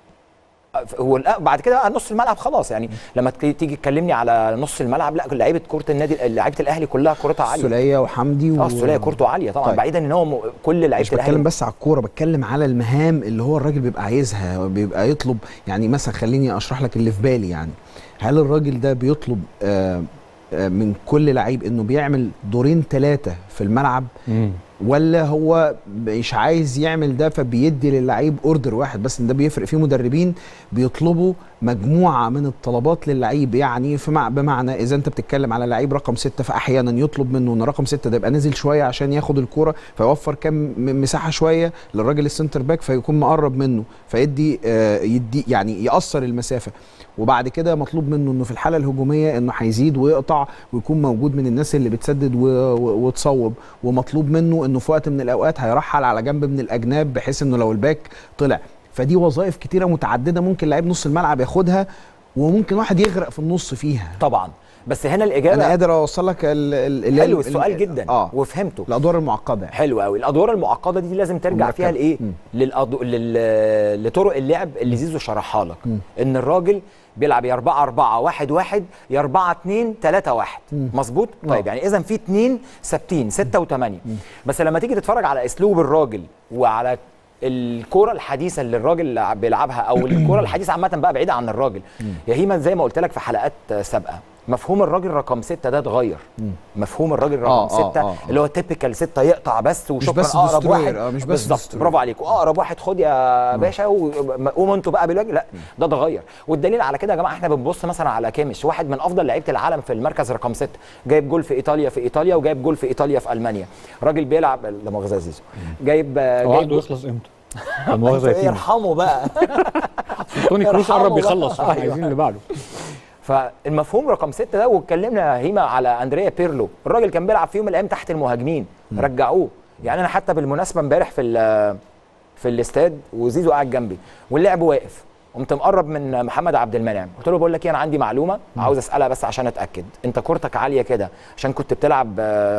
هو بعد كده نص الملعب خلاص يعني. لما تيجي تكلمني على نص الملعب، لا لعيبه كره النادي لعيبه الاهلي كلها كورتها عاليه. السوليه وحمدي و... اه السوليه كورته عاليه طبعا. طيب. بعيدا ان هو م... كل لعيبه الاهلي، مش بتكلم بس على الكوره، بتكلم على المهام اللي هو الراجل بيبقى عايزها، بيبقى يطلب يعني. مثلا خليني اشرح لك اللي في بالي يعني. هل الراجل ده بيطلب آه من كل لعيب انه بيعمل دورين ثلاثه في الملعب، مم. ولا هو مش عايز يعمل ده فبيدي للعيب اوردر واحد بس؟ ان ده بيفرق. في مدربين بيطلبوا مجموعه من الطلبات للعيب، يعني في مع بمعنى اذا انت بتتكلم على لعيب رقم ستة، فاحيانا يطلب منه ان رقم ستة ده يبقى نازل شويه عشان ياخد الكوره، فيوفر كام مساحه شويه للراجل السنتر باك فيكون مقرب منه، فيدي آه يدي يعني يقصر المسافه. وبعد كده مطلوب منه انه في الحاله الهجوميه انه هيزيد ويقطع ويكون موجود من الناس اللي بتسدد وتصوب. ومطلوب منه انه في وقت من الاوقات هيرحل على جنب من الاجناب بحيث انه لو الباك طلع. فدي وظائف كتيره متعدده ممكن لعيب نص الملعب ياخدها، وممكن واحد يغرق في النص فيها طبعا. بس هنا الاجابه انا قادر اوصل لك ال حلو السؤال جدا. آه. وفهمته. الادوار المعقده حلو قوي. الادوار المعقده دي لازم ترجع فيها لايه؟ للأضو... لل... لطرق اللعب اللي زيزو شرحها لك. م. ان الراجل بيلعب يا أربعة أربعة واحد واحد يا أربعة اتنين تلاتة واحد. مظبوط؟ طيب يعني اذا في اتنين ثابتين ستة وثمانية. بس لما تيجي تتفرج على اسلوب الراجل وعلى الكوره الحديثه اللي الراجل بيلعبها، او الكوره الحديثه عامه بقى بعيده عن الراجل، يا هيما زي ما قلت لك في حلقات سابقه، مفهوم الراجل رقم ستة ده اتغير. مفهوم الراجل رقم آه ستة آه آه. اللي هو تيبيكال ستة يقطع بس وشكرا بس اقرب destroyer. واحد. آه مش بس بالظبط، destroyer. برافو عليك، واقرب واحد خد يا باشا وقوموا انتوا بقى بالواجب. لا ده اتغير، والدليل على كده يا جماعه احنا بنبص مثلا على كيميش، واحد من افضل لعيبه العالم في المركز رقم ستة، جايب جول في ايطاليا في ايطاليا وجايب جول في ايطاليا في المانيا. راجل بيلعب لا مؤاخذه يا زيزو، جايب هو جايب عقده يخلص امتى؟ لا مؤاخذه يا تيمو، يرحمه بقى. توني كروس قرب يرحمه يخلص، بقى. فاحنا عايزين اللي بعده. فالمفهوم رقم ستة ده، واتكلمنا هيما على اندريا بيرلو، الراجل كان بيلعب في يوم من الايام تحت المهاجمين، رجعوه. يعني انا حتى بالمناسبه امبارح في في الاستاد وزيزو قاعد جنبي واللعب واقف، قمت مقرب من محمد عبد المنعم، قلت له بقول لك ايه، انا عندي معلومه عاوز اسالها بس عشان اتاكد، انت كورتك عاليه كده عشان كنت بتلعب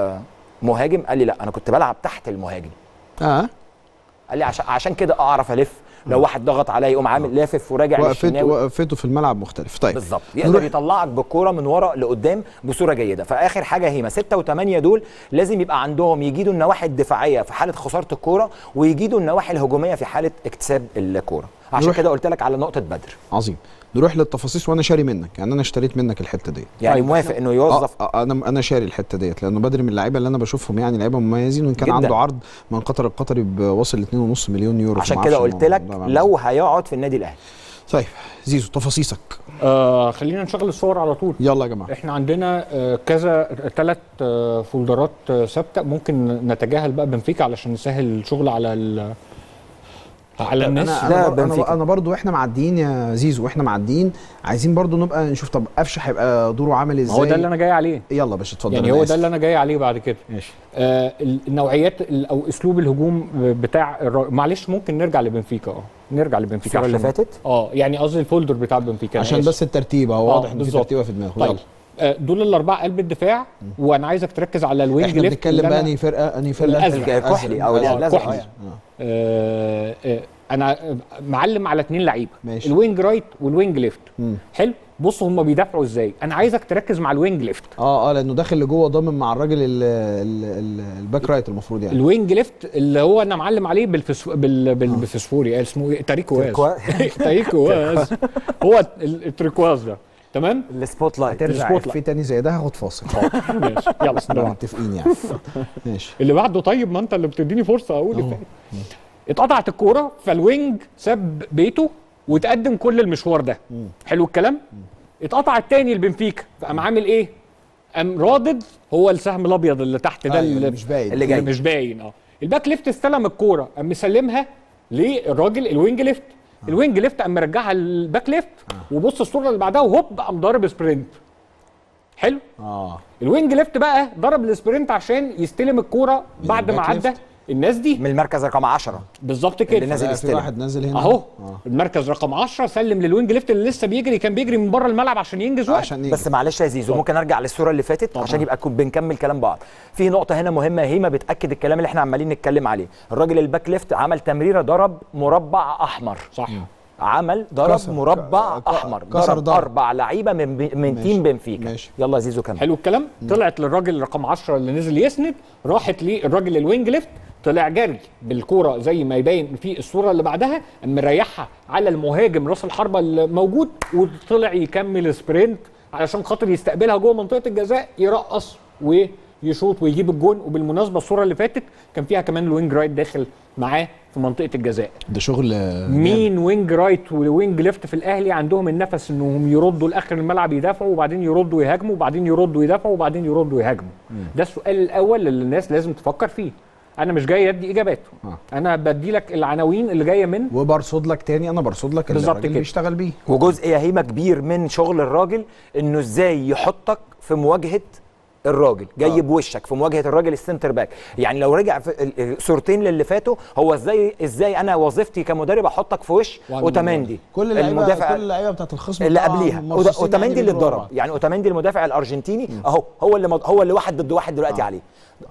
مهاجم؟ قال لي لا، انا كنت بلعب تحت المهاجم. اه قال لي عشان عشان كده اعرف الف، لو واحد ضغط عليا يقوم عامل لافف وراجع للشناوي. وقفته في الملعب مختلف. طيب بالظبط، يقدر يطلعك بالكوره من ورا لقدام بصوره جيده. فاخر حاجه هيما ستة وثمانية دول لازم يبقى عندهم يجيدوا النواحي الدفاعيه في حاله خساره الكوره، ويجيدوا النواحي الهجوميه في حاله اكتساب الكوره. عشان كده قلت لك على نقطه بدر. عظيم. نروح للتفاصيل، وانا شاري منك، يعني انا اشتريت منك الحته دي، يعني طيب موافق انه يوظف. آه آه انا انا شاري الحته ديت، لانه بدري من اللعيبه اللي انا بشوفهم يعني لعيبه مميزين، وان كان جداً. عنده عرض من قطر القطري بواصل اتنين ونص مليون يورو. عشان كده قلت لك لو هيقعد في النادي الاهلي. طيب زيزو تفاصيلك. آه خلينا نشغل الصور على طول. يلا يا جماعه. احنا عندنا آه كذا ثلاث آه فولدرات آه ثابته، ممكن نتجاهل بقى بنفيكا علشان نسهل الشغل على ال على الناس. انا انا, أنا, أنا برضو احنا معديين يا زيزو، واحنا معديين عايزين برضو نبقى نشوف طب قفشه هيبقى دوره عامل ازاي. هو ده اللي انا جاي عليه. يلا باش اتفضل. يعني هو ده اللي انا جاي عليه بعد كده. ماشي. آه النوعيات او اسلوب الهجوم بتاع معلش ممكن نرجع لبنفيكا. اه نرجع لبنفيكا الصوره اللي فاتت. اه يعني قصدي الفولدر بتاع بنفيكا عشان بس الترتيب اهو واضح ان في ترتيبه في دماغه. طيب آه دول الاربعه قلب الدفاع، وانا عايزك تركز على الوينج ليفت. احنا بنتكلم بقى انهي فرقه انهي فرقه الكحلي او الازرق. آه آه انا معلم على اثنين لعيبه، الوينج رايت والوينج ليفت. مم. حلو. بصوا هم بيدافعوا ازاي، انا عايزك تركز مع الوينج ليفت. اه اه لانه داخل لجوه ضامن مع الراجل الباك رايت المفروض يعني. الوينج ليفت اللي هو انا معلم عليه بالفسفو بال بالفسفوري اسمه ايه، تاريكواز. تاريكواز هو التريكواز ده. تمام. السبوت لايت. ترجع في تاني زي ده هاخد فاصل. ماشي يلا احنا متفقين يعني. ماشي. اللي بعده. طيب ما انت اللي بتديني فرصه اقول. اتقطعت الكوره فالوينج ساب بيته وتقدم كل المشوار ده. مم. حلو الكلام. مم. اتقطع التاني لبنفيكا، فقام عامل ايه؟ قام رادد، هو السهم الابيض اللي تحت ده. آه اللي مش باين، اللي جاي مش باين. اه الباك ليفت استلم الكوره قام مسلمها للراجل الوينج ليفت. آه. الوينج ليفت قام مرجعها للباك ليفت. آه. وبص الصوره اللي بعدها وهوب قام ضارب سبرنت. حلو. اه الوينج ليفت بقى ضرب السبرنت عشان يستلم الكوره بعد ما عدى الناس دي من المركز رقم عشرة بالظبط كده. اللي نازل يستلم. في واحد نازل هنا اهو. آه. المركز رقم عشرة سلم للوينج ليفت اللي لسه بيجري، كان بيجري من بره الملعب عشان ينجز وقت. عشان بس معلش يا زيزو ممكن ارجع للصوره اللي فاتت طبعا. عشان يبقى بنكمل كلام بعض. في نقطه هنا مهمه هيما بتاكد الكلام اللي احنا عمالين نتكلم عليه. الراجل الباك ليفت عمل تمريره ضرب مربع احمر. صح. م. عمل ضرب كسر. مربع ك... احمر ضرب اربع لعيبه من ب... من ماشي. تيم بنفيكا. ماشي. يلا يا زيزو كمل. حلو الكلام. م. طلعت للراجل رقم عشرة اللي نزل يسند، راحت للراجل الوينج ليفت، طلع جري بالكوره زي ما يبين في الصوره اللي بعدها، قام مريحها على المهاجم راس الحربه الموجود، وطلع يكمل سبرنت علشان خاطر يستقبلها جوه منطقه الجزاء، يرقص ويشوط ويجيب الجون. وبالمناسبه الصوره اللي فاتت كان فيها كمان الوينج رايت داخل معاه في منطقه الجزاء. ده شغل مين وينج رايت ووينج ليفت في الاهلي عندهم النفس انهم يردوا لاخر الملعب يدافعوا، وبعدين يردوا يهاجموا، وبعدين يردوا يدافعوا، وبعدين يردوا يهاجموا. ده السؤال الاول اللي الناس لازم تفكر فيه. انا مش جاي ادي اجابات. آه. انا بدي لك العناوين اللي جايه من وبرصد لك تاني، انا برصد لك اللي الراجل بيشتغل بيه. وجزء يا هيما كبير من شغل الراجل انه ازاي يحطك في مواجهه الراجل، جاي آه. بوشك في مواجهه الراجل السنتر باك. يعني لو رجع في صورتين للي فاتوا، هو ازاي ازاي انا وظيفتي كمدرب احطك في وش اوتاماندي كل المدافع كل اللعيبه بتاعت الخصم اللي قبليها، اوتاماندي اللي اتضرب. يعني اوتاماندي المدافع الارجنتيني اهو، هو اللي هو اللي واحد ضد واحد دلوقتي آه. عليه،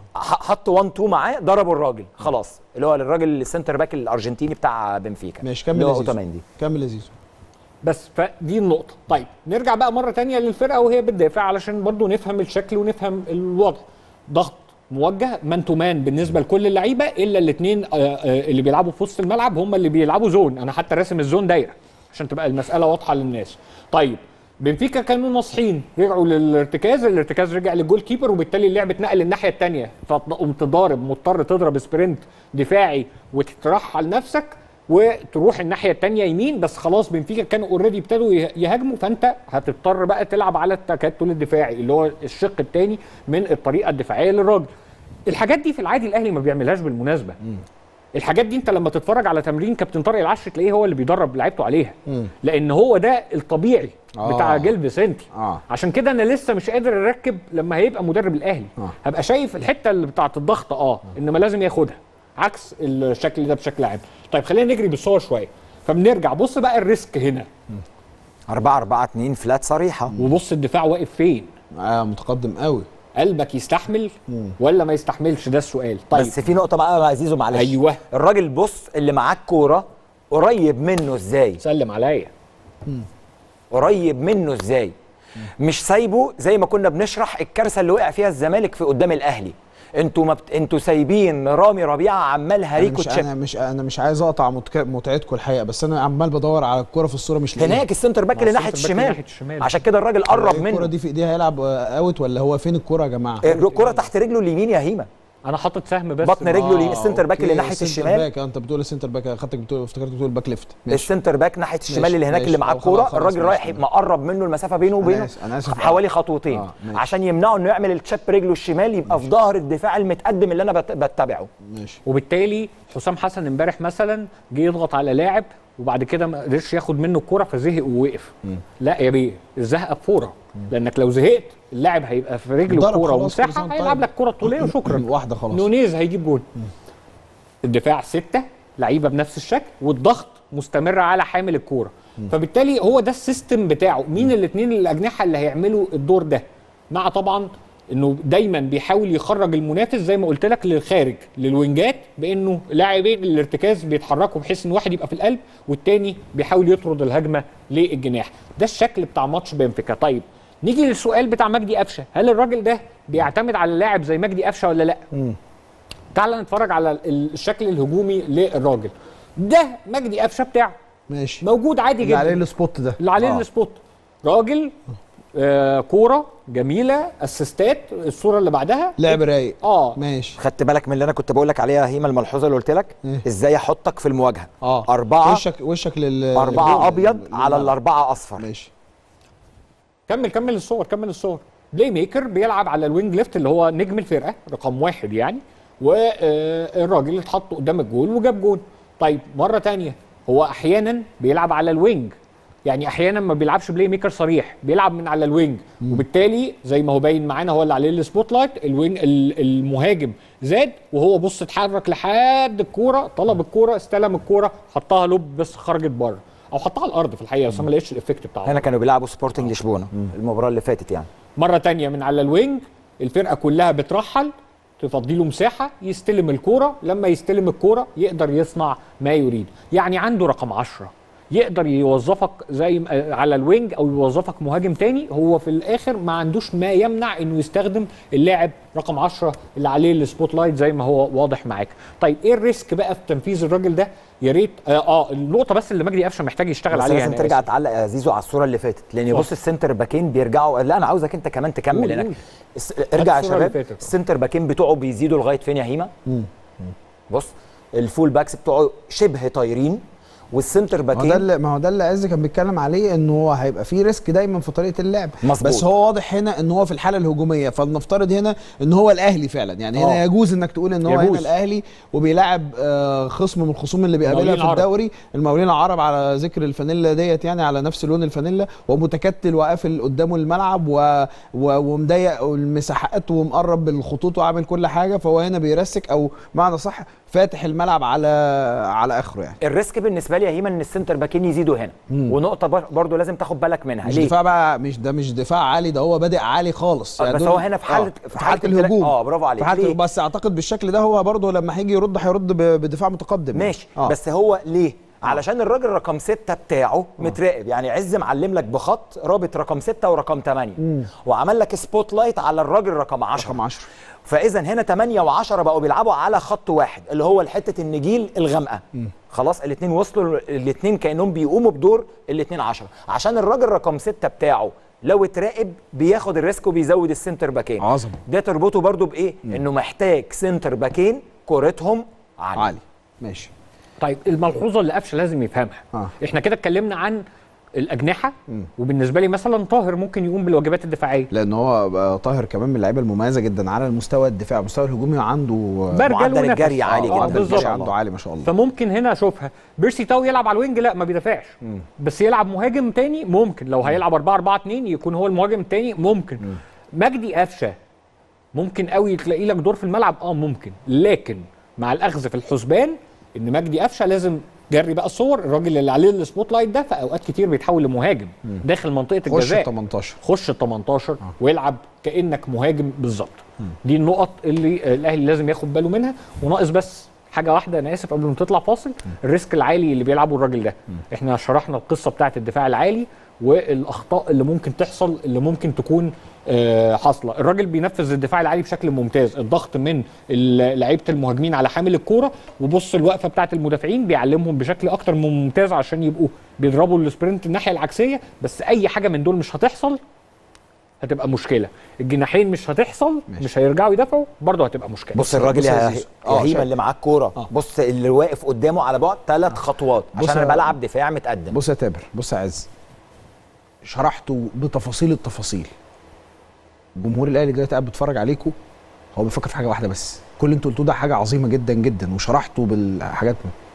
حط واحد اتنين معاه، ضربوا الراجل خلاص، اللي هو الراجل السنتر باك الارجنتيني بتاع بنفيكا. ماشي كمل يا زيزو. كمل يا زيزو. بس فدي النقطة. طيب نرجع بقى مرة تانية للفرقة وهي بتدافع علشان برضو نفهم الشكل ونفهم الوضع. ضغط موجه مان تو مان بالنسبة لكل اللعيبة إلا الاثنين اللي بيلعبوا في وسط الملعب هم اللي بيلعبوا زون. أنا حتى راسم الزون دايرة عشان تبقى المسألة واضحة للناس. طيب بنفيكا كانوا ناصحين، رجعوا للارتكاز، الارتكاز رجع للجول كيبر، وبالتالي اللعب اتنقل للناحيه الثانيه، فقمت ضارب مضطر تضرب سبرنت دفاعي وتترحل نفسك وتروح الناحيه الثانيه يمين، بس خلاص بنفيكا كانوا اوريدي ابتدوا يهاجموا، فانت هتضطر بقى تلعب على التكتل الدفاعي اللي هو الشق الثاني من الطريقه الدفاعيه للراجل. الحاجات دي في العادي الاهلي ما بيعملهاش بالمناسبه. م. الحاجات دي انت لما تتفرج على تمرين كابتن طارق العشري تلاقيه هو اللي بيدرب لعيبته عليها. م. لان هو ده الطبيعي آه. بتاع جيل فيسنتي. آه. عشان كده انا لسه مش قادر اركب لما هيبقى مدرب الاهلي. آه. هبقى شايف الحته اللي بتاعه الضغط اه, آه. انما لازم ياخدها عكس الشكل ده بشكل عام. طيب خلينا نجري بالصور شويه، فبنرجع بص بقى الريسك هنا أربعة أربعة اتنين فلات صريحه، وبص الدفاع واقف فين. اه متقدم قوي. قلبك يستحمل مم. ولا ما يستحملش؟ ده السؤال. طيب بس في نقطه بقى يا عزيزو معلش. ايوه الراجل بص اللي معاك كوره قريب منه ازاي؟ سلم عليا. قريب منه ازاي؟ مم. مش سايبه زي ما كنا بنشرح الكارثه اللي وقع فيها الزمالك في قدام الاهلي. انتوا ما بت... انتوا سايبين رامي ربيعه عمال هريكو تشيب. انا مش انا مش عايز اقطع متك... متعتكم الحقيقه، بس انا عمال بدور على الكوره في الصوره مش لاقيها. هناك السنتر باك اللي ناحيه الشمال. الشمال عشان كده الراجل قرب منه. الكوره دي في ايديها هيلعب اوت ولا هو فين الكوره يا جماعه؟ الكوره تحت رجله اليمين يا هيما. انا حاطط سهم بس بطن رجله اليمين. السنتر باك اللي ناحيه الشمال. باك انت بتقول السنتر باك، اخدتك بتقول افتكرت بتقول باك ليفت. السنتر باك ناحيه الشمال اللي هناك اللي معاه الكوره، الراجل رايح مقرب منه المسافه بينه وبينه حوالي خطوتين آه. عشان يمنعه انه يعمل التشاب رجله الشمال، يبقى ماشي. في ظهر الدفاع المتقدم اللي انا بتبعه. ماشي. وبالتالي حسام حسن امبارح مثلا جه يضغط على لاعب وبعد كده ما قدرش ياخد منه الكوره فزهق ووقف. م. لا يا بيه، الزهقه بفوره، لانك لو زهقت اللاعب هيبقى في رجله الكوره ومساحه هيلعب لك كوره طوليه وشكرا. واحده خلاص. نونيز هيجيب جول. الدفاع سته لعيبه بنفس الشكل والضغط مستمر على حامل الكوره، فبالتالي هو ده السيستم بتاعه. مين الاثنين الاجنحه اللي هيعملوا الدور ده؟ مع طبعا انه دايما بيحاول يخرج المنافس زي ما قلت لك للخارج للوينجات، بانه لاعبين الارتكاز بيتحركوا بحيث ان واحد يبقى في القلب والتاني بيحاول يطرد الهجمه للجناح. ده الشكل بتاع ماتش بنفيكا. طيب نيجي للسؤال بتاع مجدي قفشه، هل الراجل ده بيعتمد على اللاعب زي مجدي قفشه ولا لا؟ مم. تعال نتفرج على الشكل الهجومي للراجل ده. مجدي قفشه بتاعه ماشي موجود عادي جدا، اللي عليه السبوت ده، اللي عليه آه. السبوت راجل آه كوره جميله، اسيستات. الصوره اللي بعدها لعب رايق اه ماشي. خدت بالك من اللي انا كنت بقول لك عليها هيما، الملحوظه اللي قلت لك إيه؟ ازاي احطك في المواجهه. اه اربعه وشك وشك لل اربعه ابيض على الاربعه اصفر. ماشي. كمل كمل الصور كمل الصور. بلاي ميكر بيلعب على الوينج ليفت اللي هو نجم الفرقه رقم واحد يعني، والراجل اتحط قدام الجول وجاب جول. طيب مره ثانيه هو احيانا بيلعب على الوينج، يعني احيانا ما بيلعبش بلاي ميكر صريح، بيلعب من على الوينج، مم. وبالتالي زي ما هو باين معانا هو اللي عليه السبوت لايت، الوينج المهاجم زاد وهو بص اتحرك لحد الكوره، طلب الكوره، استلم الكوره، حطها لوب بس خرجت بره او حطها على الارض في الحقيقه، بس ما لقيتش الايفكت بتاعه. هنا كانوا بيلعبوا سبورتنج لشبونه المباراه اللي فاتت يعني. مره ثانيه من على الوينج، الفرقه كلها بترحل، تفضي له مساحه يستلم الكوره، لما يستلم الكوره يقدر يصنع ما يريد. يعني عنده رقم عشرة يقدر يوظفك زي على الوينج او يوظفك مهاجم تاني. هو في الاخر ما عندوش ما يمنع انه يستخدم اللاعب رقم عشرة اللي عليه السبوت لايت زي ما هو واضح معاك. طيب ايه الريسك بقى في تنفيذ الراجل ده؟ يا ريت اه, آه النقطه بس اللي مجدي قفشه محتاج يشتغل عليها. لازم ترجع تعلق يا زيزو على الصوره اللي فاتت، لان بص السنتر باكين بيرجعوا. لا انا عاوزك انت كمان تكمل هناك. ارجع يا شباب. السنتر باكين بتوعه بيزيدوا لغايه فين يا هيما؟ بص الفول باكس بتوعه شبه طايرين، والسنتر باكين ما هو ده ما هو ده اللي عز كان بيتكلم عليه، ان هو هيبقى فيه ريسك دايما في طريقه اللعب. مظبوط. بس هو واضح هنا ان هو في الحاله الهجوميه، فلنفترض هنا ان هو الاهلي فعلا، يعني هنا أوه. يجوز انك تقول ان هو يجوز. هنا الاهلي وبيلاعب آه خصم من الخصوم اللي بيقابلها في الدوري، المقاولين العرب على ذكر الفانيلا ديت، يعني على نفس لون الفانيلا، ومتكتل وقافل قدامه الملعب و... و... ومضيق المساحات ومقرب بالخطوط وعامل كل حاجه، فهو هنا بيرسك او معنى صح فاتح الملعب على على اخره. يعني الريسك بالنسبه لي يا هيما ان السنتر باكين يزيدوا هنا. مم. ونقطه برضو لازم تاخد بالك منها. مش ليه؟ دفاع بقى، مش ده مش دفاع عالي، ده هو بادئ عالي خالص يعني. بس هو هنا في حاله آه. في حاله الهجوم. اه برافو عليك. بس اعتقد بالشكل ده هو برضو لما هيجي يرد هيرد بدفاع متقدم ماشي يعني. آه. بس هو ليه علشان الراجل رقم ستة بتاعه متراقب، يعني عز معلم لك بخط رابط رقم ستة ورقم ثمانية، وعمل لك سبوت لايت على الراجل رقم عشرة. رقم عشرة. فاذا هنا ثمانية وعشرة بقوا بيلعبوا على خط واحد اللي هو حته النجيل الغامقه. خلاص الاثنين وصلوا، الاثنين كانهم بيقوموا بدور الاثنين عشرة، عشان الراجل رقم ستة بتاعه لو اتراقب بياخد الريسك وبيزود السنتر باكين. عظمه. ده تربطه برضو بايه؟ مم. انه محتاج سنتر باكين كورتهم عالي. عالي. ماشي. طيب الملحوظه اللي قفشه لازم يفهمها، آه. احنا كده اتكلمنا عن الاجنحه، مم. وبالنسبه لي مثلا طاهر ممكن يقوم بالواجبات الدفاعيه، لان هو طاهر كمان من اللعيبه المميزه جدا على المستوى الدفاعي، المستوى الهجومي عنده معدل الجري عالي جدا. معدل الجري عنده عالي ما شاء الله. فممكن هنا اشوفها بيرسي تاو يلعب على الوينج، لا ما بيدافعش، مم. بس يلعب مهاجم تاني ممكن، لو هيلعب أربعة أربعة اتنين يكون هو المهاجم التاني ممكن. مم. مجدي قفشه ممكن قوي تلاقي لك دور في الملعب، اه ممكن، لكن مع الاخذ في الحسبان ان مجدي قفشه لازم جري بقى الصور، الراجل اللي عليه السبوت لايت ده في اوقات كتير بيتحول لمهاجم مم. داخل منطقه الجزاء، خش ال تمنتاشر خش ال تمنتاشر آه. ويلعب كانك مهاجم بالظبط. دي النقط اللي الاهلي لازم ياخد باله منها. وناقص بس حاجه واحده، انا اسف قبل ما تطلع فاصل، مم. الريسك العالي اللي بيلعبه الراجل ده. مم. احنا شرحنا القصه بتاعه الدفاع العالي والاخطاء اللي ممكن تحصل، اللي ممكن تكون آه حاصله. الراجل بينفذ الدفاع العالي بشكل ممتاز، الضغط من لعيبه المهاجمين على حامل الكوره، وبص الوقفه بتاعه المدافعين بيعلمهم بشكل اكتر من ممتاز عشان يبقوا بيضربوا السبرنت الناحيه العكسيه. بس اي حاجه من دول مش هتحصل هتبقى مشكله، الجناحين مش هتحصل، ماشي. مش هيرجعوا يدافعوا برضه هتبقى مشكله. بص الراجل يا هيما اللي معاه الكوره، آه. بص اللي واقف قدامه على بعد ثلاث خطوات عشان انا بلعب دفاع متقدم. بص يا تامر، بص يا عز، شرحته بتفاصيل التفاصيل. جمهور الاهلي دلوقتي قاعد بيتفرج عليكم، هو بيفكر في حاجه واحده بس، كل اللي انتوا قلتوه ده حاجه عظيمه جدا جدا وشرحته بالحاجات.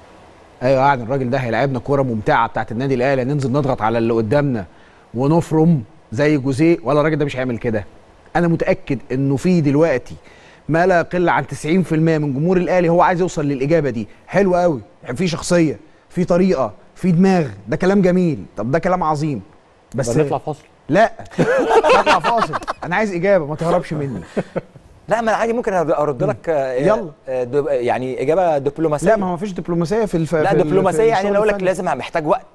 ايوه يعني الراجل ده هيلعبنا كوره ممتعه بتاعت النادي الاهلي، ننزل نضغط على اللي قدامنا ونفرم زي جوزيه، ولا الراجل ده مش هيعمل كده. انا متاكد انه في دلوقتي ما لا يقل عن تسعين في المية من جمهور الاهلي هو عايز يوصل للاجابه دي. حلو قوي، يعني في شخصيه، في طريقه، في دماغ، ده كلام جميل. طب ده كلام عظيم، بس نطلع فاصل. لا نطلع فاصل، انا عايز اجابه ما تهربش مني. لا ما عادي ممكن ارد لك يلا يعني اجابه دبلوماسيه. لا ما هو مفيش دبلوماسيه في الف... لا في دبلوماسيه يعني انا اقول لك لازم محتاج وقت.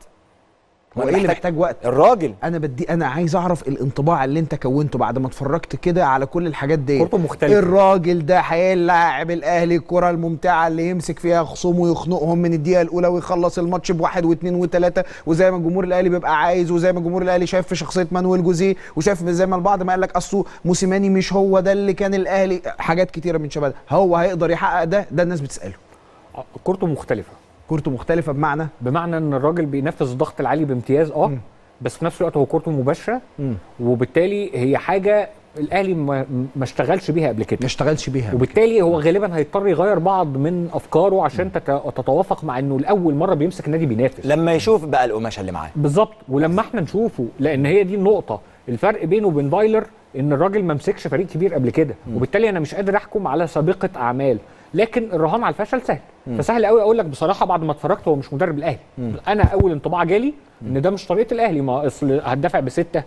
هو ايه اللي محتاج وقت؟ الراجل انا بدي انا عايز اعرف الانطباع اللي انت كونته بعد ما اتفرجت كده على كل الحاجات دي. كورته مختلفه. الراجل ده هيلاعب الاهلي الكره الممتعه اللي يمسك فيها خصومه ويخنقهم من الدقيقه الاولى ويخلص الماتش بواحد واثنين وثلاثه، وزي ما جمهور الاهلي بيبقى عايز، وزي ما جمهور الاهلي شايف في شخصيه مانويل جوزيه، وشايف زي ما البعض ما قال لك اصله موسيماني مش هو ده اللي كان الاهلي، حاجات كتيره من شباب. هو هيقدر يحقق ده؟ ده الناس بتساله. كورته مختلفه. كورته مختلفه بمعنى بمعنى ان الراجل بينفذ الضغط العالي بامتياز، اه م. بس في نفس الوقت هو كورته مباشره، م. وبالتالي هي حاجه الاهلي ما, ما اشتغلش بيها قبل كده، ما اشتغلش بيها، وبالتالي هو غالبا هيضطر يغير بعض من افكاره عشان تتوافق مع انه لاول مره بيمسك النادي بينافس، لما يشوف بقى القماشه اللي معاه بالظبط. ولما احنا نشوفه، لان هي دي النقطه، الفرق بينه وبين فايلر ان الراجل ما مسكش فريق كبير قبل كده، وبالتالي انا مش قادر احكم على سابقه اعمال، لكن الرهان على الفشل سهل. مم. فسهل قوي اقول لك بصراحه بعد ما اتفرجت هو مش مدرب الاهلي. مم. انا اول انطباع جالي ان ده مش طريقه الاهلي، ما اصل هتدافع بسته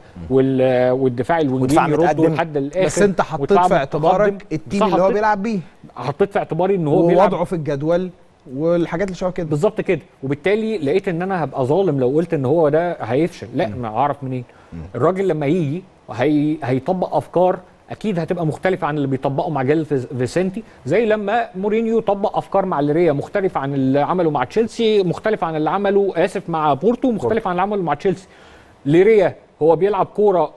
والدفاع الوينجين يردوا لحد الاخر، بس انت حطيت في اعتبارك التيم اللي هو بيلعب بيه، حطيت في اعتباري ان هو بيلعب ووضعه في الجدول والحاجات اللي شبه كده بالظبط كده، وبالتالي لقيت ان انا هبقى ظالم لو قلت ان هو ده هيفشل. لا، ما اعرف منين؟ الراجل لما يجي هي هيطبق افكار اكيد هتبقى مختلفه عن اللي بيطبقه مع جيل فيسنتي، زي لما مورينيو طبق افكار مع ليريا مختلفه عن اللي عمله مع تشيلسي، مختلف عن اللي عمله اسف مع بورتو، مختلف عن اللي عمله مع تشيلسي. ليريا هو بيلعب كوره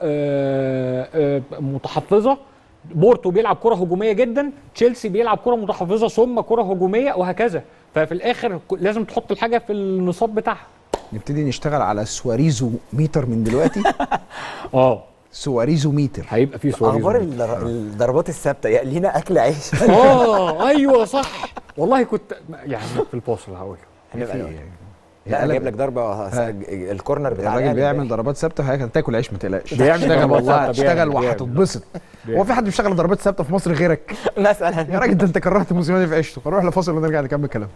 متحفظه، بورتو بيلعب كره هجوميه جدا، تشيلسي بيلعب كره متحفظه ثم كره هجوميه، وهكذا. ففي الاخر لازم تحط الحاجه في النصاب بتاعها. نبتدي نشتغل على سواريزو ميتر من دلوقتي. اه سواريزو ميتر هيبقى في سواريزو. اخبار الضربات الثابته يعني لينا اكل عيش. اه ايوه صح والله، كنت يعني في الفاصل هقول لا انا جايب لك ضربه الكورنر بتاع الراجل بيعمل ضربات ثابته، هتاكل عيش ما تقلقش. اشتغل والله اشتغل وهتتبسط. هو في حد بيشتغل ضربات ثابته في مصر غيرك؟ مثلا يا راجل ده انت كرهت موسيماني في عيشته. هنروح لفاصل ونرجع نكمل كلام.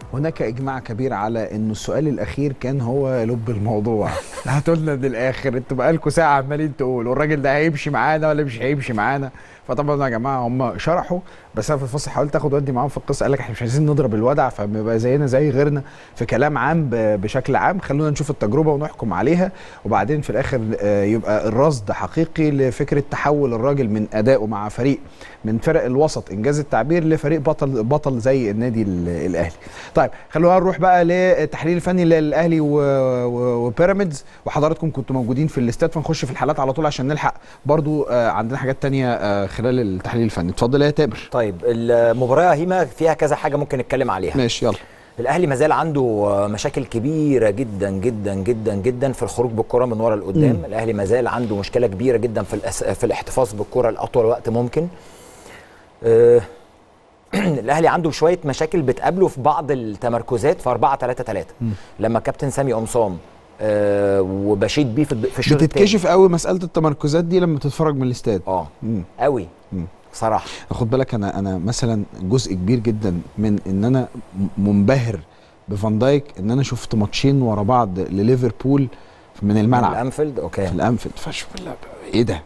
هناك اجماع كبير على انه السؤال الاخير كان هو لب الموضوع. هاتوا لنا من الاخر، انتوا بقالكوا ساعه عمالين تقولوا الراجل ده هيمشي معانا ولا مش هيمشي معانا. فطبعا يا جماعه هم شرحوا، بس انا في الفصل حاولت اخد ودي معاهم في القصه، قال لك احنا مش عايزين نضرب الودع فبيبقى زينا زي غيرنا في كلام عام بشكل عام، خلونا نشوف التجربه ونحكم عليها، وبعدين في الاخر يبقى الرصد حقيقي لفكره تحول الراجل من ادائه مع فريق من فرق الوسط انجاز التعبير لفريق بطل بطل زي النادي الاهلي. طيب خلونا نروح بقى للتحليل الفني للاهلي وبيراميدز، وحضراتكم كنتوا موجودين في الاستاد، فنخش في الحالات على طول عشان نلحق برضو عندنا حاجات تانية خلال التحليل الفني. اتفضل يا تامر. طيب المباراه هيما فيها كذا حاجه ممكن نتكلم عليها. ماشي يلا. الاهلي مازال عنده مشاكل كبيره جدا جدا جدا جدا في الخروج بالكره من ورا لقدام. م. الاهلي مازال عنده مشكله كبيره جدا في الأس... في الاحتفاظ بالكره لاطول وقت ممكن. أه... الاهلي عنده شويه مشاكل بتقابله في بعض التمركزات في أربعة ثلاثة ثلاثة. لما كابتن سامي قمصان أه وبشيد بيه في الشوط الثاني بتتكشف قوي مساله التمركزات دي لما تتفرج من الاستاد. اه قوي بصراحه. خد بالك انا انا مثلا جزء كبير جدا من ان انا منبهر بفان دايك ان انا شفت ماتشين ورا بعض لليفربول من الملعب. الانفيلد اوكي. في الانفيلد فشوف ايه ده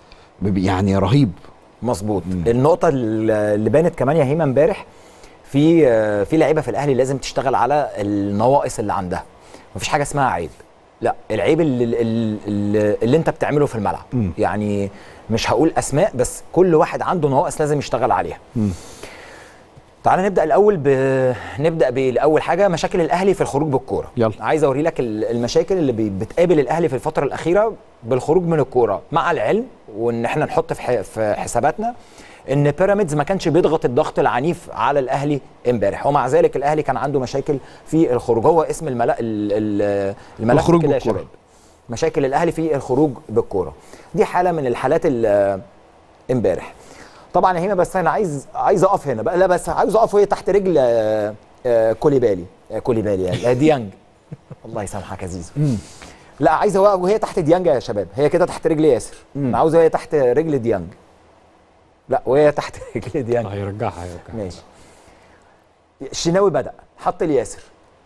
يعني رهيب. مظبوط. النقطه اللي بانت كمان يا هيما امبارح في في لعيبه في الاهلي لازم تشتغل على النواقص اللي عندها. مفيش حاجه اسمها عيب، لا العيب اللي, اللي, اللي انت بتعمله في الملعب. م. يعني مش هقول اسماء بس كل واحد عنده نواقص لازم يشتغل عليها. م. تعال نبدا الاول ب... نبدا باول حاجه مشاكل الاهلي في الخروج بالكوره. يلا. عايز اوري لك المشاكل اللي بتقابل الاهلي في الفتره الاخيره بالخروج من الكوره، مع العلم وان احنا نحط في, ح... في حساباتنا ان بيراميدز ما كانش بيضغط الضغط العنيف على الاهلي امبارح، ومع ذلك الاهلي كان عنده مشاكل في الخروج. هو اسم الملا... الملف كده يا شباب، مشاكل الاهلي في الخروج بالكوره. دي حاله من الحالات امبارح. طبعا هنا بس انا عايز عايز اقف هنا بقى، لا بس عايز اقف وهي تحت رجل آآ آآ كوليبالي آآ كوليبالي يعني ديانج. الله يسامحك يا زيزو. لا عايز اوقف وهي تحت ديانج يا شباب، هي كده تحت رجل ياسر. انا عاوز وهي تحت رجل ديانج. لا وهي تحت رجل ديانج. هيرجعها هيرجعها. ماشي. الشناوي بدأ حط الياسر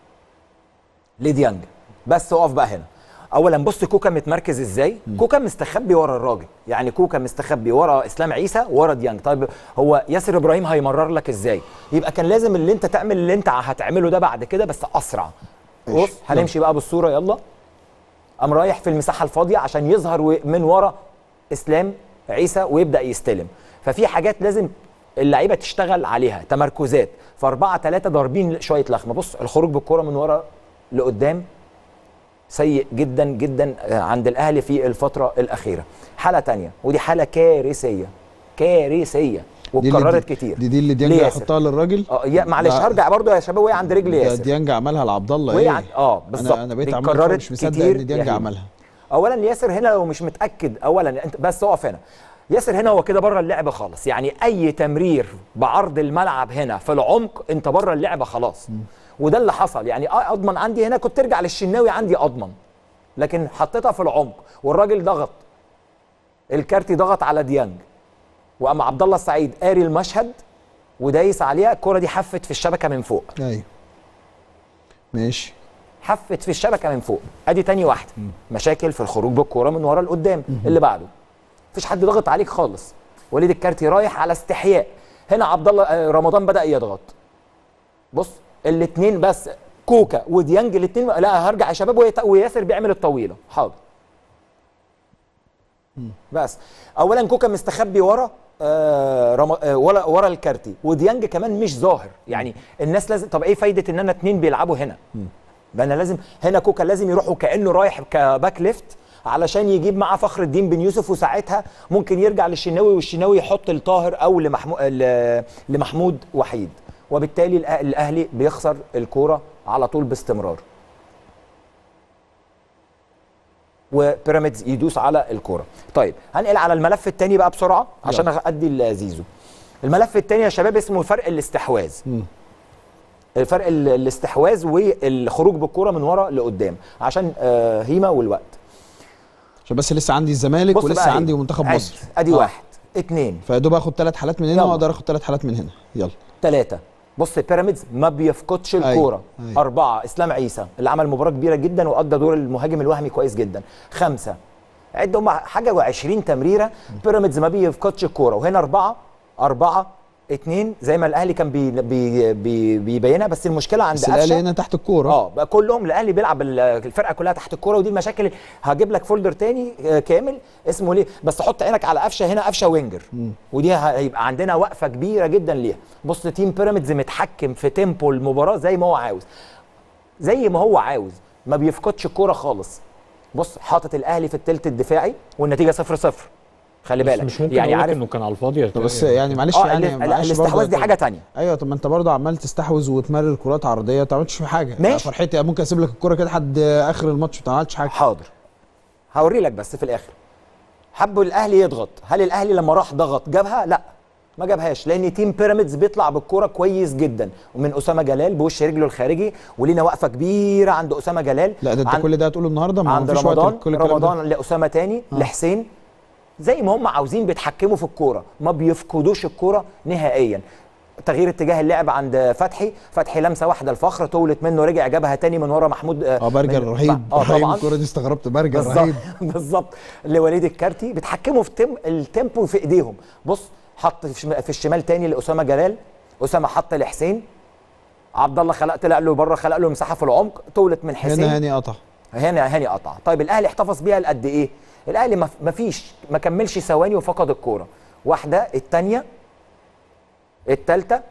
لديانج، بس اقف بقى هنا. اولا بص كوكا متمركز ازاي. م. كوكا مستخبي ورا الراجل، يعني كوكا مستخبي ورا اسلام عيسى ورا ديانج. طيب هو ياسر ابراهيم هيمرر لك ازاي؟ يبقى كان لازم اللي انت تعمل اللي انت هتعمله ده بعد كده بس اسرع. بص هنمشي بقى بالصوره يلا. قام رايح في المساحه الفاضيه عشان يظهر من ورا اسلام عيسى ويبدا يستلم. ففي حاجات لازم اللعيبه تشتغل عليها، تمركزات في أربعة ثلاثة ضاربين شويه لخمه. بص الخروج بالكره من ورا لقدام سيء جدا جدا عند الاهلي في الفتره الاخيره. حاله تانية ودي حاله كارثيه كارثيه واتكررت كتير. دي دي اللي ديانج يحطها للراجل. اه معلش هرجع برضو يا شباب، وهي عند رجل ياسر. ديانج عملها لعبد الله. ايه عن... اه بالظبط. انا, أنا بقيت عمال مش مصدق ان ديانج عملها. اولا ياسر هنا لو مش متاكد، اولا انت بس اقف هنا. ياسر هنا هو كده بره اللعبه خالص، يعني اي تمرير بعرض الملعب هنا في العمق انت بره اللعبه خلاص. م. وده اللي حصل. يعني اضمن عندي هنا كنت ترجع للشناوي عندي اضمن، لكن حطيتها في العمق والراجل ضغط، الكارتي ضغط على ديانج، وقام عبد الله السعيد قاري المشهد ودايس عليها. الكره دي حفت في الشبكه من فوق. ايوه ماشي. حفت في الشبكه من فوق. ادي تاني واحده. م. مشاكل في الخروج بالكوره من ورا لقدام. م. اللي بعده مفيش حد ضغط عليك خالص، وليد الكارتي رايح على استحياء. هنا عبد الله رمضان بدا يضغط. بص الاثنين بس كوكا وديانج الاثنين. لا هرجع يا شباب وياسر بيعمل الطويله. حاضر. بس اولا كوكا مستخبي ورا آه رم... آه ورا ورا الكارتي، وديانج كمان مش ظاهر. يعني الناس لازم، طب ايه فايده ان انا اثنين بيلعبوا هنا؟ بقى انا لازم هنا كوكا لازم يروح وكانه رايح كباك ليفت علشان يجيب معاه فخر الدين بن يوسف، وساعتها ممكن يرجع للشناوي والشناوي يحط الطاهر او لمحمو... لمحمود وحيد، وبالتالي الاهلي بيخسر الكوره على طول باستمرار، وبيراميدز يدوس على الكوره. طيب هنقل على الملف الثاني بقى بسرعه عشان ادي لزيزو. الملف الثاني يا شباب اسمه فرق الاستحواذ. م. الفرق الاستحواذ والخروج بالكوره من ورا لقدام، عشان آه هيما والوقت. عشان بس لسه عندي الزمالك ولسه عندي منتخب مصر. ادي آه. واحد اثنين، فيا دوب اخد ثلاث حالات من هنا واقدر اخد ثلاث حالات من هنا. يلا ثلاثه بص بيراميدز ما بيفقدش الكوره. أيوة. أيوة. اربعه اسلام عيسى اللي عمل مباراه كبيره جدا وادى دور المهاجم الوهمي كويس جدا. خمسه عد هم حاجه وعشرين تمريره بيراميدز ما بيفقدش الكوره. وهنا اربعه اربعه اتنين زي ما الاهلي كان بي بي بي بيبينها. بس المشكله عند قفشه الاهلي هنا تحت الكوره. اه بقى كلهم الاهلي بيلعب الفرقه كلها تحت الكوره. ودي المشاكل. هجيب لك فولدر تاني كامل اسمه ليه بس حط عينك على قفشه. هنا قفشه وينجر م. ودي هيبقى عندنا وقفه كبيره جدا ليها. بص تيم بيراميدز متحكم في تيمبو المباراه زي ما هو عاوز زي ما هو عاوز ما بيفقدش الكوره خالص. بص حاطط الاهلي في الثلث الدفاعي والنتيجه صفر صفر. خلي بالك مش ممكن يعني عارف انه كان على الفاضي. بس يعني معلش آه يعني الاستحواذ دي حاجه ثانيه. ايوه طب ما انت برضه عمال تستحوذ وتمرر كرات عرضيه ما تعملش في حاجه. ماشي فرحتي ممكن اسيب لك الكوره كده لحد اخر الماتش ما عملتش حاجه. حاضر هوري لك بس في الاخر. حبوا الاهلي يضغط. هل الاهلي لما راح ضغط جابها؟ لا ما جابهاش لان تيم بيراميدز بيطلع بالكوره كويس جدا ومن اسامه جلال بوش رجله الخارجي ولينا وقفه كبيره عند اسامه جلال. لا ده انت كل ده هتقوله النهارده ما عند فيش رمضان وقت. كل رمضان لاسامه تاني آه. لحسين زي ما هم عاوزين بيتحكموا في الكوره ما بيفقدوش الكوره نهائيا. تغيير اتجاه اللعب عند فتحي. فتحي لمسه واحده الفخر طولت منه رجع جابها تاني من ورا محمود. اه برجر رهيب. اه طبعا الكوره دي استغربت برجر رهيب بالظبط. لوليد الكارتي بيتحكموا في تم التيمبو في ايديهم. بص حط في الشمال تاني لاسامه جلال. اسامه حط لحسين. عبد الله خلق طلع له بره خلق له مساحه في العمق طولت من حسين. هنا هاني قطع. هنا هاني قطع. طيب الاهلي احتفظ بيها لقد ايه؟ الاهلي ما فيش ما كملش ثواني وفقد الكوره. واحده الثانيه الثالثه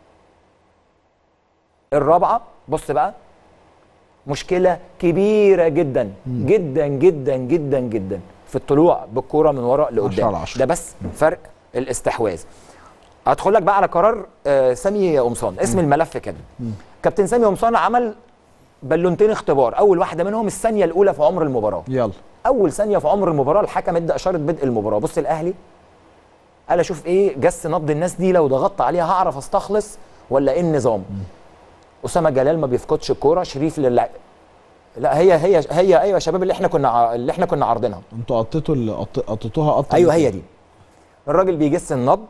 الرابعه. بص بقى مشكله كبيره جدا م. جدا جدا جدا جدا في الطلوع بالكوره من وراء لقدام. ده بس فرق الاستحواذ. هدخل لك بقى على قرار آه سامي قمصان. اسم م. الملف كده. م. كابتن سامي قمصان عمل بالونتين اختبار. اول واحده منهم الثانيه الاولى في عمر المباراه. يلا اول ثانيه في عمر المباراه الحكم ادى اشاره بدء المباراه. بص الاهلي قال اشوف ايه جس نبض الناس دي لو ضغطت عليها هعرف استخلص ولا ايه النظام. م. اسامه جلال ما بيفقدش الكوره. شريف للع... لا هي هي هي ايوه يا شباب اللي احنا كنا اللي احنا كنا عارضينها. انتوا قطيتوا اللي قطيتوها قطه. ايوه هي دي. الراجل بيجس النبض.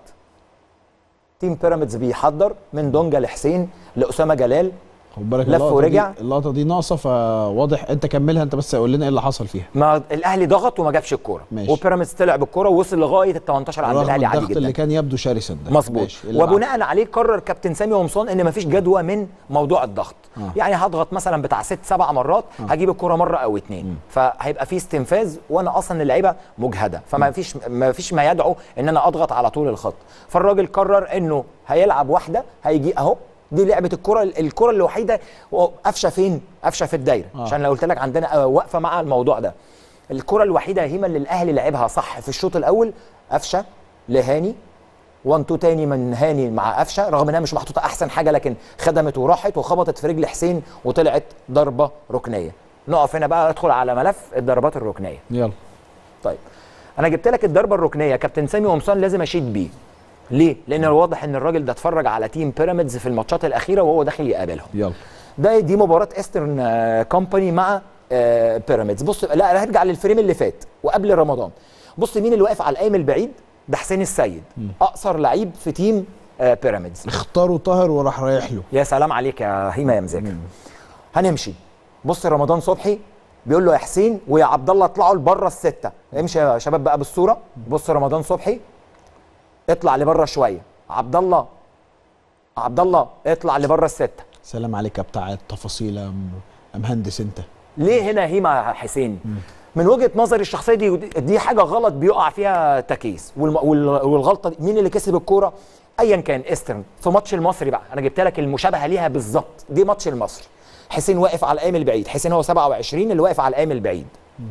تيم بيراميدز بيحضر من دونجا لحسين لاسامه جلال. خد بالك لف ورجع. اللقطه دي ناقصه فواضح. انت كملها انت بس قول لنا ايه اللي حصل فيها. ما الاهلي ضغط وما جابش الكوره وبيراميدز طلع بالكوره ووصل لغايه ال تمنتاشر عند الاهلي عادي جدا. اللي كان يبدو شرسا ده مظبوط. وبناء عليه قرر كابتن سامي قمصان ان ما فيش جدوى من موضوع الضغط. آه. يعني هضغط مثلا بتاع ست سبع مرات آه. هجيب الكوره مره او اتنين م. فهيبقى في استنفاذ وانا اصلا اللعيبه مجهده فما فيش ما فيش ما يدعو ان انا اضغط على طول الخط. فالراجل قرر انه هيلعب واحده هيجي اهو دي لعبه الكره الكره الوحيده. قفشه فين؟ قفشه في الدايره آه. عشان لو قلت لك عندنا واقفه مع الموضوع ده. الكره الوحيده هيما اللي الاهلي لعبها صح في الشوط الاول قفشه لهاني واحد اتنين تاني من هاني مع قفشه رغم انها مش محطوطه احسن حاجه لكن خدمت وراحت وخبطت في رجل حسين وطلعت ضربه ركنيه. نقف هنا بقى ندخل على ملف الضربات الركنيه. يلا. طيب انا جبت لك الضربه الركنيه كابتن سامي قمصان لازم اشيد بيه. ليه؟ لأن واضح إن الراجل ده اتفرج على تيم بيراميدز في الماتشات الأخيرة وهو داخل يقابلهم. يلا. ده دي مباراة ايسترن كومباني مع بيراميدز. بص لا هرجع للفريم اللي فات وقبل رمضان. بص مين اللي واقف على القايم البعيد؟ ده حسين السيد. م. أقصر لعيب في تيم بيراميدز. اختاروا طاهر وراح رايح له. يا سلام عليك يا هيما يا مذاكر. هنمشي. بص رمضان صبحي بيقول له يا حسين ويا عبد الله اطلعوا لبره الستة. امشي يا شباب بقى بالصورة. بص رمضان صبحي اطلع لبره شويه. عبد الله عبد الله اطلع لبره السته. سلام عليك يا بتاع التفاصيل يا مهندس انت. ليه هنا هيما حسين؟ م. من وجهه نظري الشخصيه دي دي حاجه غلط بيقع فيها تكيس والغلطه دي مين اللي كسب الكوره؟ ايا كان ايسترن في ماتش المصري بقى انا جبت لك المشابهه ليها بالظبط. دي ماتش المصري. حسين واقف على القايم البعيد. حسين هو سبعة وعشرين اللي واقف على القايم البعيد. م.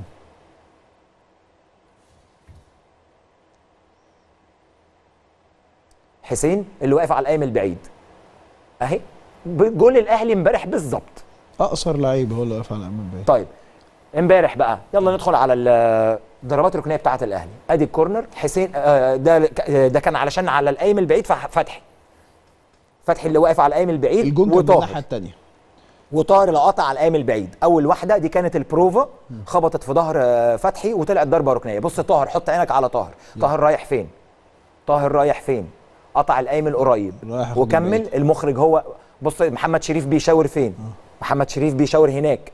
حسين اللي واقف على القايم البعيد اهي جول الاهلي امبارح بالظبط. اقصر لعيب هو اللي واقف على القايم البعيد. طيب امبارح بقى يلا ندخل على الضربات الركنيه بتاعه الاهلي. ادي الكورنر حسين ده ده كان علشان على القايم البعيد فتحي فتحي اللي واقف على القايم البعيد الجون كان الناحيه الثانيه وطاهر اللي قاطع على القايم البعيد. اول واحده دي كانت البروفا خبطت في ظهر فتحي وطلعت ضربه ركنيه. بص طاهر حط عينك على طاهر. طاهر رايح فين؟ طاهر رايح فين؟ قطع القايم القريب رايح ياخد وكمل. البعيد. المخرج هو بص محمد شريف بيشاور فين؟ محمد شريف بيشاور هناك.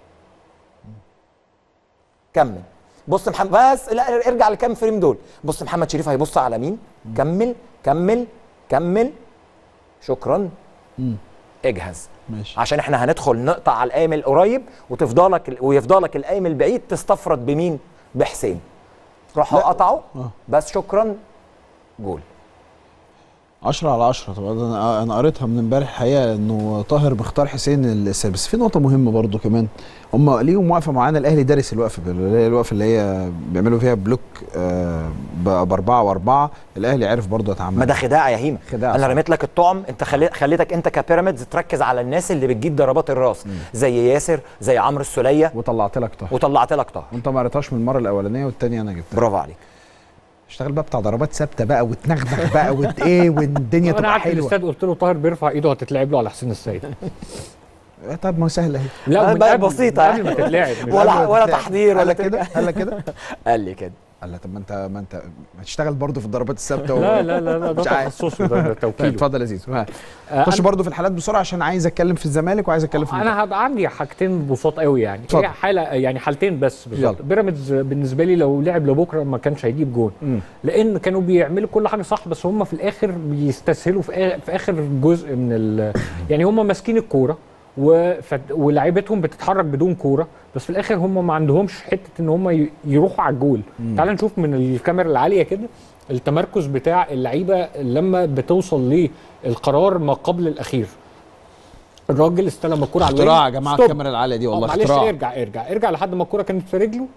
كمل. بص محمد بس لا ارجع لكام فريم دول. بص محمد شريف هيبص على مين؟ كمل كمل كمل. شكرا. مم. اجهز. ماشي. عشان احنا هندخل نقطع على القايم القريب وتفضلك ويفضلك القايم البعيد تستفرد بمين؟ بحسين. راحوا قطعوا آه. بس شكرا جول. عشرة على عشرة. طبعا انا انا قريتها من امبارح الحقيقه انه طاهر مختار حسين السادس. بس في نقطه مهمه برضو كمان، هم ليهم وقفه معينه. الاهلي دارس الوقفه اللي هي الوقفه اللي هي بيعملوا فيها بلوك آه باربعه واربعه. الاهلي عرف برضو يتعامل. ما ده خداع يا هيما. خداع انا صح. رميت لك الطعم، انت خلي... خليتك انت كبيراميدز تركز على الناس اللي بتجيب ضربات الراس. مم. زي ياسر، زي عمرو السوليه، وطلعت لك طاهر. وطلعت لك طاهر. وانت ما قريتهاش من المره الاولانيه والثانيه انا جبتها. برافو عليك. اشتغل بقى بتاع ضربات ثابته بقى وتنغنغ بقى وت ايه والدنيا انا تبقى قعدت في حلوه. الاستاد قلت له طاهر بيرفع ايده هتتلعب له على حسين السيد. طب ما هو سهل اهي. لا من بقى قبل- بسيطة من قبل ما تتلعب مش ولا قبل ما ولا تتلعب. تحضير ولا قال كده قال لك كده قال لي كده. قال لك طب ما انت ما انت ما تشتغل برضه في الضربات الثابته و... لا لا لا لا ده مش عارف. تخصصه ده ده طيب توكيله. اتفضل يا زيزو. ها. آه، خش أنا- برضه في الحالات بسرعه عشان عايز اتكلم في الزمالك وعايز اتكلم في انا هبقى عندي حاجتين بساط قوي يعني. اتفضل. هي حاله يعني حالتين بس بالظبط. يلا. بيراميدز بالنسبه لي لو لعب لبكره ما كانش هيجيب جون، مم. لان كانوا بيعملوا كل حاجه صح بس هم في الاخر بيستسهلوا في, آ- في اخر جزء من ال يعني هم ماسكين الكوره وفت- ولاعيبتهم بتتحرك بدون كوره، بس في الاخر هم ما عندهمش حته ان هم ي- يروحوا على الجول. تعال نشوف من الكاميرا العاليه كده التمركز بتاع اللعيبه لما بتوصل للقرار ما قبل الاخير. الراجل استلم الكوره على الوينج. اختراع يا جماعه ستوب. الكاميرا العاليه دي والله آه، معلش اختراع. ارجع ارجع ارجع لحد ما الكوره كانت في رجله.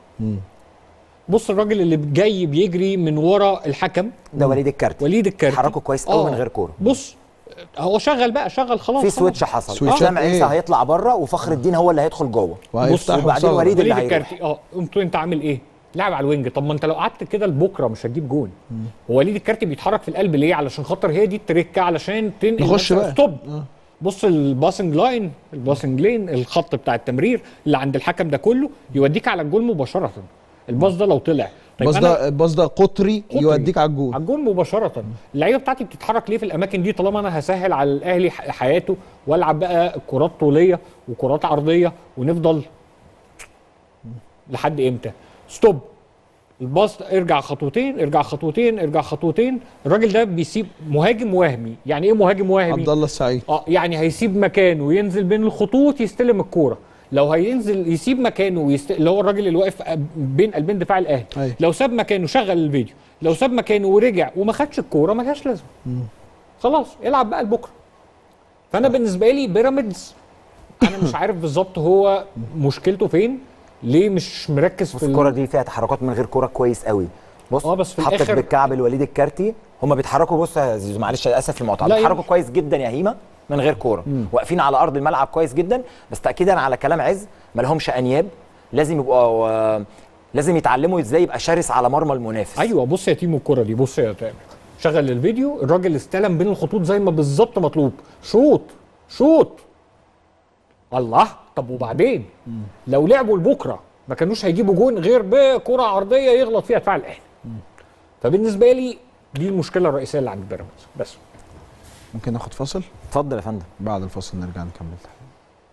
بص الراجل اللي جاي بيجري من ورا الحكم ده وليد الكارتي. وليد الكارتي حركه كويس قوي من غير كوره. بص هو شغل بقى شغل خلاص. في خلاص. سويتش حصل. سويتشات اسلام عيسى إيه؟ هيطلع بره وفخر الدين هو اللي هيدخل جوه. وهيفتح وبعدين ويصور. وليد اللي وليد هيروح. الكارتي اه قمت انت عامل ايه؟ لعب على الوينج. طب ما انت لو قعدت كده لبكره مش هتجيب جون. هو وليد الكارتي بيتحرك في القلب ليه؟ علشان خاطر هي دي التريكه علشان تنقل نخش نفسك. بقى. ستوب. بص الباسنج لاين الباسنج لين الخط بتاع التمرير اللي عند الحكم ده كله يوديك على الجول مباشره. الباص ده لو طلع طيب الباص أنا- ده الباص ده قطري قطري. يوديك على الجول. على الجول مباشره. اللعيبه بتاعتي بتتحرك ليه في الاماكن دي طالما انا هسهل على الاهلي ح- حياته والعب بقى كرات طوليه وكرات عرضيه ونفضل لحد امتى؟ ستوب. الباص ارجع خطوتين ارجع خطوتين ارجع خطوتين. الراجل ده بيسيب مهاجم وهمي. يعني ايه مهاجم وهمي؟ عبد الله السعيد. اه يعني هيسيب مكانه وينزل بين الخطوط يستلم الكوره. لو هينزل يسيب مكانه ويست... اللي هو الراجل اللي واقف بين قلبين دفاع الاهلي. أيوة. لو ساب مكانه شغل الفيديو. لو ساب مكانه ورجع وما خدش الكوره ما لهاش لازمه. خلاص العب بقى لبكره. فانا بالنسبه لي بيراميدز انا مش عارف بالظبط هو مشكلته فين. ليه مش مركز بص في ال- الكوره دي فيها تحركات من غير كوره كويس قوي. بص اه بس في حطت الآخر- بالكعب الوليد الكارتي. هم بيتحركوا. بص يا زيزو معلش اسف في المقاطعه. لا بيتحركوا يمشي. كويس جدا يا هيما من غير كوره. واقفين على ارض الملعب كويس جدا. بس تاكيدا على كلام عز ما لهمش انياب. لازم يبقوا آه، لازم يتعلموا ازاي يبقى شرس على مرمى المنافس. ايوه بص يا تيمو الكوره دي. بص يا تامر شغل الفيديو. الراجل استلم بين الخطوط زي ما بالظبط مطلوب. شوط شوط. الله. طب وبعدين لو لعبوا لبكره ما كانوش هيجيبوا جون غير بكره عرضيه يغلط فيها دفاع الاهلي. فبالنسبه لي دي المشكله الرئيسيه اللي عند بيراميدز. بس ممكن ناخد فاصل؟ اتفضل يا فندم. بعد الفاصل نرجع نكمل تحليل.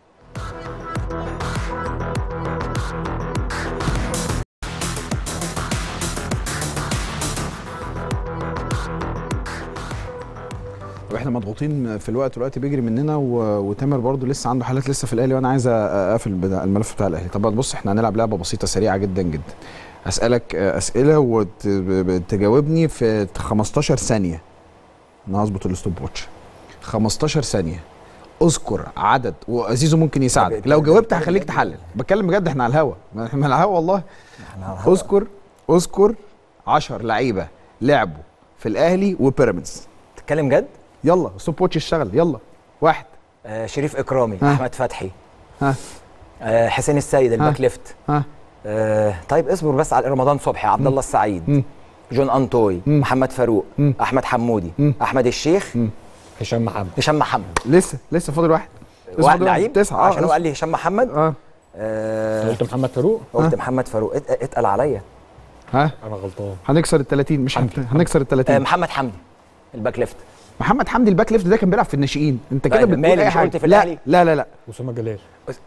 واحنا مضغوطين في الوقت والوقت بيجري مننا و... وتامر برضو لسه عنده حالات لسه في الاهلي وانا عايز اقفل بدا- الملف بتاع الاهلي. طب بص احنا هنلعب لعبه بسيطه سريعه جدا جدا. اسالك اسئله وتجاوبني في خمستاشر ثانيه. انا هظبط الستوب واتش. خمستاشر ثانيه. اذكر عدد وزيزو ممكن يساعدك لو جاوبت هخليك تحلل. بتكلم بجد احنا على الهوا احنا على الهوا والله. اذكر اذكر عشر لعيبه لعبوا في الاهلي وبيراميدز. تتكلم جد؟ يلا ستوب واتش اشتغل يلا. واحد. آه شريف اكرامي. ها. احمد فتحي. ها آه حسين السيد الباك ليفت. ها آه طيب اصبر بس على رمضان صبحي. عبد الله السعيد. مم. جون انطوي. مم. محمد فاروق. مم. احمد حمودي. مم. احمد الشيخ. مم. هشام محمد. هشام محمد. لسه لسه فاضل واحد. لسه واحد فاضل واحد. لعيب تسعه عشان هو اه قال لي هشام محمد. اه آه قلت محمد فاروق. قلت ها. محمد فاروق. ات- اتقل عليا. ها انا غلطان. هنكسر ال تلاتين مش هنت- هنكسر ال آه تلاتين. محمد حمدي الباك ليفت. محمد حمدي الباك ليفت ده كان بيلعب في الناشئين، انت كده طيب، بتقول مالي اي مش حاجه. قلت في لا الأهلي؟ لا لا لا اسامه جلال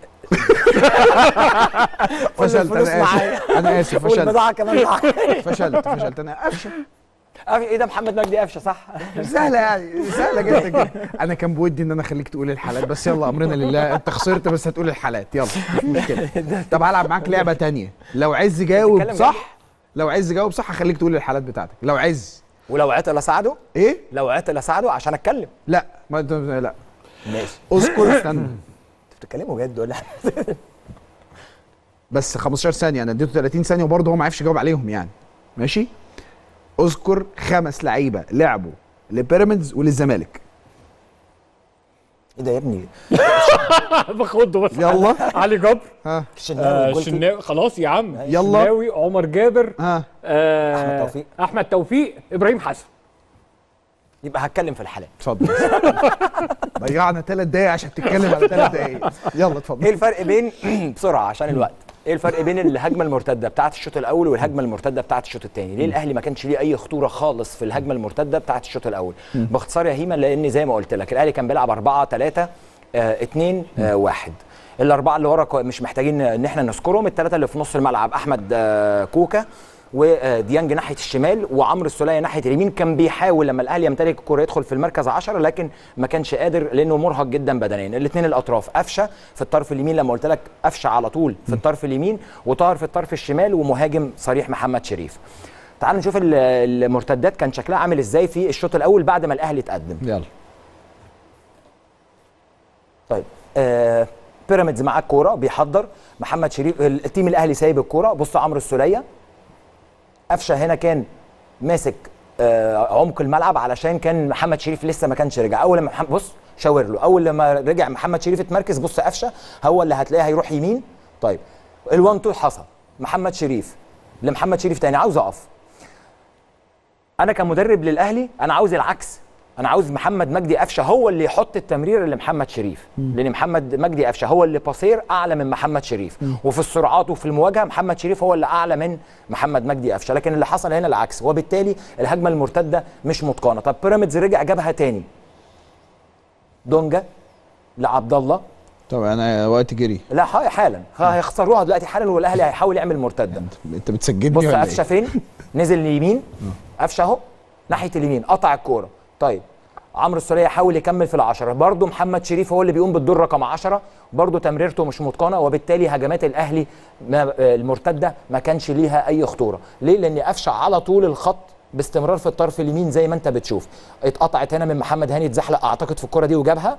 فشلت، انا اسف انا اسف فشلت والبضاعه كمان معايا. فشلت فشلت انا قفشه. ايه ده محمد مجدي قفشه صح؟ سهله يعني سهله جدا جدا. انا كان بودي ان انا اخليك تقول الحالات، بس يلا امرنا لله، انت خسرت بس هتقول الحالات، يلا مش مشكله. طب هلعب معاك لعبه تانية، لو عز جاوب صح، لو عز جاوب صح هخليك تقول الحالات بتاعتك، لو عز ولو عطل اساعده؟ ايه؟ لو عطل اساعده عشان اتكلم. لا ما انت لا ماشي. اذكر استنى انتوا بتتكلموا جد ولا؟ بس خمستاشر ثانيه، انا اديته تلاتين ثانيه وبرضه هو ما عرفش يجاوب عليهم يعني. ماشي؟ اذكر خمس لعيبه لعبوا لبيراميدز وللزمالك. ايه ده يا ابني؟ باخده بس. يلا علي جبر، ها آه الشناوي، خلاص يا عم، يلا. الشناوي، عمر جابر، ها آه احمد توفيق، احمد توفيق، ابراهيم حسن. يبقى هتكلم في الحالات. اتفضل. ضيعنا ثلاث دقايق عشان تتكلم على ثلاث دقايق. يلا اتفضل. ايه الفرق بين بسرعه عشان الوقت، ايه الفرق بين الهجمه المرتده بتاعه الشوط الاول والهجمه المرتده بتاعه الشوط الثاني؟ ليه الاهلي ما كانش ليه اي خطوره خالص في الهجمه المرتده بتاعه الشوط الاول؟ باختصار يا هيما، لان زي ما قلت لك الاهلي كان بيلعب أربعة ثلاثة اتنين واحد. الاربعه اللي ورا مش محتاجين ان احنا نذكرهم، الثلاثه اللي في نص الملعب احمد آه كوكا وديانج ناحيه الشمال وعمرو السوليه ناحيه اليمين. كان بيحاول لما الاهلي يمتلك الكره يدخل في المركز عشرة، لكن ما كانش قادر لانه مرهق جدا بدنيا. الاثنين الاطراف، قفشه في الطرف اليمين لما قلت لك قفشه على طول في الطرف اليمين، وطاهر في الطرف الشمال، ومهاجم صريح محمد شريف. تعالوا نشوف المرتدات كان شكلها عامل ازاي في الشوط الاول بعد ما الاهلي اتقدم. يلا. طيب آه بيراميدز معاه الكوره بيحضر، محمد شريف التيم الاهلي سايب الكوره. بص عمرو السوليه، قفشه هنا كان ماسك آه عمق الملعب علشان كان محمد شريف لسه ما كانش رجع. اول لما محمد بص شاور له، اول لما رجع محمد شريف اتمركز، بص قفشه هو اللي هتلاقيه هيروح يمين. طيب الوان تو حصل، محمد شريف لمحمد شريف تاني، عاوز اقف. انا كمدرب للاهلي انا عاوز العكس، انا عاوز محمد مجدي قفشه هو اللي يحط التمرير لمحمد شريف، لان محمد مجدي قفشه هو اللي باسير اعلى من محمد شريف، وفي السرعات وفي المواجهه محمد شريف هو اللي اعلى من محمد مجدي قفشه. لكن اللي حصل هنا العكس، وبالتالي الهجمه المرتده مش متقانه. طب بيراميدز رجع جابها تاني، دونجا لعبد الله. طبعا انا وقت جري، لا حالا هيخسروها دلوقتي حالا، والاهلي هيحاول يعمل مرتده. انت بتسجلني بص ولا قفشه فين؟ نزل اليمين، قفشه اهو ناحيه اليمين قطع الكوره. طيب عمرو السوليه حاول يكمل في العشرة، برضه محمد شريف هو اللي بيقوم بالدور رقم عشرة، برضه تمريرته مش متقنه، وبالتالي هجمات الاهلي المرتده ما كانش ليها اي خطوره. ليه؟ لان قفشه على طول الخط باستمرار في الطرف اليمين زي ما انت بتشوف. اتقطعت هنا من محمد هاني، اتزحلق اعتقد في الكوره دي وجابها،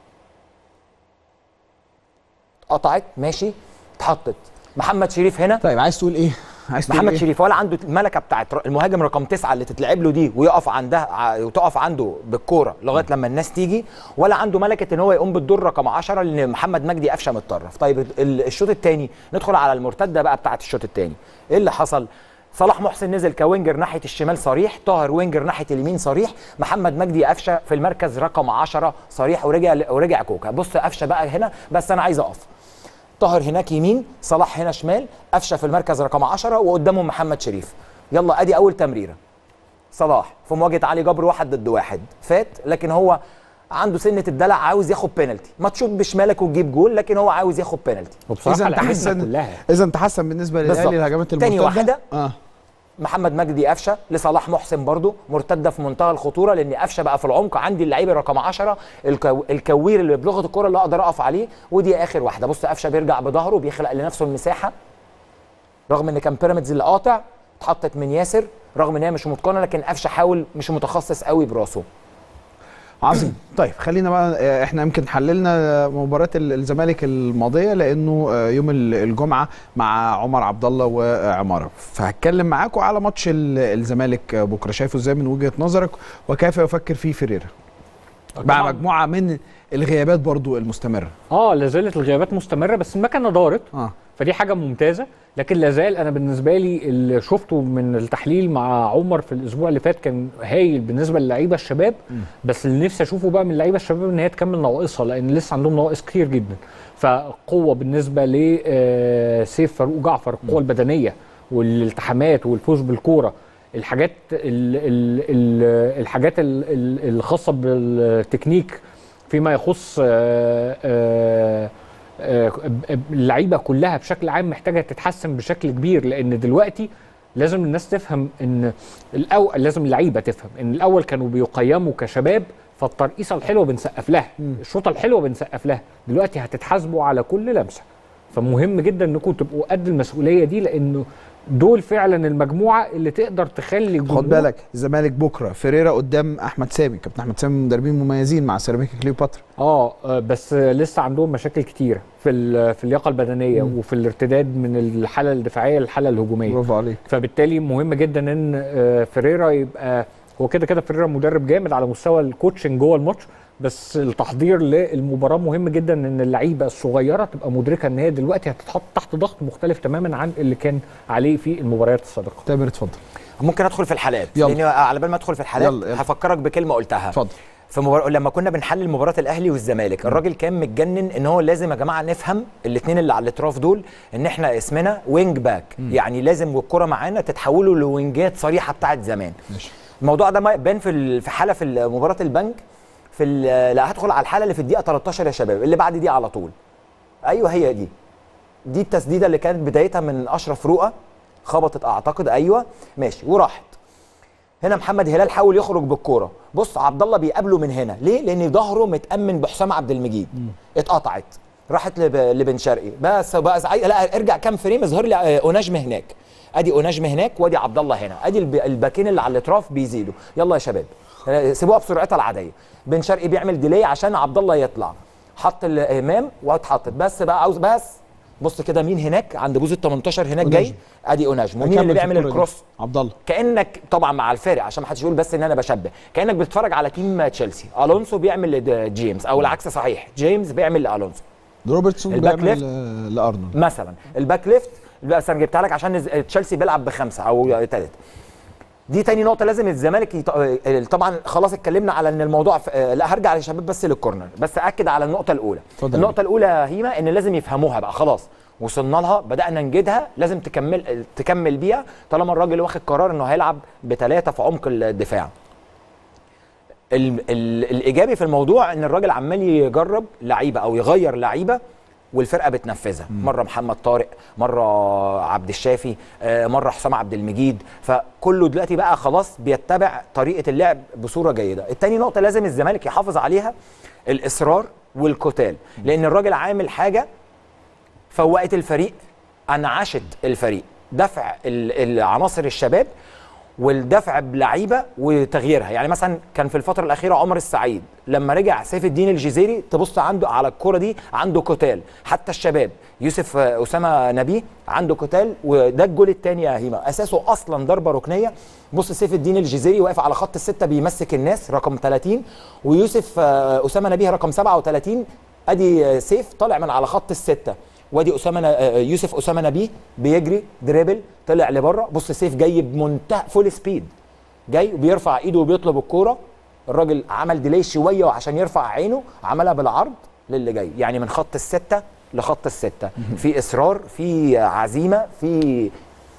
قطعت ماشي، اتحطت. محمد شريف هنا. طيب عايز تقول ايه؟ عايز محمد إيه؟ شريف ولا عنده الملكه بتاعت المهاجم رقم تسعة اللي تتلعب له دي ويقف عندها وتقف عنده بالكوره لغايه لما الناس تيجي، ولا عنده ملكه ان هو يقوم بالدور رقم عشرة لان محمد مجدي قفشه متطرف. طيب الشوط الثاني ندخل على المرتده بقى بتاعت الشوط الثاني. ايه اللي حصل؟ صلاح محسن نزل كوينجر ناحيه الشمال صريح، طاهر وينجر ناحيه اليمين صريح، محمد مجدي قفشه في المركز رقم عشرة صريح، ورجع ورجع كوكا. بص قفشه بقى هنا، بس انا عايز اقف. طاهر هناك يمين، صلاح هنا شمال، قفشه في المركز رقم عشرة وقدامه محمد شريف. يلا ادي اول تمريره. صلاح في مواجهه علي جبر واحد ضد واحد فات، لكن هو عنده سنه الدلع، عاوز ياخد بينالتي، ما تشوط بشمالك وتجيب جول، لكن هو عاوز ياخد بينالتي. اذا تحسن اذا تحسن بالنسبه للاهلي الهجمات المرتده. تاني واحده اه محمد مجدي قفشه لصلاح محسن برضو مرتده في منتهى الخطوره، لان قفشه بقى في العمق عندي اللعيب رقم عشرة الكو... الكوير اللي بلغه الكوره اللي اقدر اقف عليه. ودي اخر واحده. بص قفشه بيرجع بظهره بيخلق لنفسه المساحه، رغم ان كان بيراميدز اللي قاطع، اتحطت من ياسر رغم ان هي مش متقنه، لكن قفشه حاول مش متخصص قوي براسه. عظيم. طيب خلينا بقى، احنا يمكن حللنا مباراه الزمالك الماضيه لانه يوم الجمعه مع عمر عبد الله وعماره، فهتكلم معاكم على ماتش الزمالك بكره، شايفه ازاي من وجهه نظرك وكيف يفكر فيه فيريرا مع مجموعه من الغيابات برضو المستمره؟ اه لا زالت الغيابات مستمره، بس المكنه دارت، اه فدي حاجه ممتازه. لكن لا زال انا بالنسبه لي اللي شفته من التحليل مع عمر في الاسبوع اللي فات كان هايل بالنسبه للعيبه الشباب، م. بس اللي نفسي اشوفه بقى من اللعيبه الشباب ان هي تكمل نواقصها، لان لسه عندهم نواقص كتير جدا. فقوه بالنسبه لسيف فاروق جعفر، القوه البدنيه والالتحامات والفوز بالكوره، الحاجات ال ال ال الحاجات ال ال الخاصه بالتكنيك فيما يخص آه، آه، آه، اللعيبه كلها بشكل عام محتاجه تتحسن بشكل كبير، لان دلوقتي لازم الناس تفهم ان الاول لازم اللعيبه تفهم ان الاول كانوا بيقيموا كشباب، فالترقيصه الحلوه بنسقف لها، الشوطه الحلوه بنسقف لها، دلوقتي هتتحاسبوا على كل لمسه. فمهم جدا انكم تبقوا قد المسؤوليه دي، لانه دول فعلا المجموعه اللي تقدر تخلي الجمهور. خد بالك الزمالك بكره فيريرا قدام احمد سامي، كابتن احمد سامي مدربين مميزين مع سيراميكا كليوباترا. اه بس لسه عندهم مشاكل كتيره في في اللياقه البدنيه مم. وفي الارتداد من الحاله الدفاعيه للحاله الهجوميه. برافو عليك. فبالتالي مهم جدا ان فيريرا يبقى هو كده كده فيريرا مدرب جامد على مستوى الكوتشنج جوه الماتش، بس التحضير للمباراه مهم جدا ان اللعيبه الصغيره تبقى مدركه ان هي دلوقتي هتتحط تحت ضغط مختلف تماما عن اللي كان عليه في المباريات السابقه. تامر اتفضل. ممكن ادخل في الحالات لان على بال ما ادخل في الحالات يلا يلا. هفكرك بكلمه قلتها. اتفضل. في مبار... لما كنا بنحلل مباراه الاهلي والزمالك الراجل كان متجنن ان هو لازم يا جماعه نفهم الاثنين اللي على الاطراف دول ان احنا اسمنا وينج باك، م. يعني لازم والكره معانا تتحولوا لوينجات صريحه بتاعت زمان. ماشي. الموضوع ده بان في في حاله في مباراه البنك في لا هدخل على الحاله اللي في الدقيقه تلتاشر يا شباب اللي بعد دي على طول. ايوه هي دي دي التسديده اللي كانت بدايتها من اشرف رؤى، خبطت اعتقد ايوه ماشي وراحت. هنا محمد هلال حاول يخرج بالكوره، بص عبد الله بيقابله من هنا ليه؟ لان ظهره متامن بحسام عبد المجيد. م. اتقطعت راحت لب... لبن شرقي بس بقى زعي... لا ارجع كام فريم اظهر لي اوناجم هناك، ادي اوناجم هناك وادي عبد الله هنا، ادي الب... الباكين اللي على الاطراف بيزيدوا. يلا يا شباب سيبوها بسرعتها العاديه. بن شرقي بيعمل ديلي عشان عبد الله يطلع، حط الامام واتحطت بس بقى عاوز بس بص كده مين هناك عند بوز ال تمنتاشر هناك جاي، ادي اوناجم. ومين اللي بيعمل الكروس؟ عبد الله. كانك طبعا مع الفارق عشان ما حدش يقول بس ان انا بشبه، كانك بتتفرج على تيم تشيلسي، الونسو بيعمل لجيمس او العكس صحيح، جيمس بيعمل لالونسو، روبرتسون بيعمل لارنولد مثلا. الباك ليفت بس انا جبتها لك عشان تشيلسي بيلعب بخمسه او ثلاثه. دي تاني نقطه لازم الزمالك يط... طبعا خلاص اتكلمنا على ان الموضوع ف... لا هرجع يا شباب بس للكورنر، بس اكد على النقطه الاولى. فضل. النقطه الاولى هيما ان لازم يفهموها بقى، خلاص وصلنا لها بدانا نجدها، لازم تكمل تكمل بيها طالما الراجل واخد قرار انه هيلعب بثلاثه في عمق الدفاع. ال... ال... الايجابي في الموضوع ان الراجل عمال يجرب لعيبه او يغير لعيبه والفرقه بتنفذها، مره محمد طارق، مره عبد الشافي، مره حسام عبد المجيد، فكله دلوقتي بقى خلاص بيتبع طريقه اللعب بصوره جيده. الثاني نقطه لازم الزمالك يحافظ عليها الاصرار والقتال، لان الراجل عامل حاجه فوقت الفريق، انعشت الفريق، دفع العناصر الشباب والدفع بلعيبه وتغييرها. يعني مثلا كان في الفتره الاخيره عمر السعيد لما رجع سيف الدين الجزيري تبص عنده على الكره دي عنده قتال، حتى الشباب يوسف اسامه نبيه عنده قتال، وده الجول الثاني يا هيما اساسه اصلا ضربه ركنيه. بص سيف الدين الجزيري واقف على خط السته بيمسك الناس رقم ثلاثين، ويوسف اسامه نبيه رقم سبعة وثلاثين، ادي سيف طالع من على خط السته، وادي اسامه يوسف اسامه نبيه بيجري دريبل طلع لبره. بص سيف جاي بمنتهى فول سبيد، جاي وبيرفع ايده وبيطلب الكوره، الراجل عمل ديلي شويه وعشان يرفع عينه عملها بالعرض للي جاي، يعني من خط السته لخط السته، في اصرار، في عزيمه، في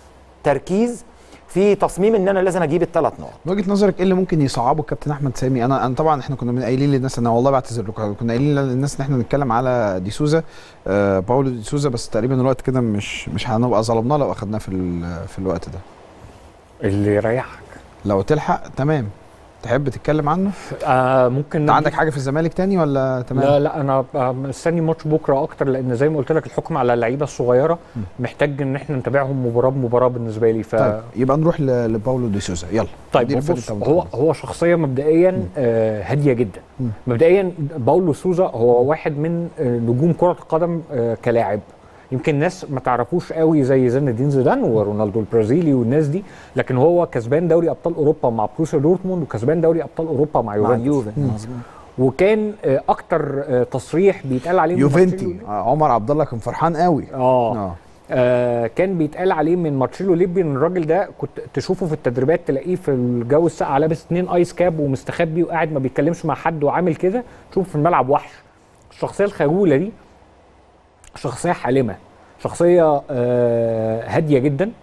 تركيز، في تصميم ان انا لازم اجيب الثلاث نقط. من وجهه نظرك ايه اللي ممكن يصعبه الكابتن احمد سامي؟ انا انا طبعا احنا كنا قايلين للناس، انا والله بعتذر لكم، كنا قايلين للناس ان احنا نتكلم على دي سوزا، آه باولو دي سوزا، بس تقريبا الوقت كده مش مش هنبقى ظلمناه لو اخدناه في في الوقت ده. اللي يريحك لو تلحق تمام. تحب تتكلم عنه؟ آه ممكن. انت عندك حاجه في الزمالك تاني ولا تمام؟ لا لا انا مستني ماتش بكره اكتر، لان زي ما قلت لك الحكم على اللعيبه الصغيره م. محتاج ان احنا نتابعهم مباراه بمباراه بالنسبه لي. ف طيب يبقى نروح لباولو دي سوزا. يلا. طيب بص هو هو شخصيه مبدئيا آه هاديه جدا. م. مبدئيا باولو سوزا هو واحد من آه نجوم كره القدم آه كلاعب، يمكن الناس ما تعرفوش قوي زي زين الدين زيدان ورونالدو البرازيلي والناس دي، لكن هو كسبان دوري ابطال اوروبا مع بروسيا دورتموند، وكسبان دوري ابطال اوروبا مع يوفنتوس. وكان اكتر تصريح بيتقال عليه يوفنتي عمر عبد الله كان فرحان قوي. اه, آه. آه كان بيتقال عليه من مارتشيلو ليبي ان الراجل ده كنت تشوفه في التدريبات تلاقيه في الجو الساقع لابس اتنين ايس كاب ومستخبي وقاعد ما بيتكلمش مع حد وعامل كده، تشوفه في الملعب وحش. الشخصيه الخجوله دي شخصيه حالمه، شخصيه آه هاديه جدا،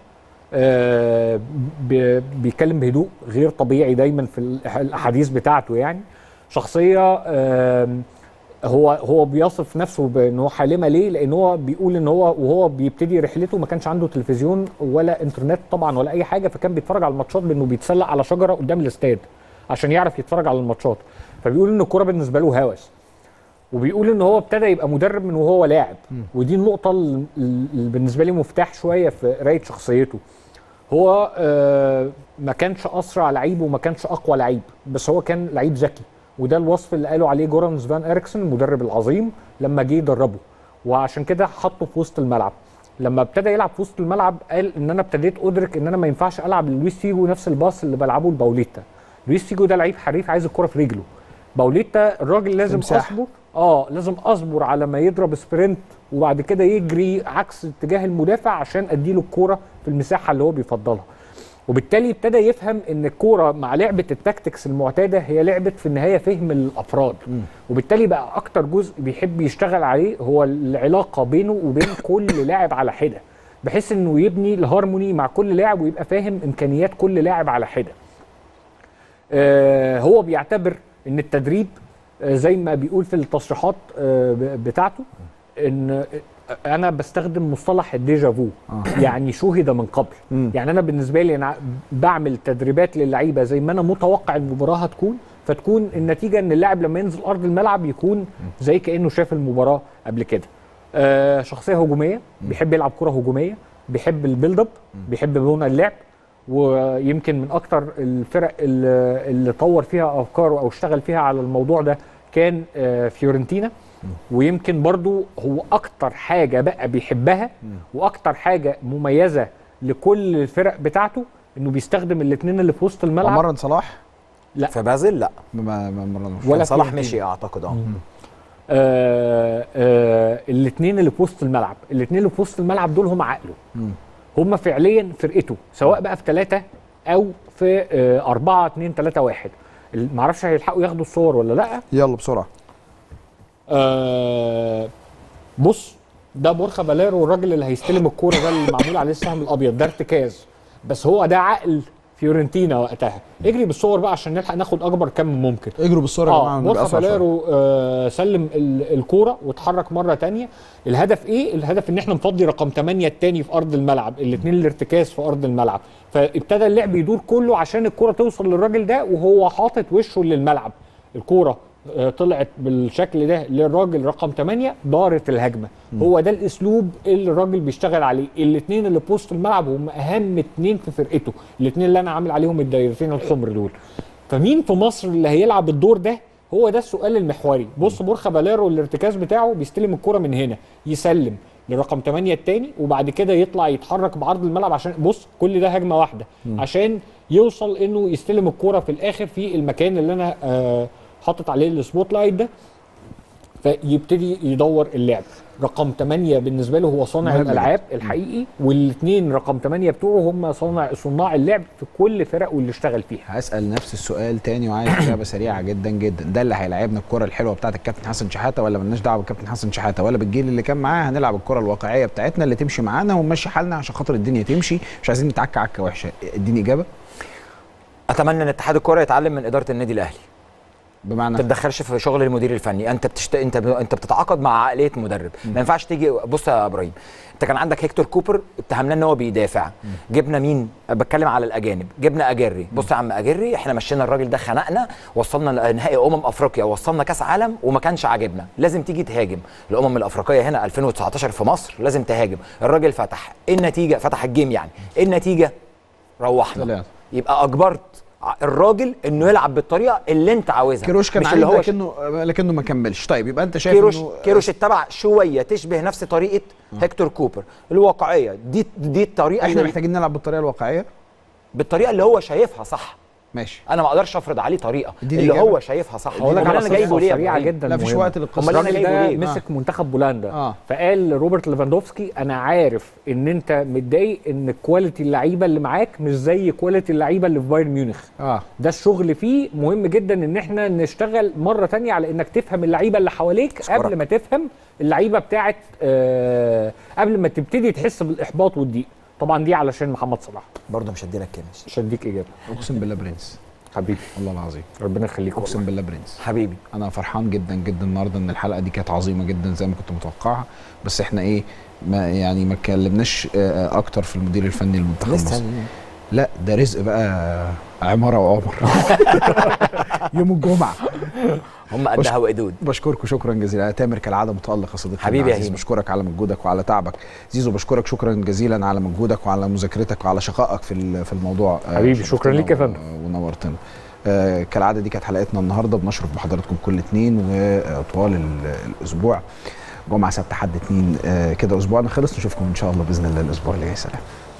آه بيتكلم بهدوء غير طبيعي دايما في الاحاديث بتاعته، يعني شخصيه آه هو هو بيصف نفسه بان هو حالمه. ليه؟ لان هو بيقول ان هو وهو بيبتدي رحلته ما كانش عنده تلفزيون ولا انترنت طبعا ولا اي حاجه، فكان بيتفرج على الماتشات بانه بيتسلق على شجره قدام الاستاد عشان يعرف يتفرج على الماتشات. فبيقول ان الكوره بالنسبه له هوس، وبيقول ان هو ابتدى يبقى مدرب من وهو لاعب، ودي النقطه اللي بالنسبه لي مفتاح شويه في قرايه شخصيته. هو آه ما كانش اسرع لعيب وما كانش اقوى لعيب، بس هو كان لعيب ذكي، وده الوصف اللي قالوا عليه جورانز فان إريكسون المدرب العظيم لما جه يدربه، وعشان كده حطه في وسط الملعب. لما ابتدى يلعب في وسط الملعب قال ان انا ابتديت ادرك ان انا ما ينفعش العب للويس فيجو نفس الباص اللي بلعبه لباوليتا. لويس فيجو ده لعيب حريف عايز الكره في رجله، باوليتا الراجل لازم اصبر اه لازم اصبر على ما يضرب سبرنت وبعد كده يجري عكس اتجاه المدافع عشان اديله الكوره في المساحه اللي هو بيفضلها. وبالتالي ابتدى يفهم ان الكوره مع لعبه التاكتكس المعتاده هي لعبه في النهايه فهم الافراد، م. وبالتالي بقى اكتر جزء بيحب يشتغل عليه هو العلاقه بينه وبين كل لاعب على حده، بحيث انه يبني الهارموني مع كل لاعب ويبقى فاهم امكانيات كل لاعب على حده. آه هو بيعتبر ان التدريب آه زي ما بيقول في التصريحات آه بتاعته ان انا بستخدم مصطلح الديجافو، آه. يعني شوهد من قبل. م. يعني انا بالنسبه لي انا بعمل تدريبات للعيبه زي ما انا متوقع المباراه هتكون، فتكون النتيجه ان اللاعب لما ينزل ارض الملعب يكون زي كانه شاف المباراه قبل كده. آه شخصيه هجوميه، بيحب يلعب كره هجوميه، بيحب البيلد اب، بيحب بناء اللعب، ويمكن من اكتر الفرق اللي, اللي طور فيها افكاره او اشتغل فيها على الموضوع ده كان آه فيورنتينا. ويمكن برضو هو اكتر حاجه بقى بيحبها واكتر حاجه مميزه لكل الفرق بتاعته انه بيستخدم الاثنين اللي في وسط الملعب. مرن صلاح؟ لا في بازل لا ما مرنوش ولا صلاح مشي اعتقد. اه, آه, آه الاثنين اللي في وسط الملعب، الاثنين اللي في وسط الملعب دول هم عقله، هم فعليا فرقته، سواء بقى في ثلاثه او في آه أربعة اتنين تلاتة واحد. معرفش هيلحقوا ياخدوا الصور ولا لا. يلا بسرعه. آه بص ده بورخا فاليرو الراجل اللي هيستلم الكوره ده اللي معمول عليه السهم الابيض، ده ارتكاز، بس هو ده عقل فيورنتينا وقتها. اجري بالصور بقى عشان نلحق ناخد اكبر كم ممكن. اجروا بالصور يا جماعه. اه بورخا فاليرو آه سلم الكوره واتحرك مره ثانيه. الهدف ايه؟ الهدف ان احنا نفضي رقم ثمانية الثاني في ارض الملعب، الاثنين الارتكاز في ارض الملعب، فابتدى اللعب يدور كله عشان الكوره توصل للراجل ده وهو حاطط وشه للملعب. الكوره طلعت بالشكل ده للراجل رقم ثمانية، دارت الهجمه. م. هو ده الاسلوب اللي الراجل بيشتغل عليه. الاثنين اللي في وسط الملعب هم اهم اثنين في فرقته، الاثنين اللي انا عامل عليهم الدايرتين الحمر دول. فمين في مصر اللي هيلعب الدور ده؟ هو ده السؤال المحوري. بص بورخا فاليرو الارتكاز بتاعه بيستلم الكرة من هنا، يسلم لرقم ثمانية الثاني وبعد كده يطلع يتحرك بعرض الملعب عشان بص كل ده هجمه واحده م. عشان يوصل انه يستلم الكرة في الاخر في المكان اللي انا آه حاطط عليه السبوت لايت ده، فيبتدي يدور اللعب. رقم ثمانية بالنسبه له هو صانع الالعاب الحقيقي، والاثنين رقم ثمانية بتوعه هم صانع صناع اللعب في كل فرق واللي اشتغل فيها. هسال نفس السؤال تاني وعايز اجابه سريعه جدا جدا. ده اللي هيلاعبنا الكره الحلوه بتاعت الكابتن حسن شحاته، ولا مالناش دعوه بالكابتن حسن شحاته ولا بالجيل اللي كان معاه؟ هنلعب الكره الواقعيه بتاعتنا اللي تمشي معانا ونمشي حالنا عشان خاطر الدنيا تمشي، مش عايزين نتعكى عكه وحشه. اديني اجابه. اتمنى ان اتحاد الكره يتعلم من اداره النادي الاهلي، بمعنى ما تتدخلش في شغل المدير الفني. انت بتشت... انت ب... انت بتتعاقد مع عقليه مدرب، ما ينفعش تيجي. بص يا ابراهيم، انت كان عندك هيكتور كوبر اتهمناه ان هو بيدافع، م. جبنا مين؟ بتكلم على الاجانب، جبنا اجري. بص يا عم اجري، احنا مشينا الراجل ده، خنقنا، وصلنا نهائي امم افريقيا، وصلنا كاس عالم وما كانش عاجبنا، لازم تيجي تهاجم. الامم الافريقيه هنا ألفين وتسعتاشر في مصر لازم تهاجم. الراجل فتح النتيجه، فتح الجيم يعني النتيجه روحنا طلعت. يبقى اجبرت الراجل انه يلعب بالطريقه اللي انت عاوزها. كيروش كان عليه لكنه لكنه ما كملش. طيب يبقى انت شايف كيروش انه كيروش اتبع شويه تشبه نفس طريقه آه. هيكتور كوبر، الواقعيه دي دي الطريقه. احنا محتاجين نلعب بالطريقه الواقعيه، بالطريقه اللي هو شايفها صح. ماشي، انا ما اقدرش افرض عليه طريقه اللي جابة. هو شايفها صح. هقول لك انا جايبه ليه سريعه جدا، لا فيش وقت للقصه. امال انا جايبه ليه؟ مسك آه. منتخب بولندا آه. فقال روبرت ليفاندوفسكي انا عارف ان انت متضايق ان كواليتي اللعيبه اللي معاك مش زي كواليتي اللعيبه اللي في بايرن ميونخ. اه ده الشغل فيه مهم جدا ان احنا نشتغل مره ثانيه على انك تفهم اللعيبه اللي حواليك أشكرك. قبل ما تفهم اللعيبه بتاعت آه قبل ما تبتدي تحس بالاحباط والضيق. طبعا دي علشان محمد صلاح. برضه مش هدي لك كامش، مش هديك اجابه. اقسم بالله برنس حبيبي والله العظيم، ربنا يخليك، اقسم بالله برنس حبيبي. انا فرحان جدا جدا النهارده ان الحلقه دي كانت عظيمه جدا زي ما كنت متوقعها، بس احنا ايه ما يعني ما اتكلمناش اكتر في المدير الفني للمنتخب مصر. لا ده رزق بقى، عماره وعمر يوم الجمعه هم قدها وقدود. بشكركم شكرا جزيلا. تامر كالعاده متالق يا صديقي حبيبي يا هيما، بشكرك على مجهودك وعلى تعبك. زيزو بشكرك شكرا جزيلا على مجهودك وعلى مذاكرتك وعلى شقائك في في الموضوع. حبيبي شكرا ليك يا فندم ونورتنا. آه كالعاده دي كانت حلقتنا النهارده، بنشرف بحضراتكم كل اثنين وطوال الاسبوع، جمعه سبت حد اثنين. آه كده اسبوعنا خلص، نشوفكم ان شاء الله باذن الله الاسبوع اللي جاي. سلام.